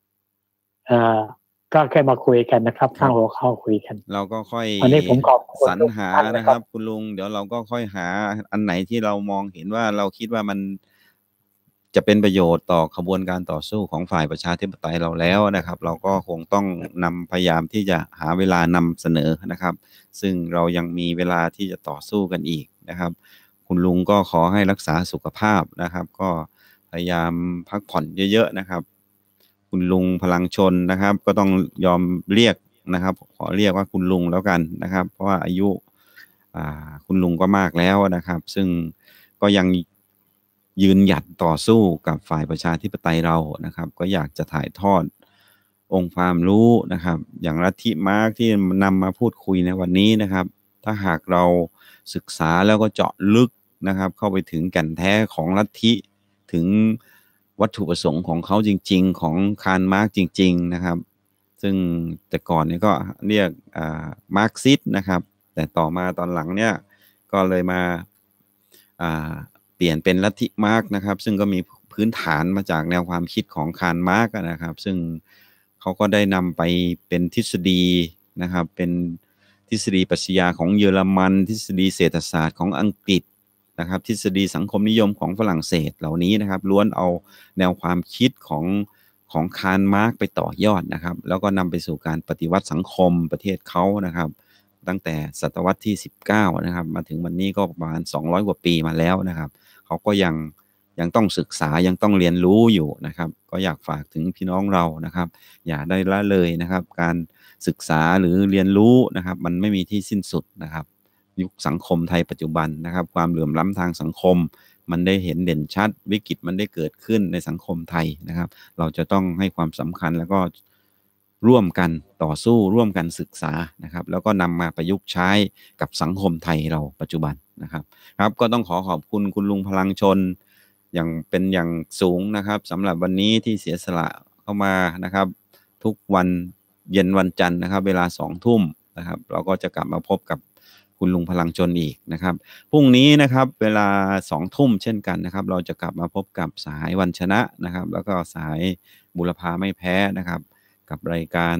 ก็แค่มาคุยกันนะครับข้างหัวข้อคุยกันเราก็ค่อยวันนี้ผมขอบคุณสรรหานะครับคุณลุงเดี๋ยวเราก็ค่อยหาอันไหนที่เรามองเห็นว่าเราคิดว่ามันจะเป็นประโยชน์ต่อขบวนการต่อสู้ของฝ่ายประชาธิปไตยเราแล้วนะครับเราก็คงต้องพยายามที่จะหาเวลานำเสนอนะครับซึ่งเรายังมีเวลาที่จะต่อสู้กันอีกนะครับคุณลุงก็ขอให้รักษาสุขภาพนะครับก็พยายามพักผ่อนเยอะๆนะครับคุณลุงพลังชนนะครับก็ต้องยอมเรียกนะครับขอเรียกว่าคุณลุงแล้วกันนะครับเพราะว่าอายุคุณลุงก็มากแล้วนะครับซึ่งก็ยังยืนหยัดต่อสู้กับฝ่ายประชาธิปไตยเรานะครับก็อยากจะถ่ายทอดองค์ความรู้นะครับอย่างลัทธิมาร์กที่นำมาพูดคุยในวันนี้นะครับถ้าหากเราศึกษาแล้วก็เจาะลึกนะครับเข้าไปถึงแก่นแท้ของลัทธิถึงวัตถุประสงค์ของเขาจริงๆของคาร์ลมาร์กจริงๆนะครับซึ่งแต่ก่อนนี้ก็เรียกมาร์กซิสต์นะครับแต่ต่อมาตอนหลังเนี่ยก็เลยมาเปลี่ยนเป็นลัทธิมาร์กนะครับซึ่งก็มีพื้นฐานมาจากแนวความคิดของคาร์ลมาร์กนะครับซึ่งเขาก็ได้นำไปเป็นทฤษฎีนะครับเป็นทฤษฎีปรัชญาของเยอรมันทฤษฎีเศรษฐศาสตร์ของอังกฤษนะครับทฤษฎีสังคมนิยมของฝรั่งเศสเหล่านี้นะครับล้วนเอาแนวความคิดของคาร์ลมาร์กไปต่อยอดนะครับแล้วก็นำไปสู่การปฏิวัติสังคมประเทศเขานะครับตั้งแต่ศตวรรษที่19นะครับมาถึงวันนี้ก็ประมาณ200กว่าปีมาแล้วนะครับเขาก็ยังต้องศึกษายังต้องเรียนรู้อยู่นะครับก็อยากฝากถึงพี่น้องเรานะครับอย่าได้ละเลยนะครับการศึกษาหรือเรียนรู้นะครับมันไม่มีที่สิ้นสุดนะครับยุคสังคมไทยปัจจุบันนะครับความเหลื่อมล้ำทางสังคมมันได้เห็นเด่นชัดวิกฤตมันได้เกิดขึ้นในสังคมไทยนะครับเราจะต้องให้ความสำคัญแล้วก็ร่วมกันต่อสู้ร่วมกันศึกษานะครับแล้วก็นำมาประยุกต์ใช้กับสังคมไทยเราปัจจุบันนะครับครับก็ต้องขอบคุณคุณลุงพลังชนอย่างสูงนะครับสำหรับวันนี้ที่เสียสละเข้ามานะครับทุกวันเย็นวันจันทร์นะครับเวลา 20:00 นนะครับเราก็จะกลับมาพบกับคุณลุงพลังชนอีกนะครับพรุ่งนี้นะครับเวลา 20:00 นเช่นกันนะครับเราจะกลับมาพบกับสหายวันชนะนะครับแล้วก็สหายบุรพาไม่แพ้นะครับกับรายการ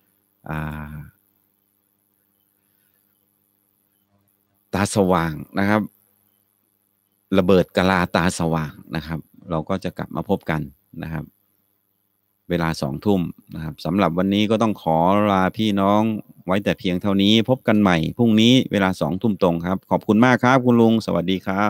ตาสว่างนะครับระเบิดกะลาตาสว่างนะครับเราก็จะกลับมาพบกันนะครับเวลา 20:00 นนะครับสำหรับวันนี้ก็ต้องขอลาพี่น้องไว้แต่เพียงเท่านี้พบกันใหม่พรุ่งนี้เวลา 20:00 นตรงครับขอบคุณมากครับคุณลุงสวัสดีครับ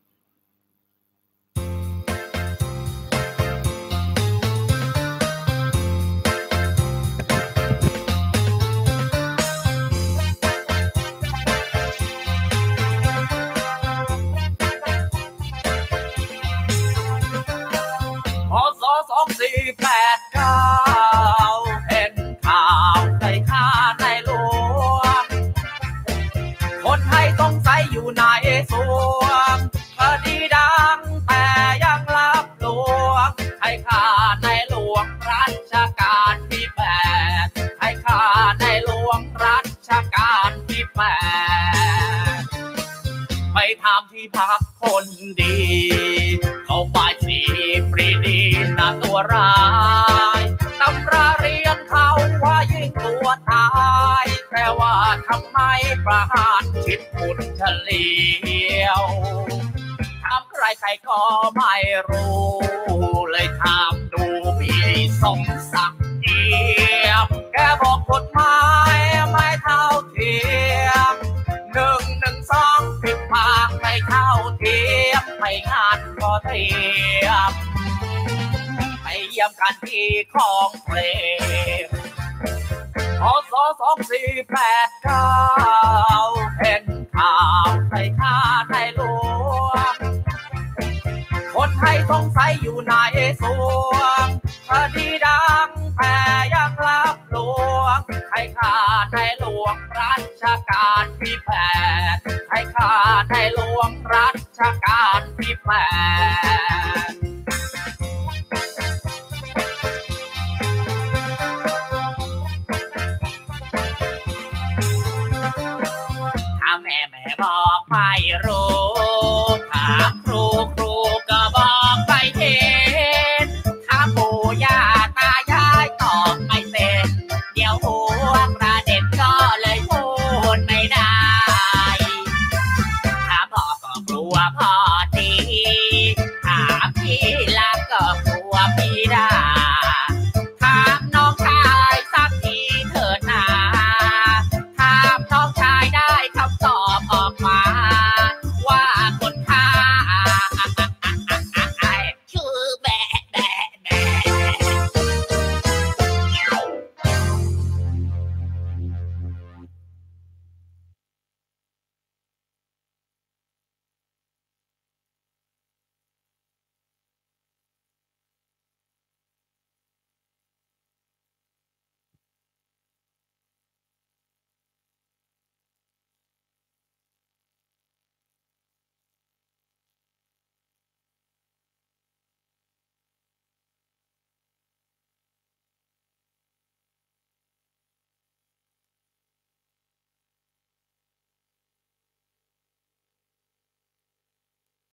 2489เห็นข่าวใครฆ่าในหลวงคนไทยต้องใส่อยู่ในสวงคดีดังแต่ยังลับหลวงใครฆ่าในหลวงรัชกาลที่8ใครฆ่าในหลวงรัชกาลที่8ไปทำที่พักคนดีเขาไปสีปรีดีนะตัวร้ายตำราเรียนเขาว่ายิงตัวตายแต่ว่าทำไมประหารชีวิตคนเฉลียวถามใครก็ไม่รู้เลยถามดูพี่สมศักดิ์เอี่ยมแกบอกกฎหมายไม่เท่าเทียม112ผิดพลาดไม่เท่าเทียมไม่งานก็เตรียมไปเยี่ยมกันที่ของเพลงพ.ศ. 2489เห็นข่าวใครฆ่าในหลวงคนไทยสงสัยอยู่ในสวงคดีดังแต่ยังลับหลวงใครฆ่าในหลวงรัชกาลที่8ใครฆ่าในหลวงรัชกาลที่8 โร